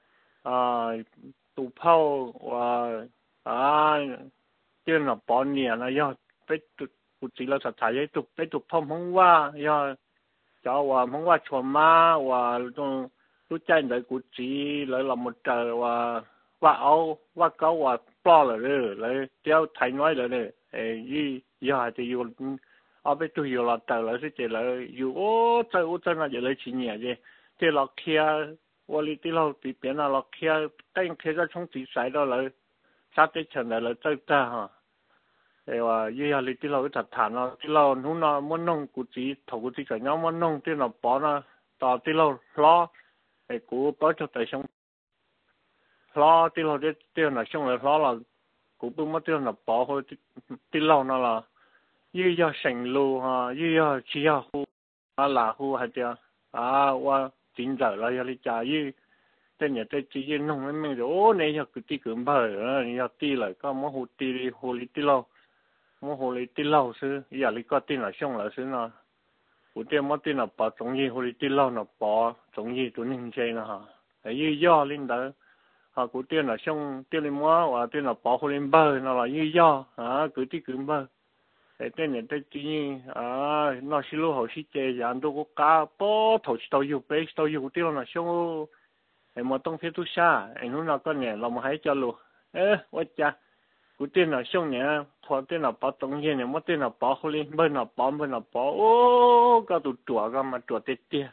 à tụ phao và à tiền là bao nhiêu là do phải tụ tụ chỉ là thật thải tụ phải tụ phao không qua do cho và không qua chùa ma và trong lúc chơi đấy cũng chỉ lại là một trời và và áo và câu và bao là rồi lại theo thầy nói là rồi ấy giờ thì yêu ở bên tôi yêu là trời là sẽ chỉ là yêu ô trời ô trời là chỉ là chỉ nhẹ chứ thì là kia我哩啲路邊邊啊落去，等佢個從地勢到嚟，沙地層嚟嚟走得嚇。誒話依下你啲路一塌塌咯，啲路นู่นน่ะมัน弄กูจี頭กูจี個樣มัน弄啲路bỏ啦，ต่อ啲路攞誒กูbỏ咗第上，攞啲路啲啲路上嚟攞啦，กู不乜啲路bỏ去啲啲路嗱啦，依下成路嚇，依下只下湖啊嗱湖係啲啊我。chính giờ là giờ đi trả như tên nhà tên chỉ như nông mấy mình rồi ô này giờ cứ tí cứ bờ giờ tí lại có món hồ tí hồ lý tí lâu món hồ lý tí lâu xứ giờ lý có tin là xong là xứ nó của tiền món tin là bỏ giống như hồ lý tí lâu nó bỏ giống như tụi mình chơi nó hả ấy như do lên đó họ của tiền là xong tiền là mua và tiền là bỏ hồ lên bờ nó là như do à cứ tí cứ bờ cái tên này tên chỉ như à nó xí lô họ xí chơi giờ anh đâu có cá bó thầu tàu yêu bé tàu yêu tiêu là xong em mà tông phía tu xa em lúc nào có nhẹ làm một hai cho luôn ê quá cha của tên là xong nhẹ khoa tên là bỏ tông gì nhẹ mất tên là bỏ hồ lên bên là bỏ bên là bỏ ô cái tụt chùa cái mà chùa tết tia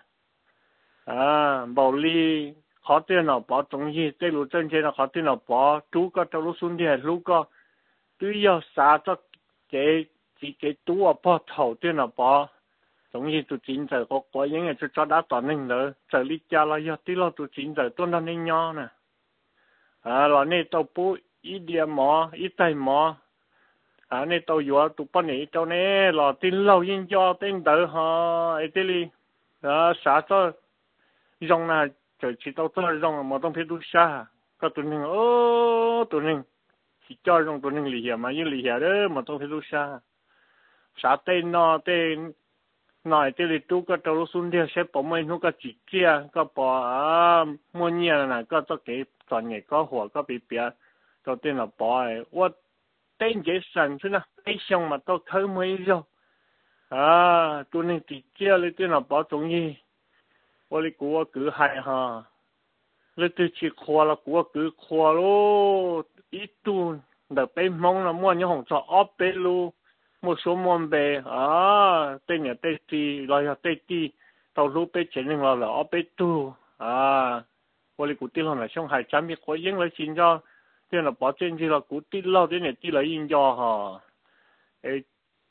à bảo ly khó tên là bỏ tông gì tên lúc chân chơi là khó tên là bỏ chú cái tàu lúc xuống đi lúc có tuy giờ xa cho cái chỉ cái túa bỏ thầu tiền là bỏ giống như tụi chính giờ có có những người cho đã toàn nên nữa giờ đi cha là do tí lo tụi chính giờ tôi đang nên nhau nè à là nên tao bố ít điểm mỏ ít tay mỏ à nên tao vừa tụi bọn này tao nè là tin lâu yên cho tên đỡ ha ấy thế đi à xã cho rong là giờ chỉ tao cho rong mà tao phải đủ xa có tụi mình ô tụi mình chỉ cho rong tụi mình lì hiểm mà như lì hiểm đó mà tao phải đủ xa xã tên nó tên nói tên là tu cái đầu xuân thì sẽ bỏ mấy nó cái chỉ kia cái bỏ à mua nhiều này cái cho cái toàn ngày có hoa có bị bịa cho tên là bỏ ấy tôi tên cái sản xuất nè cái xong mà tôi thấy mấy rồi à tôi nên chỉ kia lấy tên là bỏ giống như tôi lấy của cứ hay ha lấy từ chỉ khoa là của cứ khoa lô ít tu đợt bên mong là mua những hàng trọ ốp bên luôn một số môn về à tên nhà tên ti rồi là tên ti tàu lúa bên trên nhưng là ở bên tu à tôi lấy cụ tin là trong hai trăm biết có những lấy xin cho tên là bỏ trên thì là cụ tin lâu thế này tin là in cho ha ấy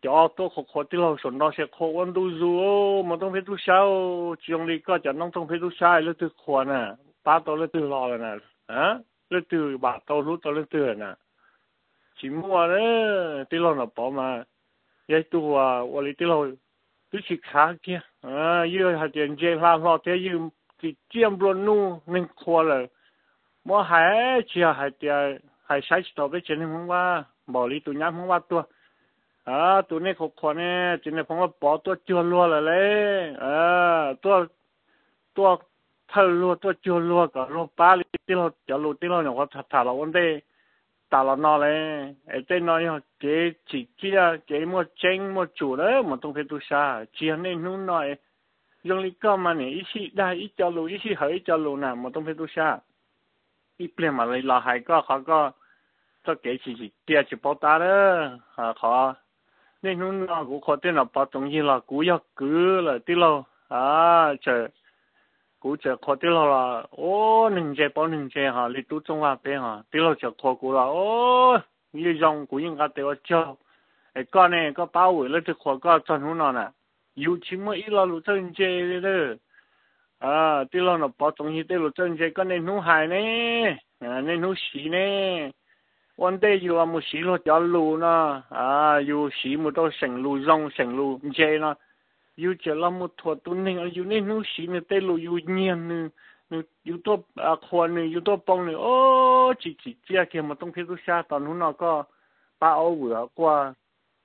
cho tôi khổ khổ tí lâu sổn đó sẽ khổ quan tu dù mà không phải tu sao trường lý có chẳng nông không phải tu sai lấy từ khổ nè ba tôi lấy từ lo rồi nè hả lấy từ bà tôi lúc tôi lấy từ nè chỉ mua đấy tí lâu nó bỏ mà vậy tu à我哩tí lâu tu chỉ khá kia à yêu hạt tiền chơi làm lo thế yêu chỉ chiêm luôn nu nên khổ rồi mua hải chỉ hải tiền hải sai tao với chuyện không qua bỏ lý tụi nhám không qua tua à tụi này khổ khổ nè chuyện này phong qua bỏ tua chưa luôn rồi đấy à tua tua thâu luôn tua chưa luôn cả luôn ba lý tí lâu cho luôn tí lâu nó có thật thật là vấn đề ta là nó này ở trên nó nhá cái chỉ kia cái mua tranh mua chủ đấy mà không phải tu sa chỉ nên nó nói dùng lý cơ mà này ít khi đây ít cho luôn ít khi hơi cho luôn nè mà không phải tu sa ít liền mà lấy là hay có khó có cho cái chỉ chỉ kia chỉ bảo ta đó à khó nên nó nó cũng khó tên là bảo tổng gì là cũng要cứ là tí lâu à chờ cú chờ khó tí lâu là ô nâng chế bảo nâng chế hả lý tu trong hoa bên hả tí lâu chờ khó cú là ô như dòng cú những cái tiêu cho cái con này có bảo vệ lấy được khó có cho nó nè yêu chỉ mới ít là lúc chân chế đấy à tí lâu nó bảo tổng gì tí lâu chân chế con này nó hại nè à nên nó xí nè vấn đề yêu là một xí lo cho lù nè à yêu xí một đôi sành lù dòng sành lù chế nè yêu chỉ là một thuật tu nên yêu nên nó xí nên tên lù yêu nhiên nè yêu to à khoan nè yêu to bông nè ô chỉ chỉ chia kia mà trong khi tu xa tao nó có ba ô vừa qua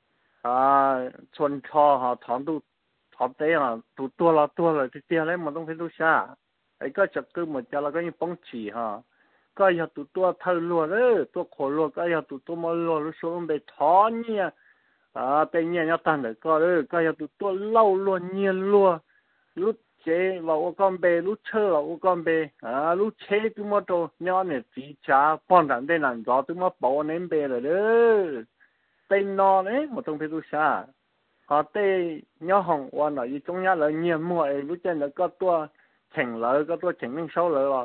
à xuân cho họ thằng tu thằng tế à tu tua là tua là thì chia lấy mà trong khi tu xa ấy có chặt cứ một cho là cái như bông chỉ ha có giờ tụi tôi thâu luôn đấy tôi khổ luôn có giờ tụi tôi mới luôn lúc số bị thó nha à bên nhà nhau tan được có đấy có giờ tụi tôi lâu luôn nhiên luôn lúc chế vào con bê lúc chơi vào con bê à lúc chế tụi mới đồ nhau này chỉ trả bọn đàn đây làm rõ tụi mới bỏ nên bê rồi đấy tên nó đấy một trong thế tôi xa họ tên nhau hồng quan ở trong nhà là nhiên mua lúc trên là có tôi chỉnh lợi có tôi chỉnh lên sáu lợi rồi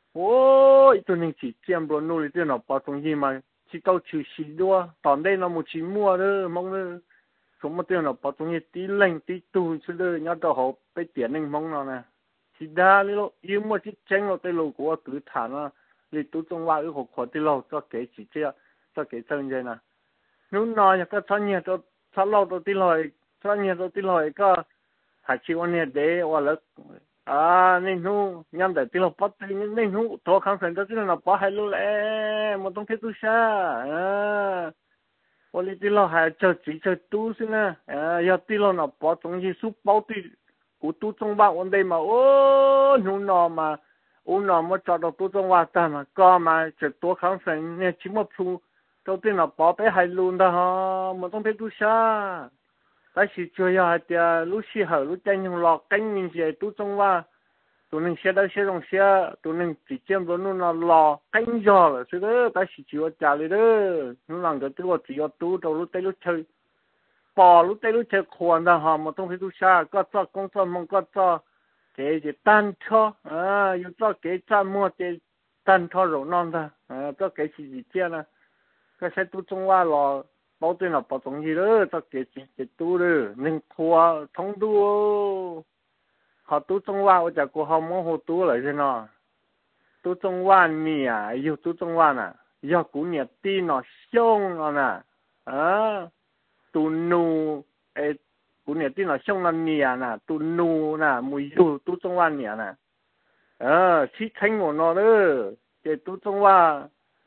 ôi tôi nên chỉ chiêm luôn nuôi tiền nó bao nhiêu mà chỉ câu chữ xí đua tòn đây nó một chỉ mua đó mong đó số một tiền nó bao nhiêu tí lành tí tu chứ đó nhớ đâu họไปtiền nên mong nó nè chỉ đa đi lo yêu mua chỉ tranh lo tới lâu của tự thản à đi tu trong hoa ở học khó tới lâu cho cái chỉ chia cho cái chân vậy nè nếu nói cái chân nhiều cho cho lâu tới tí lâu chân nhiều tới tí lâu có hai triệu anh để hoặc là à nên nu nhắm để tiêu bắt nên nên nu thọ kháng sinh đó chứ là bắt hay luôn lẽ một trong thế tu sa à ôi tiêu hay chờ chỉ chờ tu xin nè à giờ tiêu nó bắt trong gì suốt bao tiêu của tu trong bao vấn đề mà ô nu nó mà ô nó mà cho được tu trong hoa ta mà có mà chờ thọ kháng sinh nên chỉ một số đầu tiên là bắt bé hay luôn đó ha một trong thế tu sa tại sự chơi à thì lúc xưa họ lúc chơi những lọ canh những gì tu trong hoa tụi mình sẽ đâu sẽ trong xe tụi mình chỉ chiếm đó nó lọ canh giò là sự đó tại sự chịu trả lời đó nó làm cái thứ chỉ có tu đầu lúc tây lúc chơi bỏ lúc tây lúc chơi khoan đó họ mà trong khi tu xa có cho công cho mong có cho cái gì tan cho à yêu cho cái cha mua cái tan cho rồi non đó à cho cái gì gì kia nè cái sẽ tu trong hoa lọ bao tiền là bao tổng gì đó cho cái gì cái tu đó nên khoa thông tu họ tu trong hoa ở chỗ họ muốn họ tu lại thế nào tu trong hoa nè yêu tu trong hoa nè yêu cũng nhẹ tí nó xong nè à tu nu ấy cũng nhẹ tí nó xong là nè nè tu nu nè mùi yêu tu trong hoa nè nè à chỉ thanh một nó đó cái tu trong hoa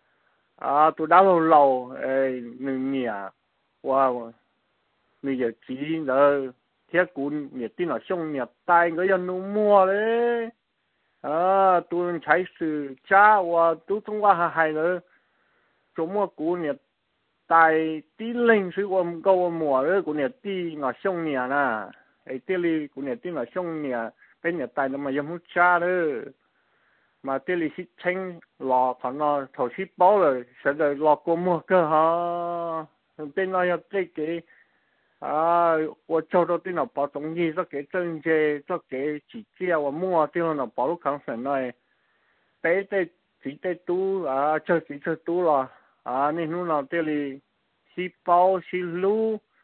à tu đã lâu lâu ấy nương nhẹ wow bây giờ chỉ là thiết cún nhiệt tin là xong nhiệt tai cái dân nó mua đấy à tôi chạy sự cha và tôi thông qua hai nữa số mua cú nhiệt tai tí lên sự ôm câu mùa đấy cú nhiệt tí là xong nhiệt nè ấy tí li cú nhiệt tí là xong nhiệt cái nhiệt tai nó mà giống cha đấy mà tí li xích tranh lò còn nó thầu xích bao rồi sẽ đợi lò cô mua cơ hả tên nó cái cái à我做到电脑包中医这个证件这个指甲我摸电脑包入康省内白的只得多啊这只这多了啊你弄到这里细胞细路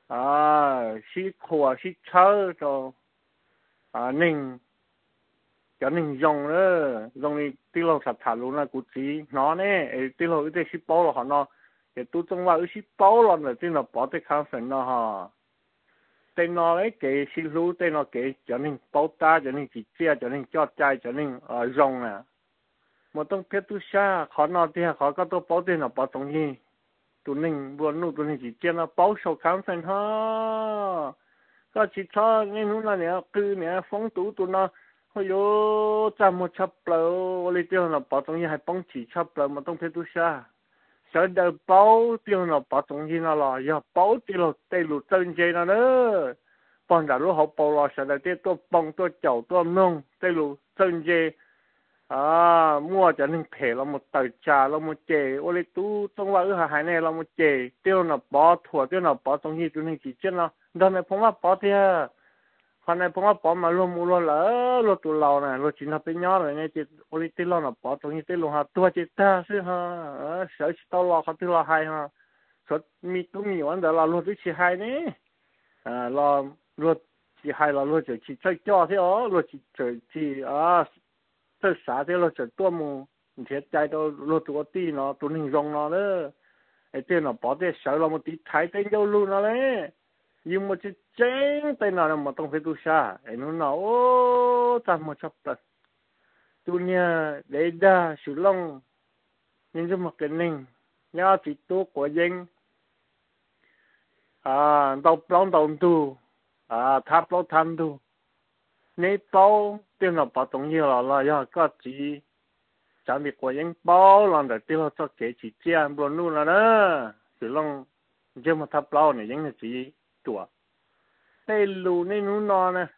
à xí khua xí chớ cho à ninh cho ninh dùng nữa dùng đi tiêu lâu sạch thả luôn là cụ chỉ nó nè tiêu lâu cái xí bao là họ nó cái tu trong vào xí bao là là tiêu là bỏ tới kháng sinh nó ha tên nó ấy cái xí lú tên nó cái cho ninh bao ta cho ninh chỉ chia cho ninh cho trái cho ninh ở dùng à một tông phép tu xa khó nó thì khó có tôi bao tiền là bao tổng gì tụi ninh buồn nụ tụi ninh chỉ chia nó bao sầu kháng sinh ha có chỉ cho nên nó là nè cứ nè phóng tú tụi nó ôi yo chăm một chấp lỡ lấy tiền là bao tổng gì hay bông chỉ chấp lỡ một tông phép tu xa sợ đời bao tiền là bao tổng gì nó là giờ bao tiền là tây lụt chân dây nó nữa bọn đã lúc họ bao là sợ đời tiền tôi bông tôi chậu tôi nông tây lụt chân dây à mua cho nên thể là một tờ trà là một chè ô lê tú trong vào ở hải này là một chè tiêu là bỏ thua tiêu là bỏ trong gì tụi mình chỉ chết nó đó này phong là bỏ thì hôm nay phong là bỏ mà luôn mua luôn lỡ luôn tụi lầu này luôn chỉ là bên nhỏ rồi này chỉ ô lê tiêu là bỏ trong gì tiêu luôn ha tua chỉ ta chứ ha sợ tao lo họ tiêu lo hay ha sợ mi tú mi vấn đề là luôn thứ chỉ hay nè à lo luôn chỉ hay là luôn chỉ chơi cho thế ó luôn chỉ chỉ à tất cả thế là chỉ tua mù thiệtใจđâu lột tụi tí nó tụi mình rong nó đó cái tiền nó bỏ để sợ là một tí thái tên đâu luôn nó đấy nhưng mà chỉ chén tên nào là một tông phải tu xa cái nó nó ô ta một chấp tật tụi nhà để đa sự long nhưng cho một cái ninh nhớ chỉ tu của dân à đầu plong đầu tu à tháp lỗ tham tu nếu bao tiền nó bỏ tổng nhiều là là do có chỉ chẳng bị của những bao lần đầu tiên cho kể chỉ chia buồn luôn là đó chỉ long chứ mà thắp lâu này những là chỉ chùa đây lù nên nó non nè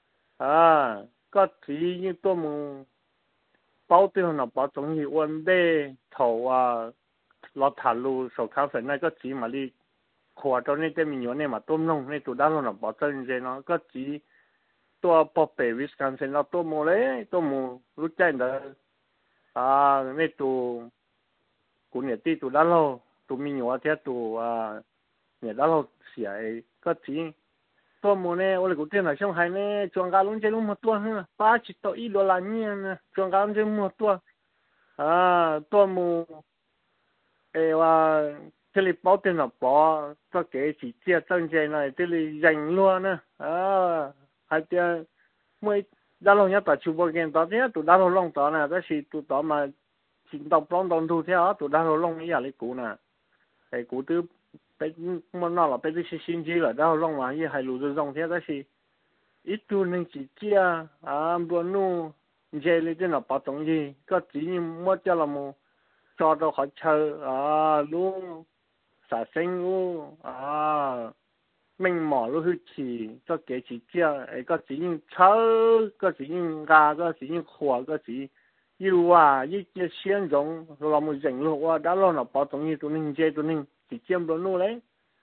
à có chỉ như tôi muốn bao tiền nó bỏ tổng nhiều vấn đề thầu à lọt thả lù sầu kháng sinh này có chỉ mà đi khóa cho nên cái mình nhớ này mà tôm nông nên tụi đã luôn là bỏ chân gì nó có chỉตัวปอเปวิสกันเซนเราตัวโมเลยตัวโมรู้ใจเด้ออ่าในตัวกูเนี่ยที่ตัวด้านเราตัวมีอยู่ว่าเท่าตัวอ่าเนี่ยด้านเราเสียก็จริงตัวโมเนี่ยโอ้เลยกูเจ้าหน้าช่องไห้เนี่ยจวงการลุ้นใจลุ้นหมดตัวฮะป้าจิตตัวอีโดลาเนี่ยนะจวงการลุ้นใจหมดตัวอ่าตัวโมเอว่า这里包点了包，这给几件证件呢？这里人乱呢啊！hay là mới đã lâu nhất tại chùa bồ kiến đó thế tụi đã lâu long đó nè đó là tụi đó mà chính đọc long đồng thu theo tụi đã lâu long ý là lấy cũ nè cái cũ từ bên mà nó là bên cái xin gì là đã lâu long mà như hay lùi rồi dòng thế đó là ít tu nên chỉ chia à buồn nu dễ lấy cái nào bảo tổng gì có chỉ như mua cho là một cho đâu họ chơi à luôn xả sinh luôn à mình mỏ lúc chỉ cho cái chỉ chia ấy có chỉ những chớ có chỉ những gà có chỉ những khỏa có chỉ yêu à như chia xiên giống rồi một rảnh luôn qua đã lo nó bảo tổng như tụi mình chơi tụi mình chỉ chiêm đó luôn đấy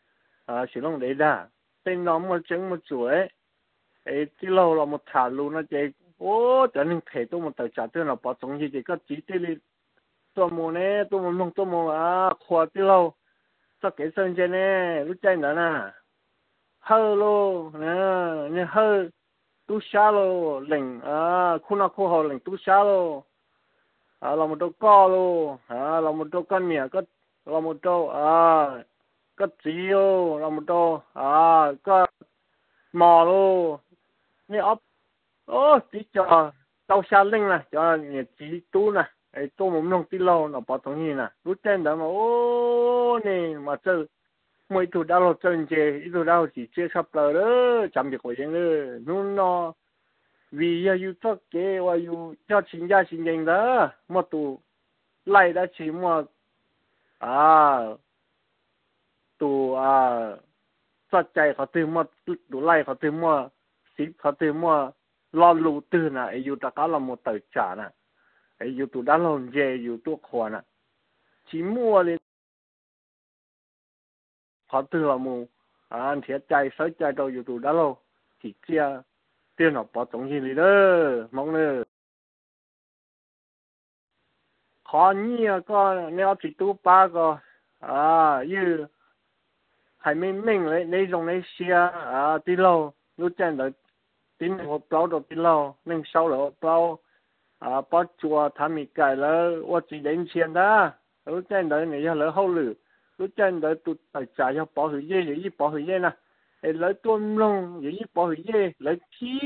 à chỉ long đấy đã tên nó một trứng một chuỗi ấy tí lâu là một thả luôn nó chơi ô cho nên thể tôi một tài trả tôi là bảo tổng như chỉ có chỉ tí li tôi mua nè tôi mua nông tôi mua à khỏa tí lâu cho cái sân chơi nè lúc chơi nữa nè hơi lô nè nè hơi tu xa lô lệnh à khu nào khu hồ lệnh tu xa lô à là một chỗ co lô à là một chỗ con mía có là một chỗ à có chỉ lô là một chỗ à có mò lô nè ấp ô chỉ cho tao xa linh nè cho nè chỉ tu nè ấy tu một nông tí lâu nó bỏ tổng gì nè lúc trên đó mà ô nè mà chơi mỗi tụi đã lo chân chè, ít tụi đã chỉ chơi sắp lờ đó, chăm việc của dân đó, nun nó vì giờ yêu tất kế và yêu cho chính gia chính nhân đó, mà tụi lại đã chỉ mà à tụi à cho chạy họ từ mà tụi lại họ từ mà xíp họ từ mà lo lù từ nè, yêu tất cả là một tờ trả nè, yêu tụi đã lo chè, yêu tụi khoa nè, chỉ mua lên họ từ là mù à anh thiệt chạy sới chạy đâuอยู่tụi đó lâu chỉ chia tiền học bỏ tổng gì đi đó mong nữa khó nhiều con nếu chỉ tu ba個啊要 hay mình mình lấy lấy dùng lấy xe à tí lâu lúc trên đợi tín hộp bao đồ tí lâu mình sau là hộp bao à bắt chùa tham mi cài là tôi chỉ đến tiền đó lúc trên đợi này là hậu lử lúc trên đợi tụt tài trả cho bảo hiểm dê gì bảo hiểm dê nè lấy tuôn lông gì bảo hiểm dê lấy khí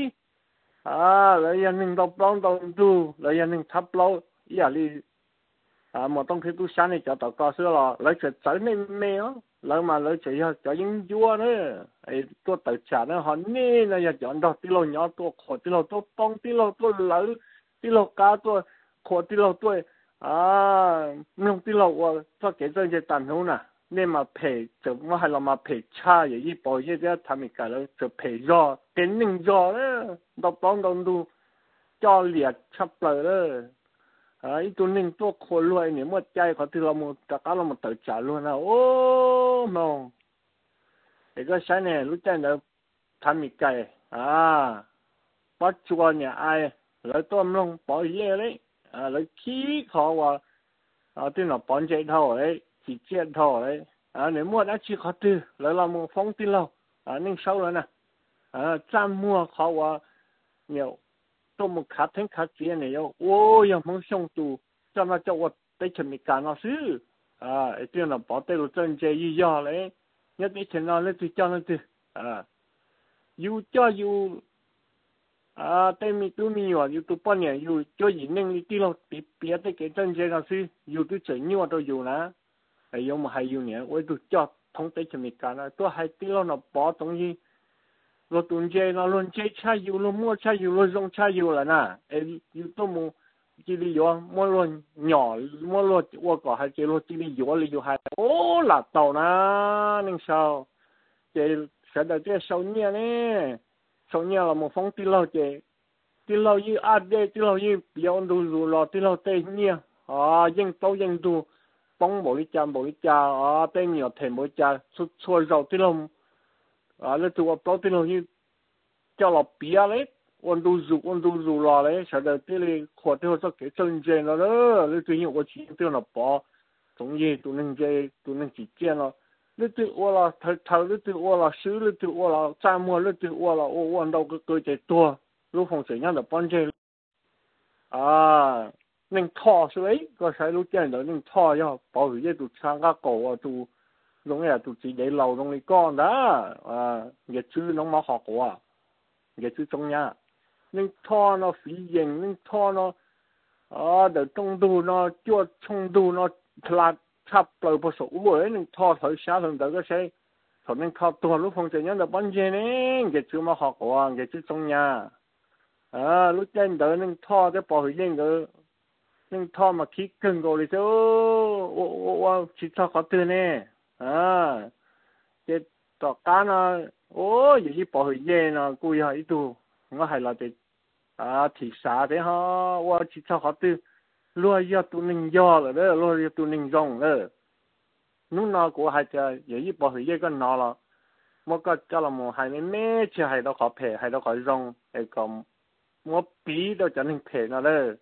à lấy anh mình đọc bao đồ tu lấy anh mình thắp lâu ý là đi à mà trong khi tu sáng này cho tao có sữa là lấy chuyện trái mê mê á lấy mà lấy chuyện cho những vua nữa ấy tôi tự trả nó họ nè là giờ chọn đó tí lô nhỏ tôi khổ tí lô tôi bông tí lô tôi lấy tí lô cá tôi khổ tí lô tôi à nông tí lô tôi kể cho cái tàn hữu nè nên mà phải chụp mà hay là mà phải cha vậy đi bỏ vậy đó tham cái là chụp phải do đến ninh do đó đọc bóng đồng đu cho liệt sắp lời đó à ít tuần ninh tôi khổ luôn này một trái có từ là một tất cả là một tự trả luôn à ô mong cái cái sáng này lúc trên đó tham cái à bắt chua nhà ai lấy tôm lông bỏ dê đấy à lấy khí khó và à tên là bón chạy thầu đấy chỉ chết thầu đấy à nếu mua đã chỉ khó từ lấy là một phong tin lâu à nên sau rồi nè à trăm mua khó và nhiều tôi một khát thêm khát tiền này yo ô giờ mong xong tu cho nó cho tôi tới chuẩn bị cả nó xứ à cái tên là bỏ tay rồi chân chơi gì do đấy nhất định thế nào lấy tôi cho nó từ à yêu cho yêu à tay mi tu mi vào yêu tu bao nhiêu yêu cho gì nên đi lâu bị bị tới cái chân chơi nó xứ yêu tu chơi nhiều tôi yêu nè hay yêu mà hay yêu nhỉ tôi tu cho thông tới chuẩn bị cả nó tôi hay tí lâu nó bỏ东西rồi tuần chơi nó luôn chơi cha yêu luôn mua cha yêu luôn dùng cha yêu là nè em yêu tôi mua chỉ đi vô mua luôn nhỏ mua luôn tôi có hay chơi luôn chỉ đi vô đi vô hay ô là tàu nè nên sao chơi sẽ được chơi sâu nhẹ nè sâu nhẹ là một phong tí lâu chơi tí lâu như à đây tí lâu như biểu đồ rồi là tí lâu tây nhẹ à nhưng tàu nhưng đồ bông bồi cha bồi cha à tây nhiều thêm bồi cha xua xua rau tí lâu à lấy tụi tôi tin là như cho là bia đấy ôn đồ rượu ôn đồ rượu là đấy sau đó cái này khó theo cho cái chân chơi nó đó lấy tụi nhiều chỉ tiêu là bỏ giống như tụi mình chơi tụi mình chỉ chơi nó lấy tụi tôi là thầu thầu lấy tụi tôi là sứ lấy tụi tôi là trang mua lấy tụi tôi là ôn ôn đâu cái cơ chế to lúc phong水人的帮助啊能套是嘞个谁都见到能套要保护业都参加狗啊都容易都自己流動嚟講的啊，也知啷冇學過啊，也知中央，你拖那飛行，你拖那啊，就中度那腳衝度那拉插到不熟喎，你拖佢下上到個誰，同你靠多路風景人就幫助你，也知冇學過啊，也知中央，啊，lúc trên đó你拖啲保險員個，你拖mà khí cứng過嚟就，我我我只拖個對呢。à cái tọt cá nó ô gì bỏ hơi dê nó cùi hơi tu nó hay là cái à thịt xả thế ha ô chỉ cho họ tư lúa giờ tu ninh do rồi đó lúa giờ tu ninh rong rồi lúc nào của hai cha gì bỏ hơi dê cái nó là một cái cho là một hai mấy mấy chỉ hai đó khó phê hai đó khó rong cái còn một bí đó cho nên phê nó đó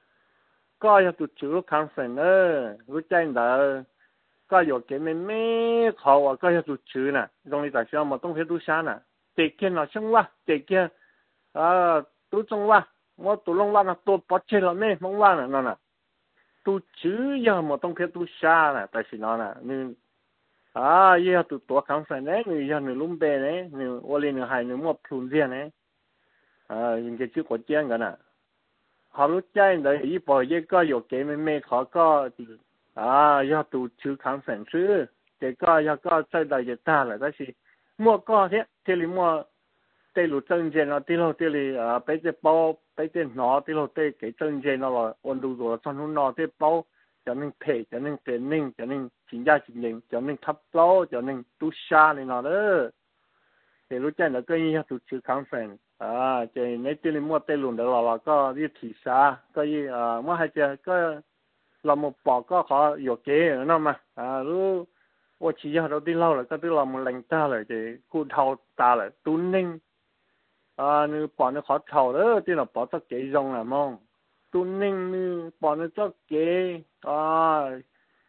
có giờ tu chịu kháng sinh nữa lúc trên đó có有cái mấy mấy khó à có有chữ nè trong này tại sao mà東西都刪啊這件là xong quá這件à tôi xong quá mà tôi long quá là tôi bắt chết là mấy mong quá nè nó nè tôi chữ giờ mà東西都刪nè tại sao nó nè nên à giờ tôi tôi kháng sinh đấy người giờ người lúng bè đấy người ô lên người hai người mua phun riêng đấy à những cái chữ có tiếng cái nè họ lúc chơi đấy ý bảo vậy có有cái mấy mấy khó có à要读书看本书，这个要个再大就大了，但是莫个的，这里莫这路证件了，这路这里啊，被这包被这拿，这路这给证件了了，我路路上头拿这包，就能赔，就能变能，就能真价真人，就能ทับ包，就能都下你那的，这路真的个要读书看本啊，这你这里莫这路的了了个一提啥，个一啊，莫还这个。là một bỏ có khó yếu kế ở nó mà à lúc tôi chỉ cho đầu tiên lâu là cái tức là một lành ta là cái cụ thầu ta là tuân ninh à nếu bỏ nó khó thầu đó thì là bỏ tất kế rong là mong tuân ninh nếu bỏ nó tất kế à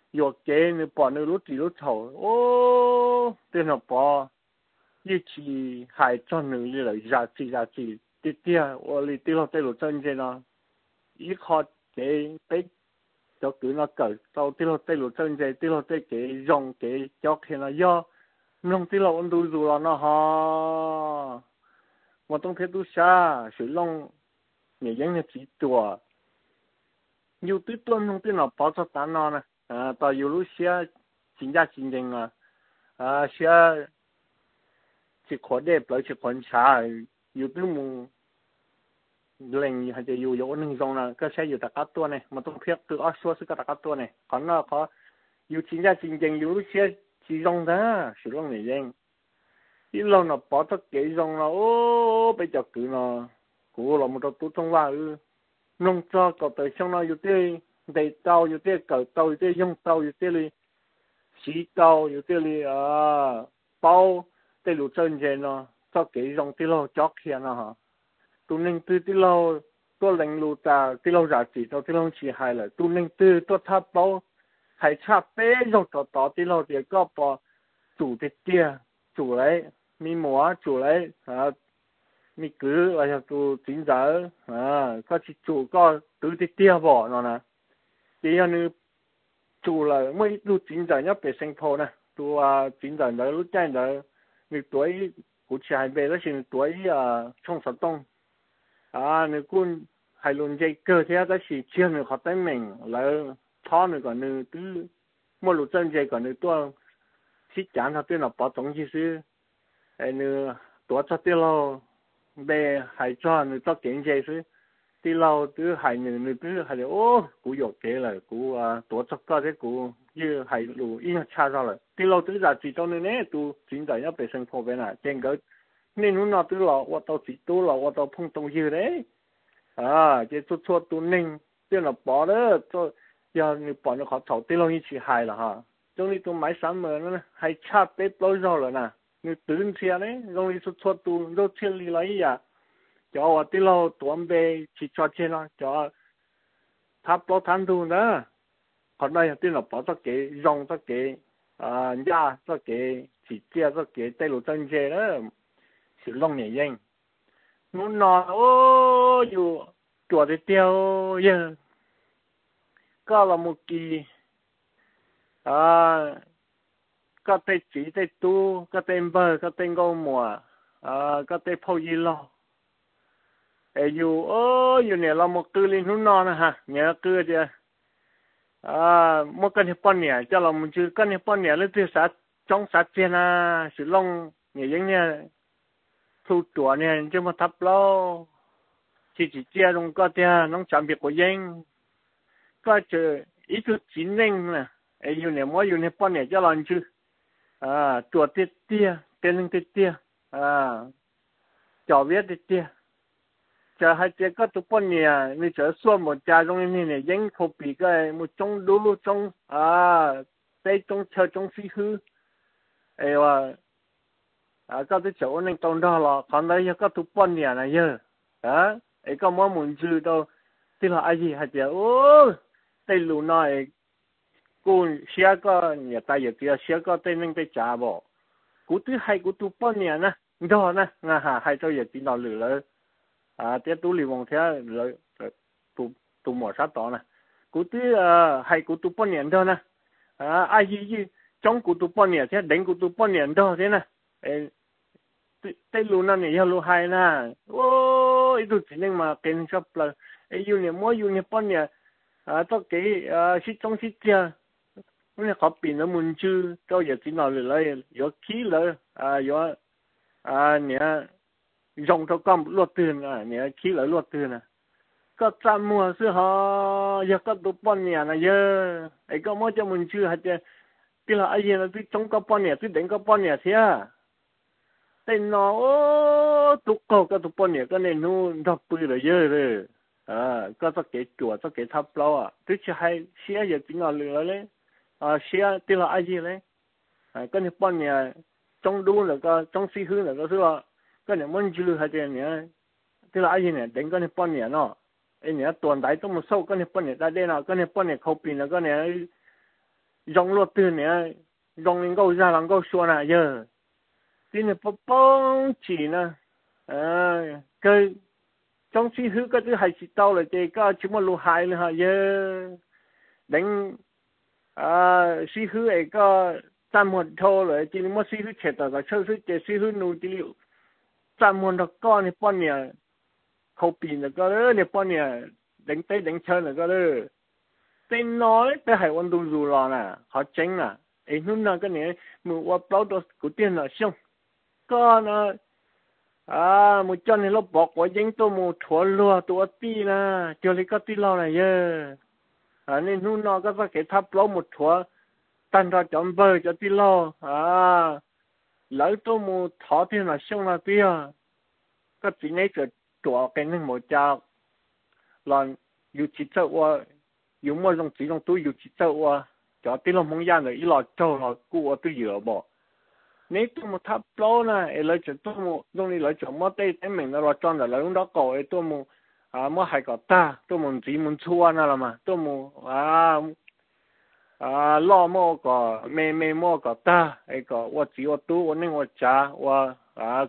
有给你把那路地路头哦，对那把一起还做那里了，下次下次滴滴啊，我哩滴落滴落真正啊，依靠给俾就叫那個到滴落滴落真正滴落滴給用給交錢啦呀，弄滴落温度住啦那哈，我當天都下水弄你影嘅幾多。有對端弄對那包着單了呢，啊，到有路些真假真正啊，啊，些去看的不去觀察，有對冇零還是有有那種啦，個些有大家多呢，我都撇對二說是個大家多呢，可能可有真假真正有路些幾種的，是弄嚟影，一路那包着幾種啦，哦，比較貴啦，古老冇到都中話嗯。nông cho có tới trong nó 有啲地道有啲狗道有啲用道有啲哩洗道有啲哩啊包啲路真正咯，做幾種啲路作起啦哈，都能對啲路多零路咋啲路咋子到啲路似係啦，都能對多插包係插啤肉就到啲路啲個包煮啲啲煮嚟咪磨煮嚟啊。mi cứ là tu chính giờ à có chỉ chủ có tự đi tiêu bỏ nó nè chỉ là như chủ là mấy tu chính giờ nhất về sinh phô nè tu à chính giờ đó lúc chạy đó như tuổi của chị hai bé đó chỉ tuổi à trong sáu đông à như quân hai luôn dây cơ thế đó chỉ chưa được học tới mình là thọ nữa còn như cứ mỗi lúc chân dây còn như tôi xí chán thật tên là bỏ tổng chi sư như tuổi cho tiêu lo bé hay cho người ta kiến chế chứ đi lâu cứ hay người người cứ hay ô cú yok kế là cú à tổ chức cái cái cú như hay lù ít cha ra rồi đi lâu cứ ra chỉ cho nên nè tu chính đại nhất về sinh hoạt bên này trên cái nên nó nó cứ là 我到只多了我到碰东西đấy à cái chút chút tu nên tức là bỏ đó cho giờ người bỏ nó khó thầu đi lâu như chỉ hay là ha trong này tu máy sáng mở nó hay cha bếp lâu rồi rồi nè ngườiตื่นเสียเลยตรงนี้สุดสุดตูรถเที่ยวลีไรอ่ะจะว่าที่เราตัวเบชิจอดเช่นจะทับรถทันดูนะคนนั้นที่เราบอกสักเกยยงสักเกยอ่าย่าสักเกยจีเจียสักเกยได้รู้จังเจนะสิลงเนี่ยยังนู่นนอนโอ้อยู่ตัวเดียวเยอะก็ละมุกีอ่าก็เตจีเตตูก็เต็มเบอร์ก็เต็มกมัวอ่าก็เตพอยีลอเออยู่เอออยู่เนี่ยเราหมกตือลินหุ่นนอนนะฮะเนี่ยคือเดียอ่าหมกกันที่ป้อนเนี่ยจะเรามันชื่อกันที่ป้อนเนี่ยหรือที่สัตว์จ้องสัตว์เจนะสิลงเนี่ยยังเนี่ยทุกตัวเนี่ยจะมาทับเราที่จีเจียลงก็เดียน้องจำเบียกว่ายังก็เจออีกจุดจีนเองนะเออยู่เนี่ยมั่วอยู่ในป้อนเนี่ยจะเราชื่ออ่าตัวเตี้ยเตี้ยเป็นหนึ่งเตี้ยเตี้ยอ่าจ่อเวียดเตี้ยจะให้เจ้าก็ตุปนเนี่ยนี่จะส่วนหมดใจตรงนี้เนี่ยยังคบปีก็มุจงดูจงอ่าได้จงเชิดจงซีฮือเอว่าอ่าก็จะเจ้าหนึ่งตรงđó là còn đâyก็ตุปนเนี่ยนะเยอะอ่ะไอ้ก็มั่วหมุนจืดตัวที่เราไอ้ยี่ให้เจ้าโอ้ได้รู้หน่อยกูเสียก็เนี่ยตายอยู่ที่เสียก็เต้นนึงไปจ่าบ่กูตื้อให้กูตุป้อนเนี่ยนะดอนะนะฮะให้เจ้าอย่ากินนอนหรือเลยอ่าเจ้าตู้หลีวงเท่าเลยตุตุหมอซัดต่อนะกูตื้อเอ่อให้กูตุป้อนเนี่ยดอนะอ่าไอ้ยี่ยี่จ้องกูตุป้อนเนี่ยเท่าเด้งกูตุป้อนเนี่ยดอเท่านะเอ้เต้นรู้นั่นเนี่ยยังรู้ให้นะโอ้ยดูสินึงมาเป็นชอบเลยไอ้ยูเนี่ยมั่วยูเนี่ยป้อนเนี่ยอ่าต้องเกี่อ่าชิดจงชิดเจ้านี่เขาปีนแล้วมุนชื่อเจ้าอยากกินอะไรเลยอยากขี้เลยอ่าอยากอ่าเนี่ยยงเท่าก็ลวดตื่นอ่ะเนี่ยขี้เลยลวดตื่นอ่ะก็จำมัวซื้อฮะอยากก็ตัวป้อนเนี่ยนะเยอะไอ้ก็มั่วจะมุนชื่อฮะจะที่เราไอ้เนี่ยที่จงก็ป้อนเนี่ยที่เด่นก็ป้อนเนี่ยเสียแต่นอโอ้ตุกก็ก็ตัวป้อนเนี่ยก็ในนู้นทับปืนเลยเยอะเลยอ่าก็ต้องเกจจั่วต้องเกทับเราอ่ะที่จะให้เสียอยากกินอะไรเลยอ่าเสียที่เราไอ้ยี่เลยอ่าก็เนี่ยป้อนเนี่ยจงดูแล้วก็จงซีฮื้อแล้วก็คือว่าก็เนี่ยมันจืดให้เนี่ยที่เราไอ้ยี่เนี่ยเด็กก็เนี่ยป้อนเนี่ยเนาะไอ้เนี่ยตัวไหนต้องมาสู้ก็เนี่ยป้อนเนี่ยได้เนาะก็เนี่ยป้อนเนี่ยเขาปีนแล้วก็เนี่ย rong lúa từ này rong lên câu ra làm câu xua nè giờ thì này bông bông chỉ nè à cái trong khi hứa cái thứ hai chỉ tao là cái cái chúng mà lúa hai nữa hả giờ đánh à khi hứa ấy cái trăm một thô rồi chỉ mà khi hứa chết rồi sau khi cái khi hứa nuôi chỉ trăm một đó con này bao nhiêu không pin là cái đó này bao nhiêu đánh tay đánh chân là cái đó tên nói tới hải quân đông dù lo nè họ tránh nè ấy lúc nào cái này mình qua bao đó của tiền là xong con nó à một chân này nó bọc qua dính tôi một thua lúa tôi tí nè cho lấy cái tí lo này giờ à nên lúc nào cái cái tháp lúa một thua tan ra chọn bơi cho tí lo à lỡ tôi một thọ tiền là xong là tí à cái chuyện này cái chỗ cái này một chào là yêu chỉ cho qua yêu mua trong chỉ trong túi yêu chỉ cho qua cho tí lo mong gian rồi ít lo cho lo cua tôi dừa bỏ nếu tôi một tháp lố nè lấy cho tôi một trong này lấy cho mất đây cái mình nó lo cho là lấy đó cổ tôi một à mất hay có ta tôi một chỉ muốn chua nè là mà tôi một à à lo mua có mê mê mua có ta ấy có我只我都我那我家我啊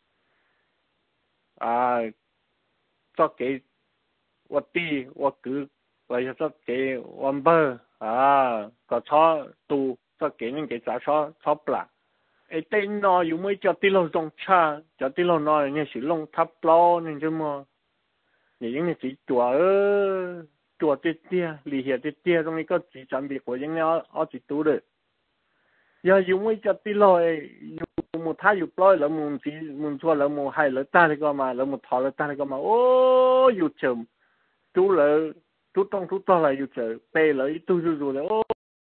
啊做给我弟我哥我要做给我爸啊个炒都做给人给咋炒炒不啦ไอ้เต้นนออยู่ไม่จะตีเราตรงชาจะตีเรานอเนี่ยสิลงทับปลอนี่ใช่มั้ยนี่ยังนี่สิจั่วเออจั่วเตี้ยๆลีเหียเตี้ยๆตรงนี้ก็สิจำบีกว่ายังเนี่ยเอาสิตูเลยอย่าอยู่ไม่จะตีเราไอ้อยู่หมู่ท่าอยู่ปล่อยแล้วมุนสิมุนชั่วแล้วมุนให้แล้วตาเลยก็มาแล้วมุนถอแล้วตาเลยก็มาโอ้อยู่เฉิมจูเลยจูต้องจูต้องอะไรอยู่เฉิมเปเลยตู้จู่ๆเลยโอ้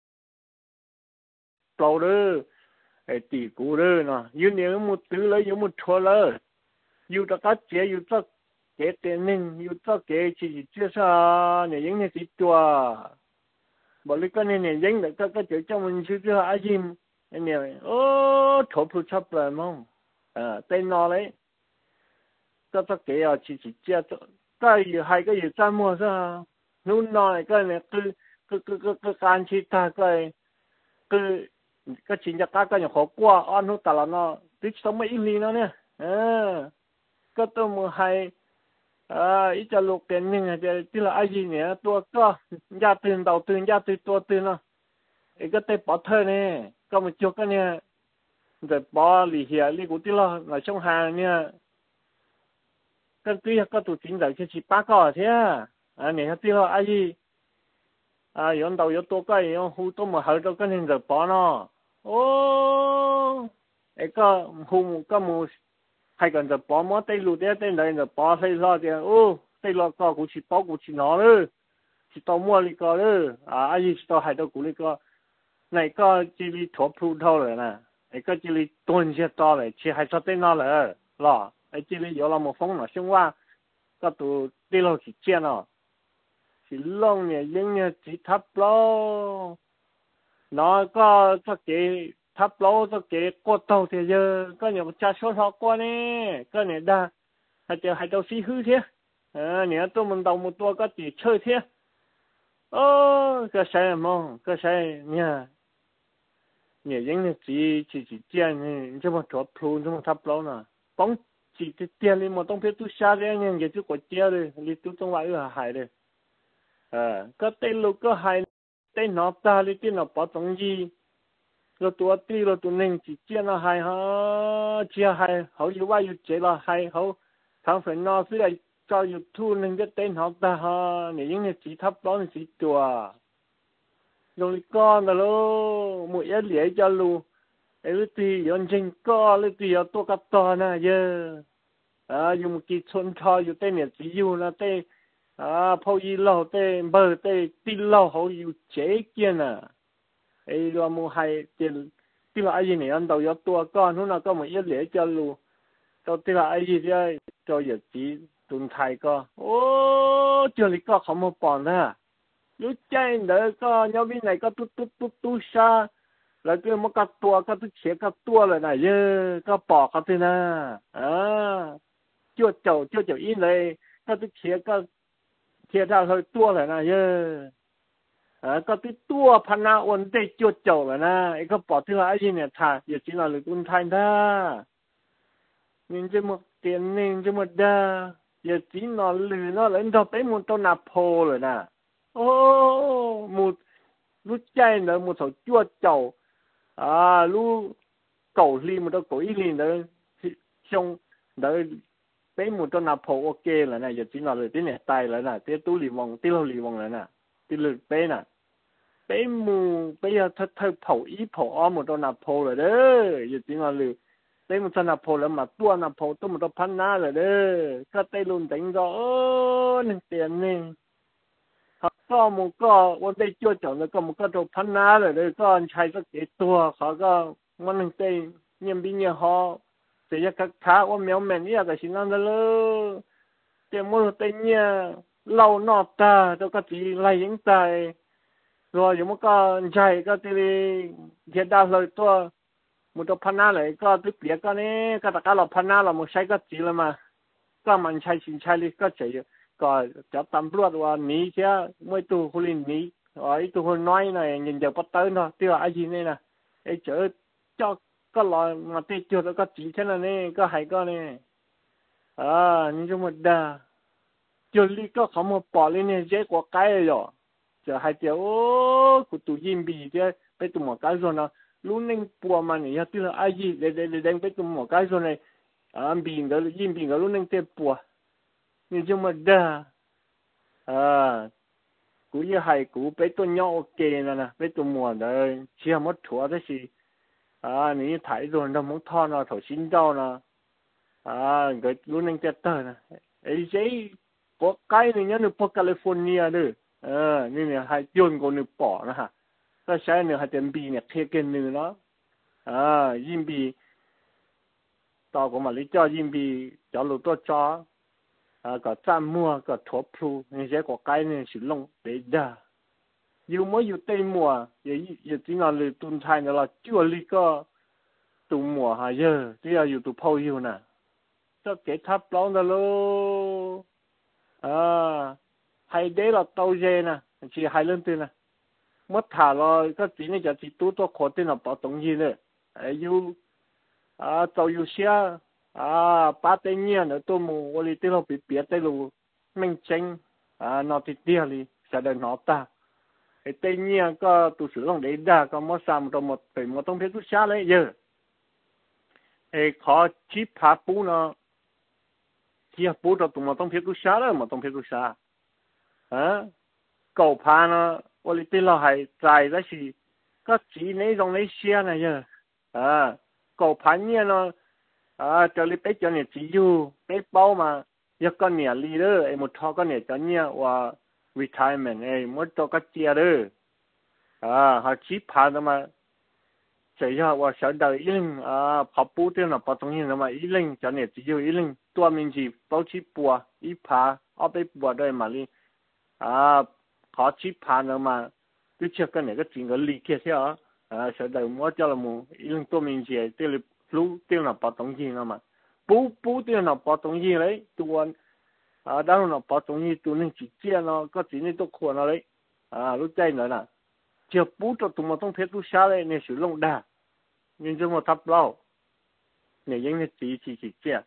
เปล่าเลยไอ้ตีกูเลยเนาะอยู่เนี่ยมุดตื้อเลยอยู่มุดชัวเลยอยู่ตะกัดเจียอยู่ตะเกตเตนึงอยู่ตะเกจีเจียซาเนี่ยยังเนี่ยติดตัวบอกเลยก็เนี่ยเนี่ยยังแต่ก็ก็เจอเจ้ามันชื่อเจ้าอาจิมไอ้เนี่ยโอ้ถบผู้ชับเลยมั้งเออเต้นนอเลยก็ตะเกอ่ะจีจีเจียก็อยู่ให้ก็อยู่จำมัวซะนู่นนอยก็เนี่ยคือคือคือคือการชิตาก็คือก็ชินจะก้าก็อย่างขอกว่าอ้อนนู้แต่ละเนาะติดสมัยอีลีเนาะเนี่ยเออก็ต้องมือให้อ่าอีจะลูกเป็นยังไงจะที่ละไอ้ยีเนี่ยตัวก็ยาตื่นเต่าตื่นยาตื่นตัวตื่นเนาะไอ้ก็เตะปอเธอเนี่ยก็มาจุกกันเนี่ยแต่ปอหลีเหียหลีกูที่ละในช่องหางเนี่ยก็ที่ก็ตัวจริงแต่แค่สิบ八個เท่าอ่าเนี่ยที่ละไอ้ยีอ่าย้อนเต่าย้อนตัวก็ย้อนหูตัวมาหายตัวก็เนี่ยแต่ปอเนาะโอ้ไอ้ก็หูก็มูให้กันจะปอมอเตลูเดียเต้นไหนจะปอใส่รอเดียโอ้เตลอก็กูชิปอกูชินอเลยชิตอมัวลิก็เลยอ่าไอ้ชิตอให้ตัวกูลิก็ไหนก็จิลิถั่วพลูเท่าเลยนะไอ้ก็จิลิต้นเสียต่อเลยชิให้ชอบเต้นนอเลยล่ะไอ้จิลิ有了么风了ซึ่งว่าก็ตัวเตลอสิเจียนอ่ะสิลงเนี่ยยังเนี่ยจิทับล้อnó có cho cái tháp lỗ cho cái cột tàu thì giờ có nhiều cha số họ qua nè có này đa hay chờ hay đâu xí hư thế à nè tôi mình đầu một tua có chỉ chơi thế ô cái sai mà cái sai nha nè những cái chỉ chỉ chỉ tiền này chứ mà chọn phun chứ mà tháp lỗ nè bóng chỉ cái tiền này màต้องbiết tôi xa đấy nha cái chú có tiền rồi đi tôi trong lại là hại rồi à có tên lúc có hại tên nó ta đi tên nó bỏ trong gì rồi tua tí rồi tụi mình chỉ chia nó hay ha chia hay họ yêu ai yêu chế là hay họ thằng phải nó cứ lại cho yêu thu nên cái tên họ ta ha nếu những người chỉ thấp đó thì chỉ tua rồi con rồi lo mỗi ít lẻ cho lu ấy thì yon chính co lấy thì tôi cắt to nè giờ à dùng một cái xuân cho yêu tên này chỉ yêu là tên à phô y lâu tê bờ tê tin lâu hậu yêu chế kia nè ấy lo mua hay tiền tiền là ai gì này anh đầu có tua con nó nào có một ít lẻ cho luôn cho tiền là ai gì đấy cho giờ chỉ tuần thay co ô chưa lý co không một bọn nè lúc chơi nữa co nhau bên này có tút tút tút tút xa là cái một cái tua cái tút chế cái tua rồi này dơ cái bỏ cái thế nè à chưa chậu chưa chậu in này cái tút chế cái thiệt ra hơi tua lại này chứ à có tí tua phá na ổn tê chuột chậu rồi nè ấy có bỏ thứ ai gì nè thà giờ chỉ là lực tuân thanh ta nên cho một tiền nên cho một đa giờ chỉ nó lử nó lên đó tới một tàu nạp hồ rồi nè ô một lúc chạy nữa một số chuột chậu à lúc cầu li một tàu cầu ít li nữa xong đợi tới một tàu nạp hồ ok rồi nè giờ chỉ nó lử tới nè tay rồi nè tới tú lì vòng tới lâu lì vòng rồi nè tới lử tới nè tới mù bây giờ thật thật phẩu ý phẩu o một tàu nạp hồ rồi đó giờ chỉ nó lử tới một tàu nạp hồ là mà tua nạp hồ tôi một tàu pan na rồi đó có tay luôn đánh rõ nên tiền nè họ có một個我哋做咗那個một個做pan na rồi đó có anh trai có幾多họ có mình nên tay nhân viên nhà họ thì giờ các thá我苗面呢個是นั่น咯แต่มื่อtay nhà lâu nọ ta tôi có chỉ lại những tài rồi những cái anh trai có thì hiện đại rồi tôi một tàu pan na lại có tiếp biệt cái này cái tất cả là pan na là một sai cái gì là mà có mình sai xin sai đi có chạyก็จะตำรวจว่าหนีเสียไม่ตัวคนหนีไอ้ตัวคนน้อยน่ะยิงจะปัดเต้นเนาะที่ว่าไอ้ทีนี่นะไอ้เจอเจ้าก็ลอยมาตีจุดแล้วก็จีแค่นั้นนี่ก็หายก็นี่อ่านี่จะหมดด่าจุดนี้ก็เขามาปล่อยเลยเนี่ยเจ๊กว่าไกลเลยจะหายเจ้าโอ้กูตัวยิมบีเจ้ไปตัวหมอไกลส่วนนะรู้นึงปัวมันเนี่ยที่เราไอ้ยีเด็ดเด็ดเด็ดไปตัวหมอไกลส่วนเลยอ่าบีนก็ยิมบีก็รู้นึงเจ็บปัวนี่จะมาด่าอ่ากูยังให้กูไปตัวย่อโอเคนะนะไปตัวมัวเลยเชื่อมดถั่วได้สิอ่านี่ถ่ายโดนเราหมดท่อนะถอดชิ้นเจ้านะอ่าก็รู้นึงจะเตอร์นะไอ้เจ๊ปกไก่เนี่ยนึกปกแคลิฟอร์เนียด้วยเออนี่เนี่ยให้โยนกูนึกป่อนะฮะก็ใช้เนี่ยให้เต็มบีเนี่ยเทกันนึงเนาะอ่ายิมบีต่อกูมาลิจ่อยิมบีจ่อหลุดตัวจ่อà có trăm mua có thốt phu nên sẽ có cái này sử dụng để đa dù mới dù tây mùa vậy giờ chỉ là lừa tuần thay nữa là chưa li có tụ mùa hà giờ chỉ là dù tụ phâu yêu nè cho cái tháp lóng đó lô à hay đấy là tàu dê nè chỉ hai lần tiền nè mất thả rồi cái chỉ này chỉ tú to khó tiền là bảo tổng gì nữa ai dù à tàu dù xe à ba tay nhia nữa tôi mua tôi đi tiêu bị bịa tay lù mình tranh à nó thì tiêu đi sẽ được nó ta cái tay nhia có tụ sử dụng để đa có mất sam trong một phải một tông phép tụ xa đấy giờ cái khó chip phá bú nó chia bú cho tụ một tông phép tụ xa đó một tông phép tụ xa à cầu phá nó tôi đi tiêu hay dài đó thì có chỉ lấy trong lấy xe này giờ à cầu phá nhia nó à cho li bé cho này chỉ du bé bao mà giờ con nhà leader em một thọ con nhà cho nhà và retirement em một cho cái chia đó à họ chỉ phá đó mà chỉ cho và sau đời yên à học bút tiêu là bắt đầu như mà yên cho này chỉ du yên tua mình chỉ bao chỉ bùa ít phá ở bé bùa đây mà đi à họ chỉ phá đó mà cứ chưa cái này cái chuyện cái lý kia thế à sau đời một cho là một yên tua mình chỉ tiêu là lú tiêu là bảo tổng gì mà bú bú tiêu là bảo tổng gì đấy tuần à đó là bảo tổng gì tuần nên chỉ chia nó có chỉ nên tôi khoan nó đấy à lúc chơi nữa nè chưa bú cho tụi mìnhต้องเพชรลูกช้าเลยเนี่ยsử dụng đà nhưng cho một tháp lâuเนี่ยยังเนี่ยchỉ chỉ chỉ chia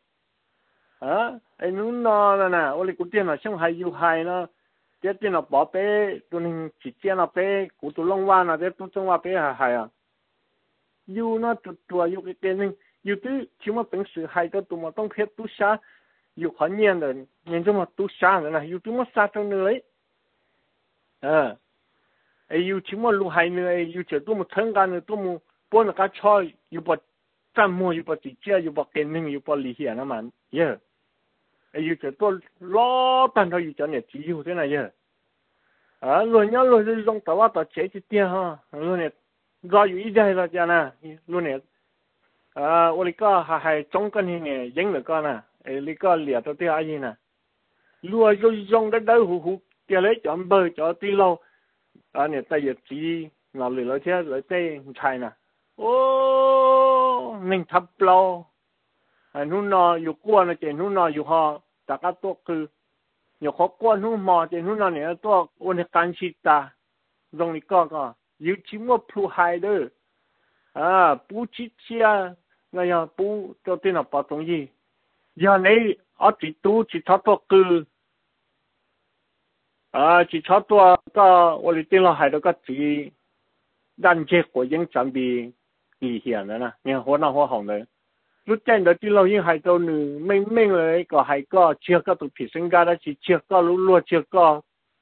àไอ้นู้นนอนน่ะโอ้ยกูเตี้ยน่ะช่างหายอยู่หายเนาะเตี้ยเตี้ยน่ะbảo béตัวนึงchỉ chia nó béกูตัวลงว่าน่ะเตี้ยตัวจังว่าbéหายหายอ่ะอยู่น่ะตัวตัวอยู่cái cáiนึงอยู่ที่ชิมว่าเป็นสื่อให้ตัวตัวมันต้องเพชรตุชาอยู่ขอนเงียนเลยยังจะมาตุชาเลยนะอยู่ที่มันซาตรงนี้เลยเออไออยู่ชิมว่าลูกให้เนี่ยอยู่เจอตัวมันทั้งกันเนี่ยตัวมันปนกับชอยอยู่ปะจำมัวอยู่ปะติเจียอยู่ปะเกนนึงอยู่ปะลีเหียนะมันเยอะไออยู่เจอตัวล้อตันเขาอยู่เจอเนี่ยจีอยู่ที่ไหนเยอะอ่าหน่วยนี้หน่วยจะลงแต่ว่าต่อเจ๊จีเตี้ยฮะหน่วยเนี่ยรออยู่อีได้แล้วจ้ะนะหน่วยเนี่ยà, tôi có hay hay trong cái này dính được con nè, tôi có liệt cho tiêu ai nè, lúa rồi dùng đất đỡ hú hú, kia lấy chọn bơi cho tí lâu, à này tay giật chỉ ngồi lười lấy thế lấy tay chạy nè, ô, mình thắp lâu, à nun nọอยู่กวนเจนุ่นนออยู่หอแต่ก็ตัวคืออยู่เขากวนนุ่นมอเจนุ่นนอเนี่ยตัวอุณหการชิตา dòng này có có yêu chỉ mua phu hai đó à phu chỉ chia ngay giờ phu cho tên là bảo tồn gì giờ này ở chỉ tu chỉ thoát to cư à chỉ thoát to có我哋tên là hai đó có chỉ đàn chế của những trang bị kỳ hiển đó nè nghe hoa nào hoa hồng đấy lúc trên đó chỉ lâu những hai đâu nữa minh minhเลยก็haiก็chưa có tụ phỉ sinh ra đó chỉ chưa có lúa lúa chưa có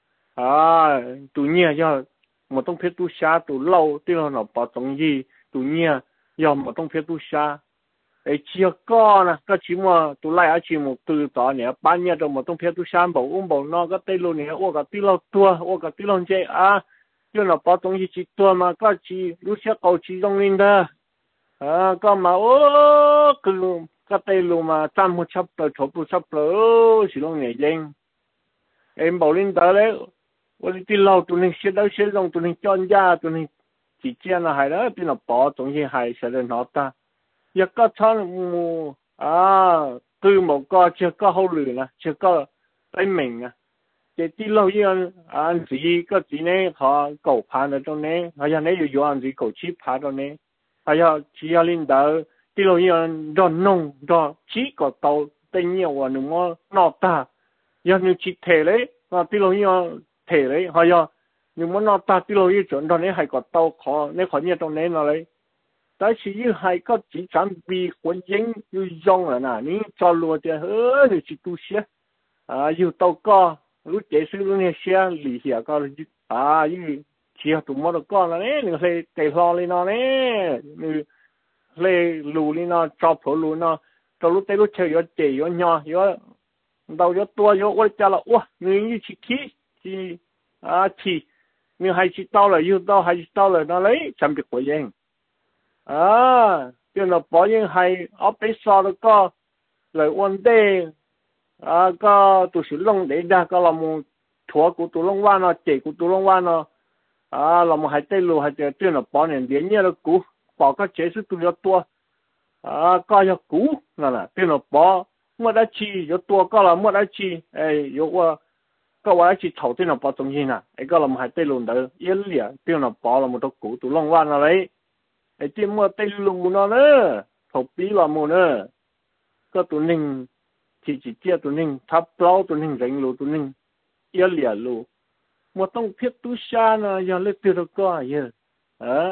à tụ nhia do một tông phép tu xa tụ lâu tên là nó bảo tồn gì tụ nhia do một tông phép tu xa ấy chưa có nè có chỉ mà tụ lại ở chỉ một từ đó nè ban nhia trong một tông phép tu xa bảo ung bảo nó có tên luôn nè ô cái tên lâu tua ô cái tên lâu chơi à cho nó bảo tồn gì chỉ tua mà có chỉ lúc trước cầu chỉ trong linh đó à có mà ô cứ cái tên luôn mà trăm một sắp tới chục sắp tới chỉ long nhảy lên em bảo linh đó đấy我哋啲路當然識到識用，當然專家，當然自己啦係啦，邊度保總之係實在攞得。一個倉冇啊，佢冇個只個好亂啦，只個睇明啊。即啲路依樣啊，自己個字呢嚇狗爬嗰種呢，係啊，你要有人自狗去爬到呢，係啊，只要領導啲路依樣亂弄咗幾個道，第二話你冇攞得，要你去睇咧，啊啲路依樣。thể đấy hay à nhưng mà nó ta tiêu như chuẩn đó này hay có tàu khó này khó nhiều trong này nó đấy tại chỉ như hay có chỉ trang bị quân chính như dùng là nè ní cho lúa thì hơi thì chỉ tu sửa à như tàu co lúc chế sử lúc này xe lì xẻ co à như chỉ tụi nó được con là đấy người ta tẩy lo lên nó đấy người lấy lù lên nó cho phổ lù nó cho lúc tây lúc chơi yo chế yo nhỏ yo đầu yo tua yo ôi cha là ủa người như chỉ khí chỉ à chỉ nhưng hay chỉ tao là yêu tao hay chỉ tao là nó lấy chăm việc của dân à cho nó bỏ những hay ở bên sau đó có lời vấn đề à có tụi sử dụng để ra có làm một thua của tụi long hoa nó chỉ của tụi long hoa nó à làm một hai tay lùi hai tay cho nó bỏ nền điện như là cũ bỏ các chế sự tụi nó tua à có cho cũ là là cho nó bỏ mua đã chi có tua có là mua đã chi ấy có qua cóว่าchỉ thầu tên là bảo tồn gì nè, cái cái là một hai tên luôn đó, yên lìa, tên là bảo là một đồ cũ tụ long văn đấy, cái tên mua tên luôn nó nữa, thầu bí là một nữa, có tụ ninh chỉ chỉ chia tụ ninh tháp lâu tụ ninh rèn luôn tụ ninh yên lìa luôn, một tông thiết tu xa nè, giờ lấy từ đó có gì, à,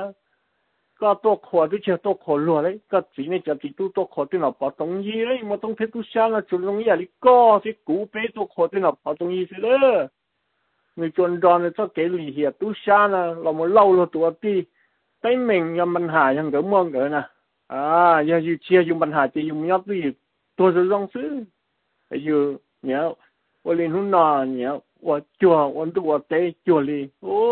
có tổ khổ thì chưa tổ khổ luôn đấy, có chỉ này chỉ tu tổ khổ tên là bảo tồn gì đấy, một tông thiết tu xa là chủ long gì là có thì cũ bé tổ khổ tên là bảo tồn gì thế đó, người chọn đòn là cho cái lì hiệp tu xa là là một lâu rồi tuổi ti, tay mình nhầm bản hà nhầm cái mong cái nè, à giờ dù chia dùng bản hà thì dùng nhóc gì, tôi sẽ dùng xứ, giờ nhớ, tôi lên hôm nọ nhớ, tôi chùa, tôi tu tế chùa li,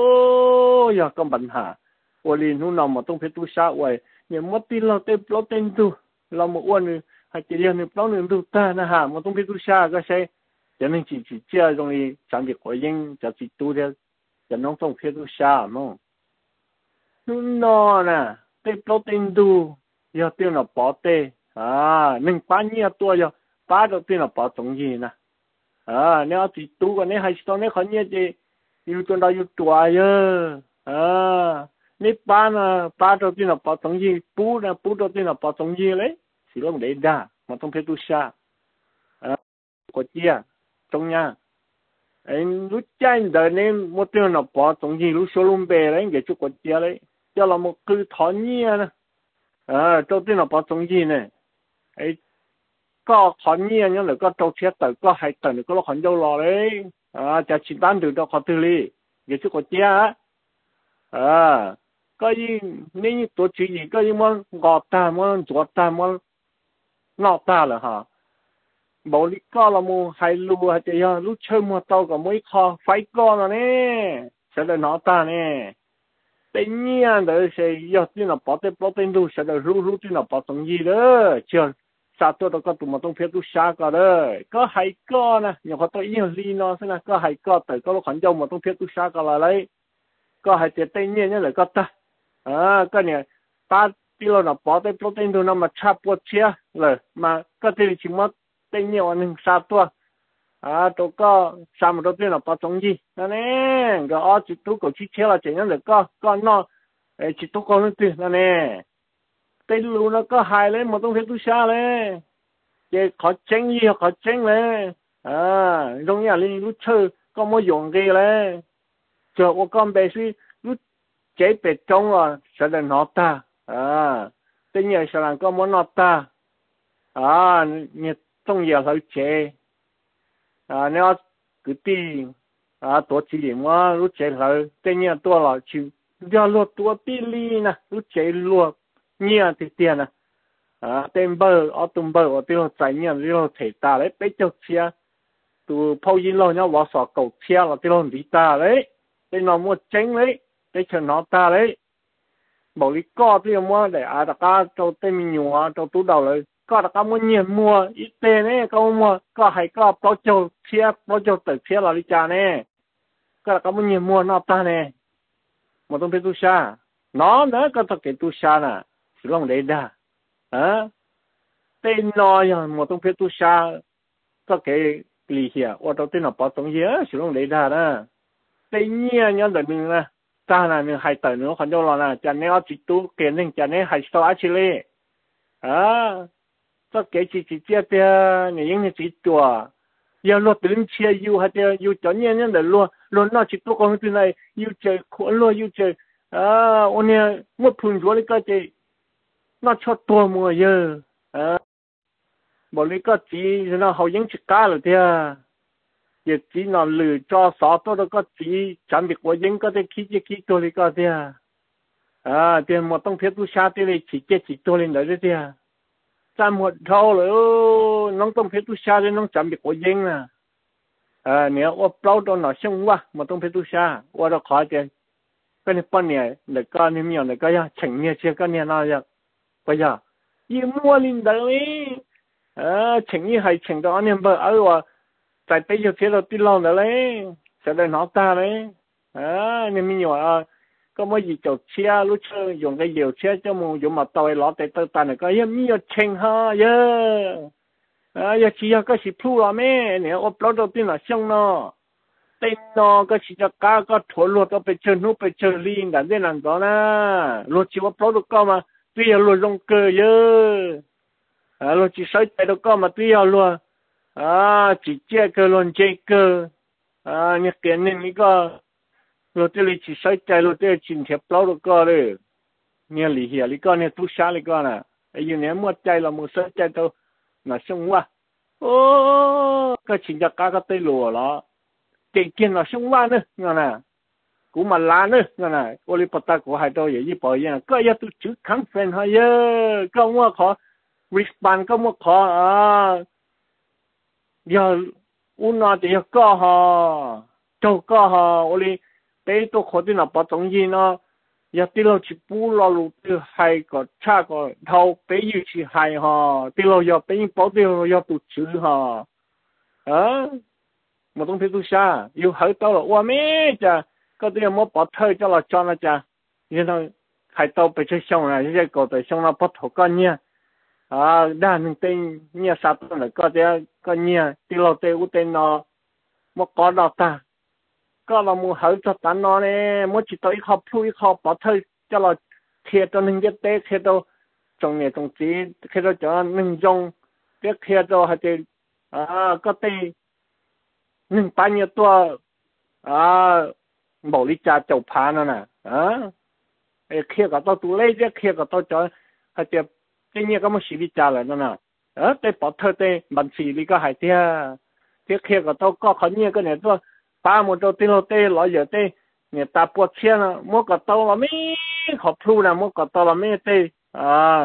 ô giờ có bản hà. 我连นู่นเรามาต้องเพชรตุชาไว้เนี่ยมัดที่เราเต็มเราเต็มตัวเรามาอ้วนเลยให้เรียนเนี่ยเราหนึ่งตัวตานะฮะมาต้องเพชรตุชาก็ใช่จะนั่งจีจีเจ้าตรงนี้จำเด็กหัวยิงจะจีตัวเดียวจะน้องต้องเพชรตุชามั้งนู่นนอน่ะเต็มเราเต็มตัวยาเตี้ยน่ะปอเต้อ่าหนึ่งป้าเนี่ยตัวยาป้าเราเตี้ยน่ะปอตรงนี้นะอ่าเนี่ยจีตัวกันเนี่ยให้ตอนนี้เขาเนี่ยจะอยู่ตัวเราอยู่ตัวเยอะอ่านี่ป้าน่ะป้าตัวที่น่ะปอตรงนี้ปูน่ะปูตัวที่น่ะปอตรงนี้เลยสิลงได้ด่ามาต้องเพชรตุชาอ่ากดเจียตรงนี้ไอ้รู้ใจเดินเนี่ยมันที่น่ะปอตรงนี้รู้โซลุมเบเลยเกี่ยวกับกดเจียเลยเจ้าเรามันคือถอนเนี่ยนะอ่าตัวที่น่ะปอตรงนี้เนี่ยไอ้ก็ถอนเนี่ยเนี่ยเลยก็ตัวเชียร์แต่ก็ให้แต่ก็เราขอนเจ้ารอเลยอ่าจะชิดด้านถึงตัวขอตื่นเลยเกี่ยวกับกดเจียอ่าก็ยิ่งนี่ตัวจีนก็ยิ่งมันกอดตามันจวดตามันนอกตาเลยฮะบอกลิก็เราโมให้รู้ให้เจ้ารู้เชื่อมัวโตกับมวยคอไฟก้อนเนี่ยเสด็จนอกตาเนี่ยแต่เนี่ยเดี๋ยวเสียยอดที่เราปอดเต็มปอดเต็มดูเสด็จรู้รู้ที่เราปอดตรงนี้เลยเชื่อซาตัวเราก็ตัวมันต้องเพียรตุชาก็เลยก็ให้ก้อนนะอย่างเขาตัวยิ่งลีนอสินะก็ให้ก้อนแต่ก็เราขันเจ้ามันต้องเพียรตุชาก็เลยก็ให้เจ้าเต็มเนี่ยเนี่ยเลยก็ตาอ่าก็เนี่ยตาที่เราเนี่ยปอดเต็มปอดเต็มดูน้ำมาชาปวดเชียเลยมาก็ที่ชิมว่าเต็มเนี่ยวันหนึ่งซาตัว à tôi có sao mà tôi biết là bao giống gì đó nè cái ở chỉ tôi có chỉ chế là chỉ nhận được có có nó chỉ tôi có nó tiền đó nè tên luôn nó có hại lên mà tôi thấy tôi xa lên để khó tránh gì khó tránh lên à giống như là lúc chơi có mua dùng gì lên chờ我刚白水lúc chế bị trống rồi sẽ là nó ta à tên nhà sẽ là có muốn nó ta à nhiệt trong giờ hơi chế à nếu cứ đi à tổ chỉ điểm mà lúc chế hơi tên nhà tôi là chịu giờ luật tôi bị li nè lúc chế luật nhiều thì tiền nè à tên bơ ở tùng bơ ở tiêu chạy nhiều tiêu thể ta đấy bây giờ chia từ phao yên lo nhau vào sọ cầu chia là tiêu đi ta đấy tên nó mua tránh đấy để cho nó ta đấy bảo lý co tiêu mua để à đặc ca cho tên mình nhua cho tú đầuเลยก็đặc ca mua nhiều mua ít tiền đấy có mua có hay có bao nhiêu chia bao nhiêu tự chia là đi trả nè có đặc ca mua nhiều mua nó ta nè mà tôi biết tu sa nó nữa có thực hiện tu sa nè chỉ lòng đấy đa à tên nó ya mà tôi biết tu sa có cái lý hiểu ở đâu tên nó bảo tổng gì chỉ lòng đấy đa nè tên nhia nhớ được mình nè ta là mình hay tự nữa còn đâu là nè cho nên chỉ tu kiến nên cho nên hay sao chỉ lệ à có cái chỉ chỉ chia bia người những người chỉ chùa giờ lo đến chia yêu hay là yêu cho nhân nhân để lo lo nó chỉ tu con cái này yêu chơi khổ lo yêu chơi à ông này một phun rồi cái gì nó cho tua mua giờ à bảo lý cái gì nó hậu những chỉ cá rồi thế giờ chỉ nó lừa cho sáu tôi đó có chỉ chẳng biết của những cái khí chỉ khí tôi cái thế à thì một tông phép tu sa thì chỉ chỉ chỉ tôi lên đấy thế trăm một thâu rồi nó tông phép tu sa thì nó chẳng biết của những nè à nếu ở bao đó nó xong quá một tông phép tu sa qua đó khỏi tiền cái này bao nhiêu để coi niệm nhiều để coi ya chỉnh nhiều chưa coi nhiều nào vậy bây giờ yêu mua lên đấy à chỉnh như hay chỉnh đó niệm bờ ở và tại bây giờ thế là tin lòng đấy sẽ để nó ta đấy à niệm nhiều à có mấy gì chột chia lúc chơi dùng cái diều chia cho mù dùng mà tàu lót tại tàu ta này có yêu nhiều chỉnh ha yeah à giờ chỉ có chỉ phu là mẹ nếu ở bao đầu tiên là xong nó tên nó có chỉ cho cá có thổi luật ở bên trên nút bên trên liên đã đến làm đó nè luật chỉ có bao được có mà tuy là luật rong cơ chứ à luật chỉ soi tay được có mà tuy là luật à chỉ chơi cơ luật chơi cơ à nhắc cái này này có luật thì chỉ soi tay luật thì chỉ thiệp bao được có đấy nghe lý hiểu lý có nghe tu sa lý có nè ấy như nếu mua tay là mua soi tay đâu là xong quá ô cái chỉ cho cá có tay lùa đó tiền tiền là xong quá nữa nghe nè cũng mà lá nữa nghe nè ô li bắt ta của hai đôi vậy bỏ vậy có ya tu chữ kháng phèn hay ơ có mua khó respond có mua khó à giờ u nó thì có ha châu có ha ô li bé tôi khó tin là bắt giống gì nó giờ tí lo chỉ bù lo lu từ hai cái cha cái thâu bé yêu chỉ hai ha tí lo giờ bé bảo tí lo giờ tu chữ ha à một东西都啥，有好多了，我们这个都要么把头叫了装了这，然后还到被这上了，这搞得上了把头干呢，啊，那能等你啥子了，搞得干呢，对了对我对了，么搞到ta，搞了么好做单了呢，么只到一靠铺一靠把头叫了贴到那个带贴到中年中间，贴到这能用，别贴到还得啊个对。nhưng bao nhiêu tua à bảo lý cha chầu phá nữa nè à kia cả tao tụ lấy chứ kia cả tao cho hay tiệp cái gì có một xí lý cha lại nữa nè à cái bảo thơ cái bản xí lý có hay tiệp tiệp kia cả tao có khẩn nhiều cái này tua ba một đầu tiên đầu tiên nói giờ tê người ta buộc xe nè mua cả tao là mấy học thu nè mua cả tao là mấy tê à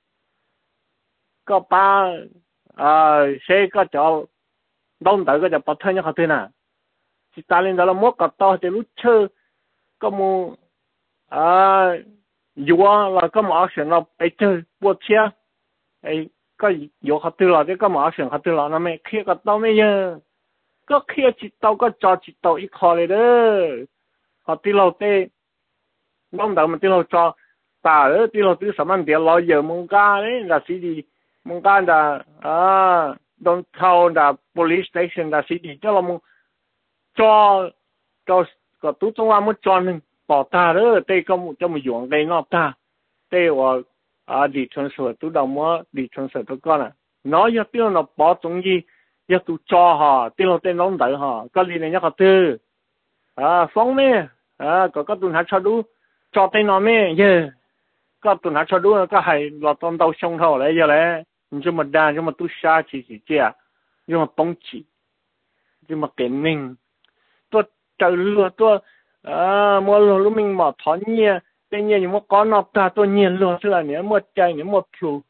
có ba à xe có chỗ đông tới cái giờ bắt thân nhau họ thế nào chỉ ta lên đó là mỗi cái to thì lúc chơi có một à vừa là có một action là bị chơi buộc xe ấy có vừa họ từ là cái có một action họ từ là nó mới kia cái to mới giờ có kia chỉ tàu có cho chỉ tàu ít khóเลยđó họ từ lâu thế đông tới mình từ lâu cho ta ở từ lâu từ sớm ăn tiền lo giờ mông cá đấy là gì gì mông cá là à don't tell the police station the city cho là một cho cho có tú trong qua một cho nên bỏ ta đó đây có một cho một dụng đây nó ta đây là à đi transfer tú đầu mua đi transfer tôi con à nói cho tiêu nó bỏ trong gì giờ tú cho họ tiêu tên nó đợi họ có gì này nhá có tư à phóng mê à có có tuần hạt cho đủ cho tên nó mê yeah có tuần hạt cho đủ có hay là tôm đầu sông thầu lại giờ lại nhưng mà đa nhưng mà tú xa chỉ chỉ chia nhưng mà bóng chỉ nhưng mà cái mình tôi trời lừa tôi à mua lừa lúc mình mở thón nhia tên nhia nhưng mà có nọ ta tôi nhia lừa chứ là nếu một chai nếu một phụ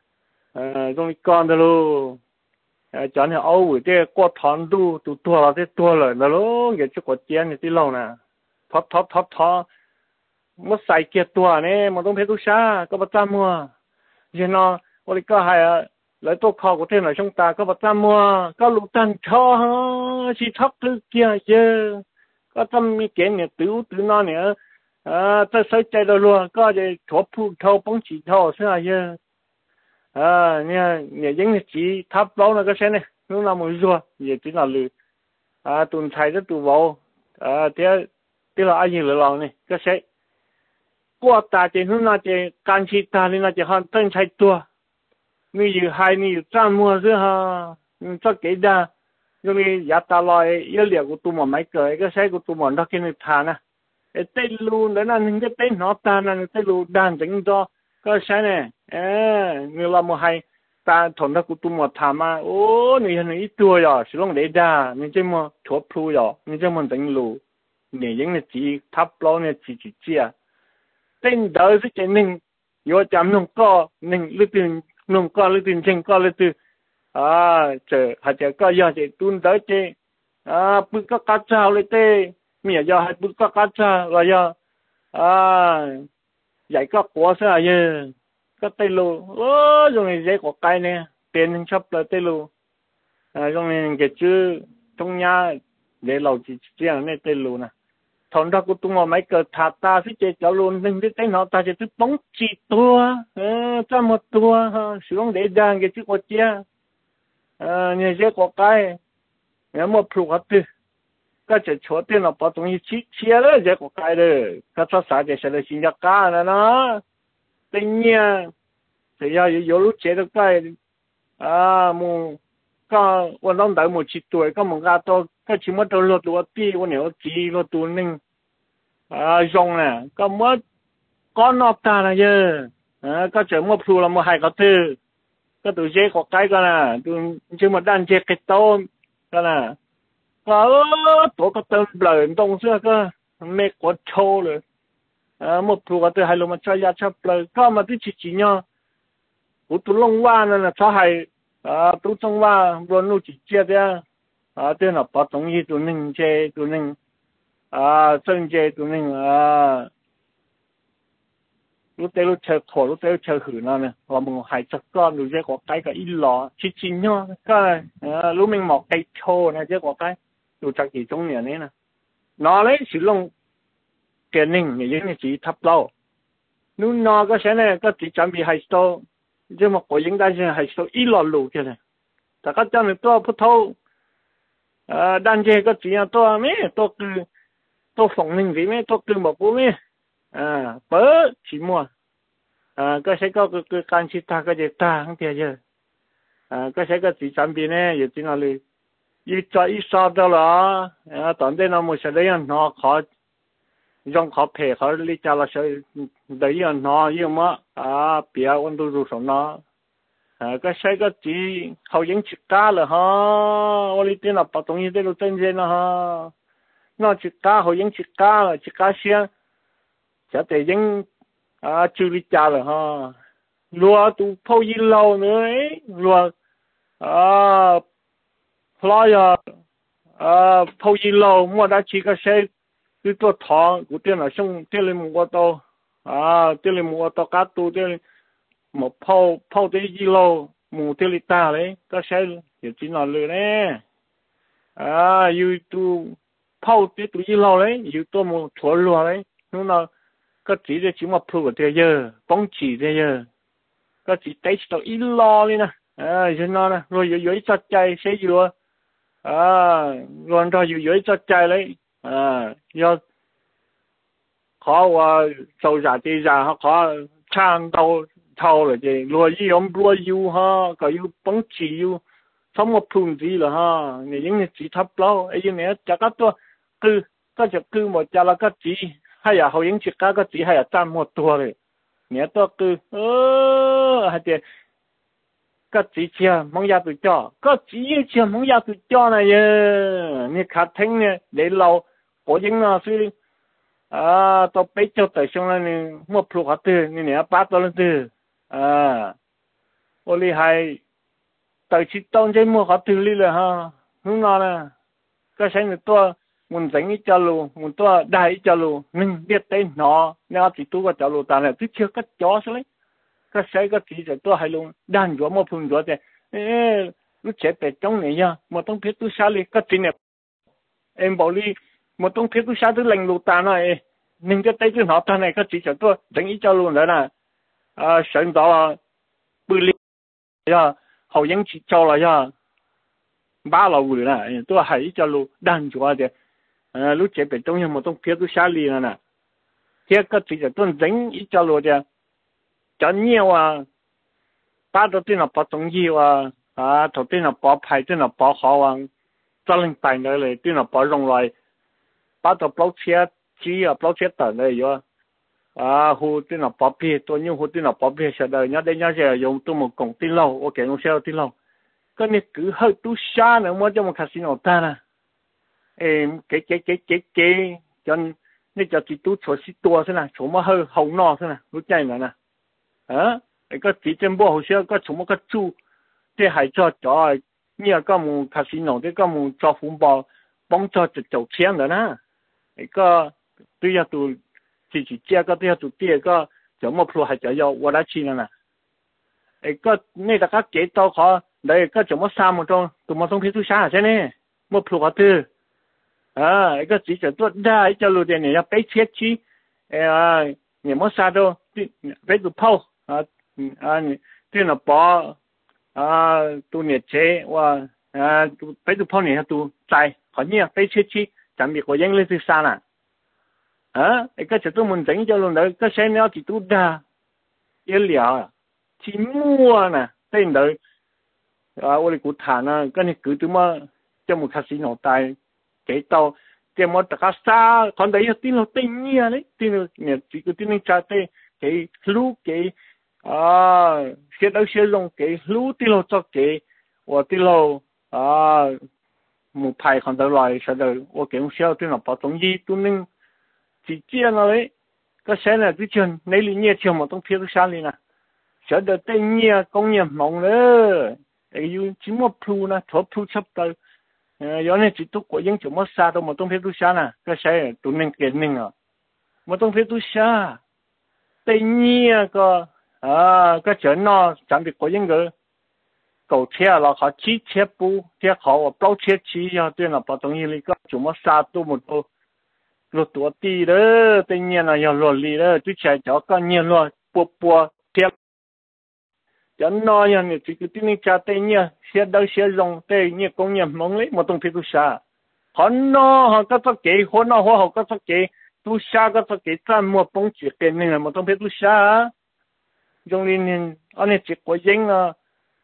à trong con đó luôn à cho nên âu với cái qua thón tu tu tua là cái tua rồi đó luôn cái chỗ có tiền thì tí lâu nè thót thót thót thót mất sai kia tua nè màต้องphải tu xa có bắt ta mua giờ nó tôi có hay lấy tôi kho của thế này chúng ta có bắt ta mua có lục tan cho chỉ thóc thứ kia chứ có tâm cái này tứ tứ nó nữa à ta xây chạy đâu luôn có gì thổ phu thâu bóng chỉ thâu sao chứ à nha nhà những cái chỉ thắp lâu là cái xe này lúc nào mới rùa giờ chỉ là lừa à tuần thay rất tụ vào à thế thế là ai lừa lòng này cái xe qua ta chỉ lúc nào chỉ can chi ta nên là chỉ hoàn tân chạy tua你有海你有账目是哈，你做几的，因为也打来一两个多么买个，一个三个多么那给你谈啊，诶，对路那那你个对哪单啊？你对路单整多个啥呢？诶，你那么还单同那个多么谈嘛？哦，你你一多呀，是弄来的，你这么脱铺呀，你这么整路，你用的几塔包呢几几几啊？真的是真能，有咱们个能里边。nông co lên tiền chân co lên từ à chờ hạt chờ co giờ chỉ tuôn tới chế à bữa có cá trào lên tê mía giờ hay bữa có cá trào rồi giờ à vậy có quả sao giờ có tây lù ô rồi này dễ có cái nè tiền hình chấp là tây lù à rồi này cái chữ trong nhà để lâu chỉ chỉ là này tây lù nè thằng đó của tụi nó mấy cái thà ta phía trên cháu luôn nên biết cái nó ta chỉ biết bóng chỉ tua cho một tua xuống để đàn cái chữ có chia như thế có cái nếu mà phụ hợp thì cái chỉ chỗ tiền nó bảo tụi nó chia chia đấy thế có cái đấy cái cho sao để sẽ là sinh ra cá nữa nó tự nhiên thì giờ有lúc chế được cái à mu cáiวันนั้นได้một chỉ tuổi cái một cái to cái chỉ mất đầu lột lột tí cái nhiều chỉ lột tuổi nên à dùng nè cái mất có nộp ta là giờ à cái chuyện mất phụ là một hai cái thứ cái tụi chế có cái cái nè tụi chỉ một đàn chế cái tôm cái nè cái tổ cái tôm bẩn đông xưa cái mẹ có trâu rồi à một phụ cái thứ hai là một chơi ya chơi bẩn cái mà tụi chỉ chỉ nhau tụi tụi lông hoa nè cho hai à tụi trong hoa luôn luôn chỉ chia ra à tên là bắt đồng ý tụi mình chơi tụi mình à chân chơi tụi mình à lúc đấy lúc chơi khổ lúc đấy chơi hử nó nè và mình hay chặt con rồi chơi có cái cái ít lọ chỉ chỉ nhau cái à lúc mình mọc cây trâu này chơi có cái rồi chặt gì trong nhà này nè nó lấy sử dụng cái ninh như những cái chỉ thấp lâu lúc nó cái xe này cái chỉ chuẩn bị hay số chứ mà có những cái hay số ít lọ lù kia này ta cái chân này to phút thâu à đàn chơi cái chỉ là to mấy to cứ to phòng ninh gì mấy to cứ một cú mấy à bớ chỉ mua à cái sẽ có cái cái can chi ta cái gì ta không thiệt chứ à cái sẽ có chỉ chuẩn bị này giờ chỉ là li ít cho ít sao đó là à tận đây nó một sẽ lấy nó khó dùng khó thể khó lý cho là sẽ đấy là nó yêu mà à bia ôn đồ rồi nó à cái sẽ có chỉ hậu những chữ cá là ha ô lý tiền là bảo tông như thế lo tên gì nó ha nó chữ cá hậu những chữ cá là chữ cá xia chả thể những à chữ lý cha là ha lúa tụ phơi gì lâu nữa ấy lúa à phơi à phơi gì lâu mua đã chỉ có sẽ cáiตัวทองกูเตี้ยน่ะช่วงเตี้ยเลยมึงก็โตอ่าเตี้ยเลยมึงก็โตกัดตัวเตี้ยหมดเผาเผาเตี้ยยี่โลมึงเตี้ยลิตาเลยก็ใช้เดี๋ยวจีนอนเลยแน่อ่าอยู่ตัวเผาเตี้ยตัวยี่โลเลยอยู่ตัวมึงถั่วรัวเลยนู่นน่ะก็จีเดี๋ยวจีมาพูดเตี้ยเยอะป้องจีเตี้ยเยอะก็จีเตะตัวอีโลเลยนะ à cho nó nè rồi dưới dưới chặt chạy sẽ vừa à rồi rồi dưới dưới chặt chạy lấy à do khó và sâu ra thì ra họ khó chăn đầu thâu rồi thì rồi gì ông rồi yêu ha có yêu bóng chỉ yêu sống một phun gì là ha người những người chỉ thấp lâu ấy như này chắc các tôi cứ có chụp cứ một cha là có chỉ hay là hậu những chỉ cá có chỉ hay là trăm một tua rồi nghĩa tôi cứ ơ hay thì có chỉ chia mong gia tụi cho có chỉ chia mong gia tụi cho này như khát thính này để lâu có những nó suy à tôi biết cho tới xong là nè một phụ hạt từ nè nè bắt tôi lên từ à ô li hay tới chỉ tông trên một hạt từ li là ha lúc nào nè cái sáng này tôi muốn dẫn ít cho luôn muốn tôi đại cho luôn nhưng biết tên nó nếu chỉ tôi có cho luôn ta là tôi chưa cắt chó xuống đấy cái sáng cái chỉ cho tôi hay luôn đàn gió một phun gió thì ê lúc trẻ bé trong này nha một tông thiết tôi sao li cái chuyện này em bảo li một tông thiết tôi sao tôi lành lụt ta này nhưng cái tay tôi nói ta này cái chỉ cho tôi dẫn ý cho luôn đó nè à sợ đó bự li ya hậu những chỉ cho là ya ba lâu rồi nè tôi hay cho luôn đàn chúa thì à lúc trẻ bé trong nhà một tông thiết tôi sao li nè thiết cái chỉ cho tôi dẫn ý cho luôn thì cho nhiều à ba đầu tiên là bỏ trong nhiều à à đầu tiên là bỏ phải tiên là bỏ họ à cho lên tay nữaเลยtiên là bỏ rong lại ba đầu bao chia chỉ à bao chết tận này rồi à hồ tin là bảo bì tôi nhung hồ tin là bảo bì sẽ đời nhớ đây nhớ sẽ dùng tôi một cổng tin lâu ok nó sẽ tin lâu cái này cứ hơi tu xa nữa mới cho một casino ta nè em cái cái cái cái cái cho nên cho chỉ tu chỗ xí tua thế này chỗ mà hơi hậu nọ thế này lúc chạy nữa nè hả cái chỉ trên bộ hồ sơ có chỗ mà cái chu thế hay cho cho như cái một casino thế cái một cho phong bào bóng cho chụp chụp钱的呢个对呀都自己家个对呀都第二个怎么说还叫要我来去了呢？哎个那大家给到好，那个怎么三么钟怎么从皮肤下去呢？么说话的啊，一个自己做那一个路的你要背切去，哎呀，你么啥都背住泡啊啊你对了包啊都你切哇啊都背住泡你都在好你背切去。咱们国人类是啥呢？啊，一个就专门整叫弄的，个谁鸟几多的，一聊啊，去摸呢，对的，啊，我哋古谈啊，跟你古怎么这么开始脑袋，给到这么大家啥，看到一点了对你啊嘞，对了，你这个对你家的给路给啊，学到学用给路对了做给，我对了啊。một bài còn tới loại sẽ được ô kiểu xeo tôi nó bảo tổng gì tôi nên chỉ chia nó đấy cái xe này tôi chân lấy lý nhẹ chiều một tông phía xa đi nè sẽ được tên nhẹ công nghiệp mỏng nữa ấy yêu chỉ một phu nè thốt phu sắp tới do nên chỉ tôi của những chỗ mất xa đâu một tông phía tôi xa nè cái xe tôi nên kiện mình à một tông phía tôi xa tên nhẹ có à cái chỗ nó chẳng bị có những người cầu xe là họ chỉ xe bu xe họ bao xe chỉ cho tuyên là bảo tông như lý có chủ mất xa tu một tu lột tuổi ti đó tự nhiên là giờ lột lì đó chú chạy cho con nhiên luôn bùa bùa xe cho nó như này chỉ cứ tin cha tự nhiên xe đâu xe rong tự nhiên công nghiệp mong lấy một tông phía tu xa họ nó họ có tất kế họ nó họ có tất kế tu xa có tất kế ta mua bông chuyện tiền này là một tông phía tu xa trong nên anh ấy chỉ có dính là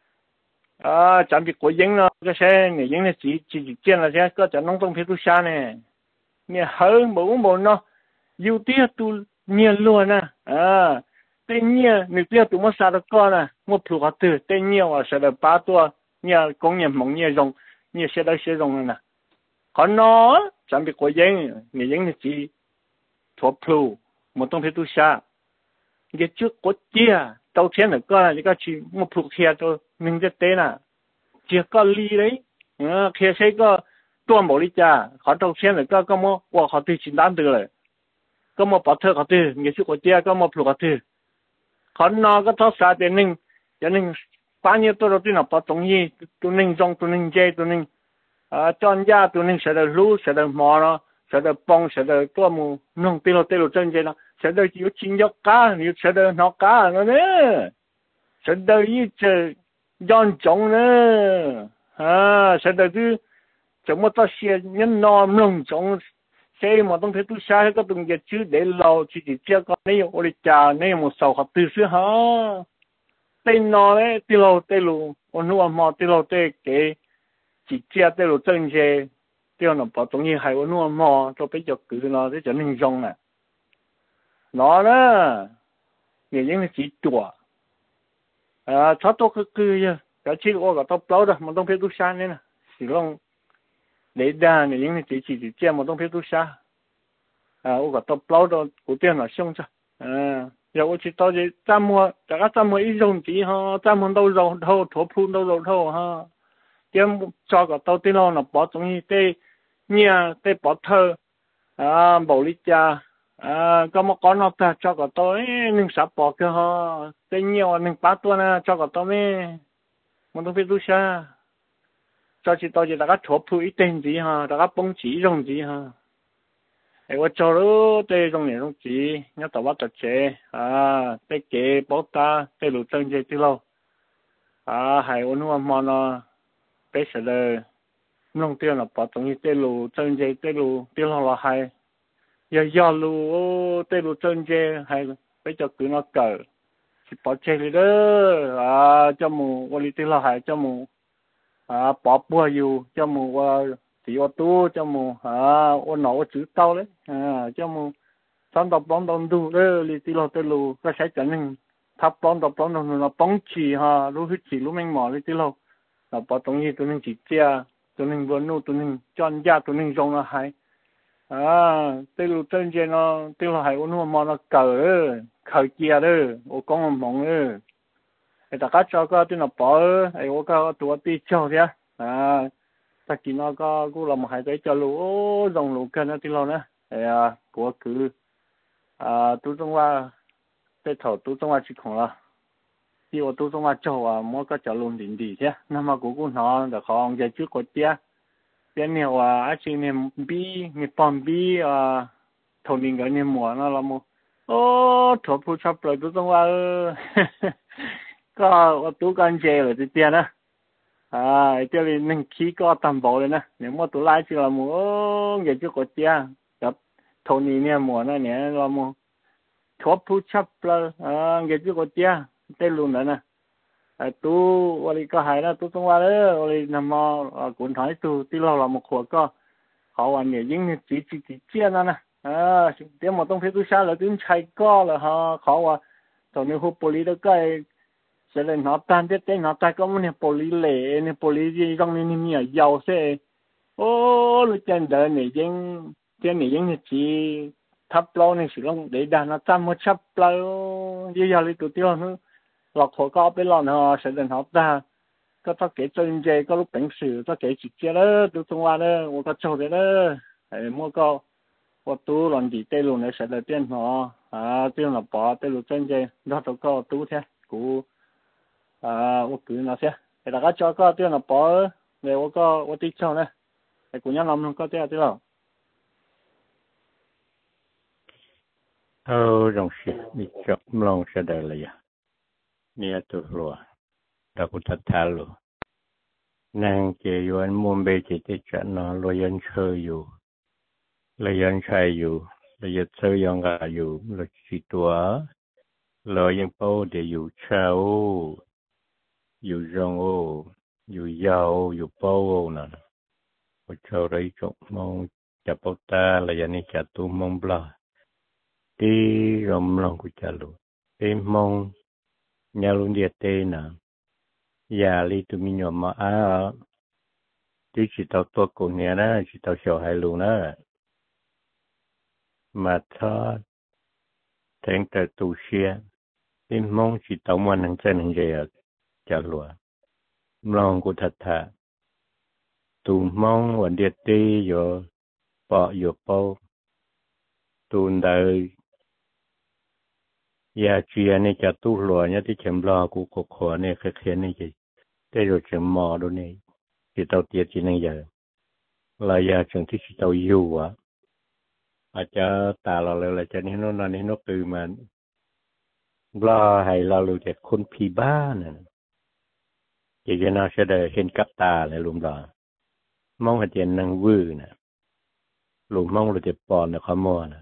à chẳng bị cố dính nó cái xe này dính là chỉ chỉ chỉ trên là xe có cho nông tông phía tu xa này nè hơn bốn bốn nó yêu tiếc tu nhiều luôn nè à tên nhiều nếu tiếc tu mất sao được con nè một phụ họ từ tên nhiều à sẽ được ba tua nhiều công nghiệp mỏng nhiều rồng nhiều xe đây xe rồng nè còn nó chẳng bị cố dính này dính là chỉ thuộc phụ một tông phía tu xa cái trước có chia đầu tiên là coi là cái chỉ một phụ kia thôi mình rất tế nè chỉ có ly đấy kia sẽ có tua một ly trà họ đầu tiên là có có một hoặc họ tự chính đáng được rồi có một bảo thơ họ tự nghệ sĩ của chia có một phụ họ tự họ nó có thoát xa để nên cho nên bao nhiêu tôi đầu tiên là bảo tổng gì tôi nên trong tôi nên dây tôi nên à chọn ra tôi nên sẽ được lú sẽ được mò nó sẽ được bông sẽ được tua mù nông tiêu tiêu chân dây nó sẽ được chịu chín giấc cá nhiều sẽ được nó cá nó nữa sẽ được như chờ dọn trống nữa à sẽ được cứ chúng mà ta xe nhân nó nông trống xe màต้องเพชรตุชาก็ต้องจะชื่อเดี๋ยวเราchỉ chỉเจ้าก็นี่โอริจานี่มันสาวขับตื้อซื้อฮะเต้นนอเลยตีเราเต้ลูวันนู้นมาตีเราเต้เก๋chỉเจ้าเต้ลูจังเจเต้าหนูบอกตรงนี้ให้วันนู้นมาเราไปจับกือเนาะที่จะนิ่งจงอ่ะเนาะนะเนี่ยยังไม่จีตัวอ่าชอบตัวคือคือแต่ชื่อว่าก็ต้องเปล่าด้วยมันต้องเพชรตุชาเนี่ยนะสิลองđể đa này những cái chỉ chỉ chỉ một trong phía tu sa à ô cả tập lâu đó của tiền là xong cho à giờ ô chỉ tao chỉ trăm mua tất cả trăm mua ít dùng chỉ ha trăm mua đâu rồi đâu thổ phun đâu rồi đâu ha tiền cho cả tao tiền nó bỏ trong như tê nhà tê bỏ thơ à bảo lý cha à có một con nó ta cho cả tao nên sắp bỏ cái ha tê nhiều nên bắt tôi nè cho cả tao mấy một trong phía tu sa cho chị tôi chỉ là các thổ phụ ít tên gì ha, là các bông chỉ rong gì ha, ấy tôi cho đó đây rong này rong chỉ, nhớ tao bắt tao chế, à, đây kế bảo ta, đây lũ chân chế chứ lâu, à, hay ôn hoa mà nó, bây giờ là, nông tiền là bảo tao như đây lũ chân chế, đây lũ tiền là hay, giờ giờ lũ, đây lũ chân chế hay, bây giờ cứ nó cỡ, chỉ bảo chế đi đó, à, cho mù, ôn đi tiền là hay cho mù. À bỏ bùaอยู่cho mù thì ô tô cho mù à ô nổ chữ tao đấy à cho mù xong đọc bóng đồn đủ đấy li tí lô tê lù cái sẽ trở nên thắp bóng đọc bóng đồn nó bóng chỉ ha lúc hít chỉ lúc mình mò li tí lô là bỏ tổng gì tụi mình chỉ chia tụi mình vừa nô tụi mình chọn ra tụi mình dùng là hay à tê lù tên gì nó tê lù hay ô nô mò nó cờ khởi chia đấy ô con mỏng đấyไอ้ตาก็ชอบก็ที่เราปอไอ้ว่าก็ตัวตีเจ้าเนี่ยอ่าตะกี้เราก็กูเรามาหายใจจะรู้ลงรู้กันนะที่เรานะไอ้อ่ะกูคืออ่าตู้ตรงว่าได้ถอดตู้ตรงว่าชิของเราที่ว่าตู้ตรงว่าเจ้าอ่ะมันก็จะลงดินดีใช่นั่นมากูกูนอนแต่ของจะชื่อกดเตี้ยเตี้ยเนี่ยว่าไอ้ชิเนี่ยบีมีปอมบีอ่าทนดินกันเนี่ยหมวนะเราโมโอ้ถอดผู้ชอบปล่อยตู้ตรงว่าเออก็ตู้กันเจเลยทีเดียวนะอ่าเดี๋ยวนี้นึ่งขี้ก็ตำบ่เลยนะเนี่ยมัวตัวไล่ที่เราโมอย่าจุกเตี้ยกับโทนี่เนี่ยมัวนะเนี่ยเราโมชอบผู้ชอบเลยอ่าอย่าจุกเตี้ยเต้ลุนนะไอ้ตู้วันนี้ก็หายนะตู้ตรงว่าเลยวันนี้นำมากุนถอยตู้ที่เราเรามาขวดก็เขาวันเนี่ยยิ่งจีจีจีเจี้ยนั่นนะอ่าเดี๋ยวมาต้องพิจารณาแล้วถึงใช้ก็เลยฮะเขาว่าตอนนี้หุบปุริแล้วก็sẽ là nó tan thế thế nó ta có một niềm poly lệ niềm poly gì trong này niềm nhiều giàu sẽ ô lúc trên đời này dân trên này dân chỉ thắp lâu này sử dụng để đàn nó trăm một thắp lâu như giờ lấy tụi tiêu nữa lọc hồ có bên lò nó sẽ là nó ta có tất cả chân dây có lúc bệnh sử tất cả chỉ kia đó tụi tung qua đó một cái chỗ đấy đó để mua có một tú làm gì tê luôn này sẽ là tiền nó à tiền là bỏ tê luôn chân dây đó tụi có tú thế cũ à我cứ nói xem để大家cho có tiền là bỏ để我có我đi cho này để cũng nhớ làm có tiền tiền ờ rong xe đi chọn lòng sẽ đời là ya nia tu lùa ta cũng thật thà lùa nàng chỉ yuan muôn bề chỉ để chọn nó lùa yên chơiอยู่lùa yên chơiอยู่lùa yên chơi yang gàอยู่lùa chỉ tua lùa yên bao đểอยู่เช่าอยู่รองโออยู่ยาวอยู่เป้าโอน่ะพอเช้าไรจงมองจับเป้าตาแล้วยันนี่จับตัวมองปลาตีรำลองกุจัลุตีมองยาลุนเดียเตน่ะยาลีตุมิโยมาอาที่จิตเอาตัวกูเนี่ยนะจิตเอาเฉียวหายลุนะมาทอดแทงแต่ตูเชียตีมองจิตเอามันหันใจหันใจจัลวะมองกุทัตถะตูมองวันเดียตีอยู่ปออยู่เป้าตูนได้ยาเจียนี่จะตู้หลัวเนี่ยที่เข็มรอกูกขอเนี่ยแค่นี้จีได้รู้เข็มหมอดูนี่ที่เตาเตียจีนั่งใหญ่ลายาจึงที่เตาอยู่อ่ะอาจจะตาเราเลยอาจจะนี่โน่นนี่โน่นตื่นมันรอให้เรารู้จักคนผีบ้านน่ะ chỉ cho nó sẽ để hiện cấp ta lại luôn đó mong là tiền năng vư nè luôn mong là tiền bòn là khó mua nè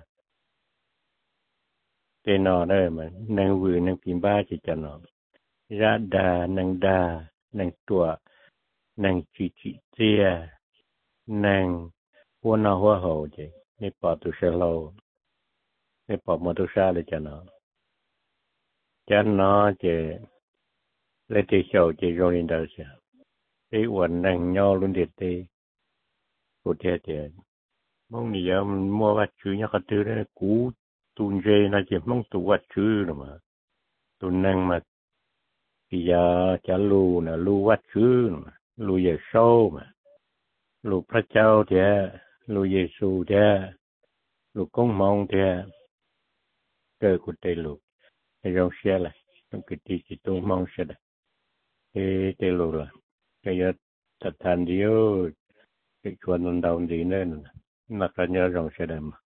tiền nó đây mà năng vư năng phim ba chỉ cho nó ra đà năng đà năng tua năng chỉ chỉ tia năng hoa nào hoa hậu chứ nên bỏ tu sơ lâu nên bỏ một tu sa để cho nó cho nó chứ lấy tiền sầu chứ rồi lên đâu chứ cái quần năng nhau luôn điệt đi cụ thể thì mong gì giờ mua vật chữ nhá cái thứ đấy cũ tuôn dê nó chỉ mong tu vật chữ rồi mà tu năng mà bây giờ chả lu nè lu vật chữ mà lu về sâu mà luพระเจ้าthì lu Giêsu thì lu công mong thì cơ của tây lu cái dòng xe là trong cái tí chỉ tu mong xe là cái tây lu là cái giờ thật thành điều cái chuyện lần đầu gì nữa nó cả nhớ dòng xe là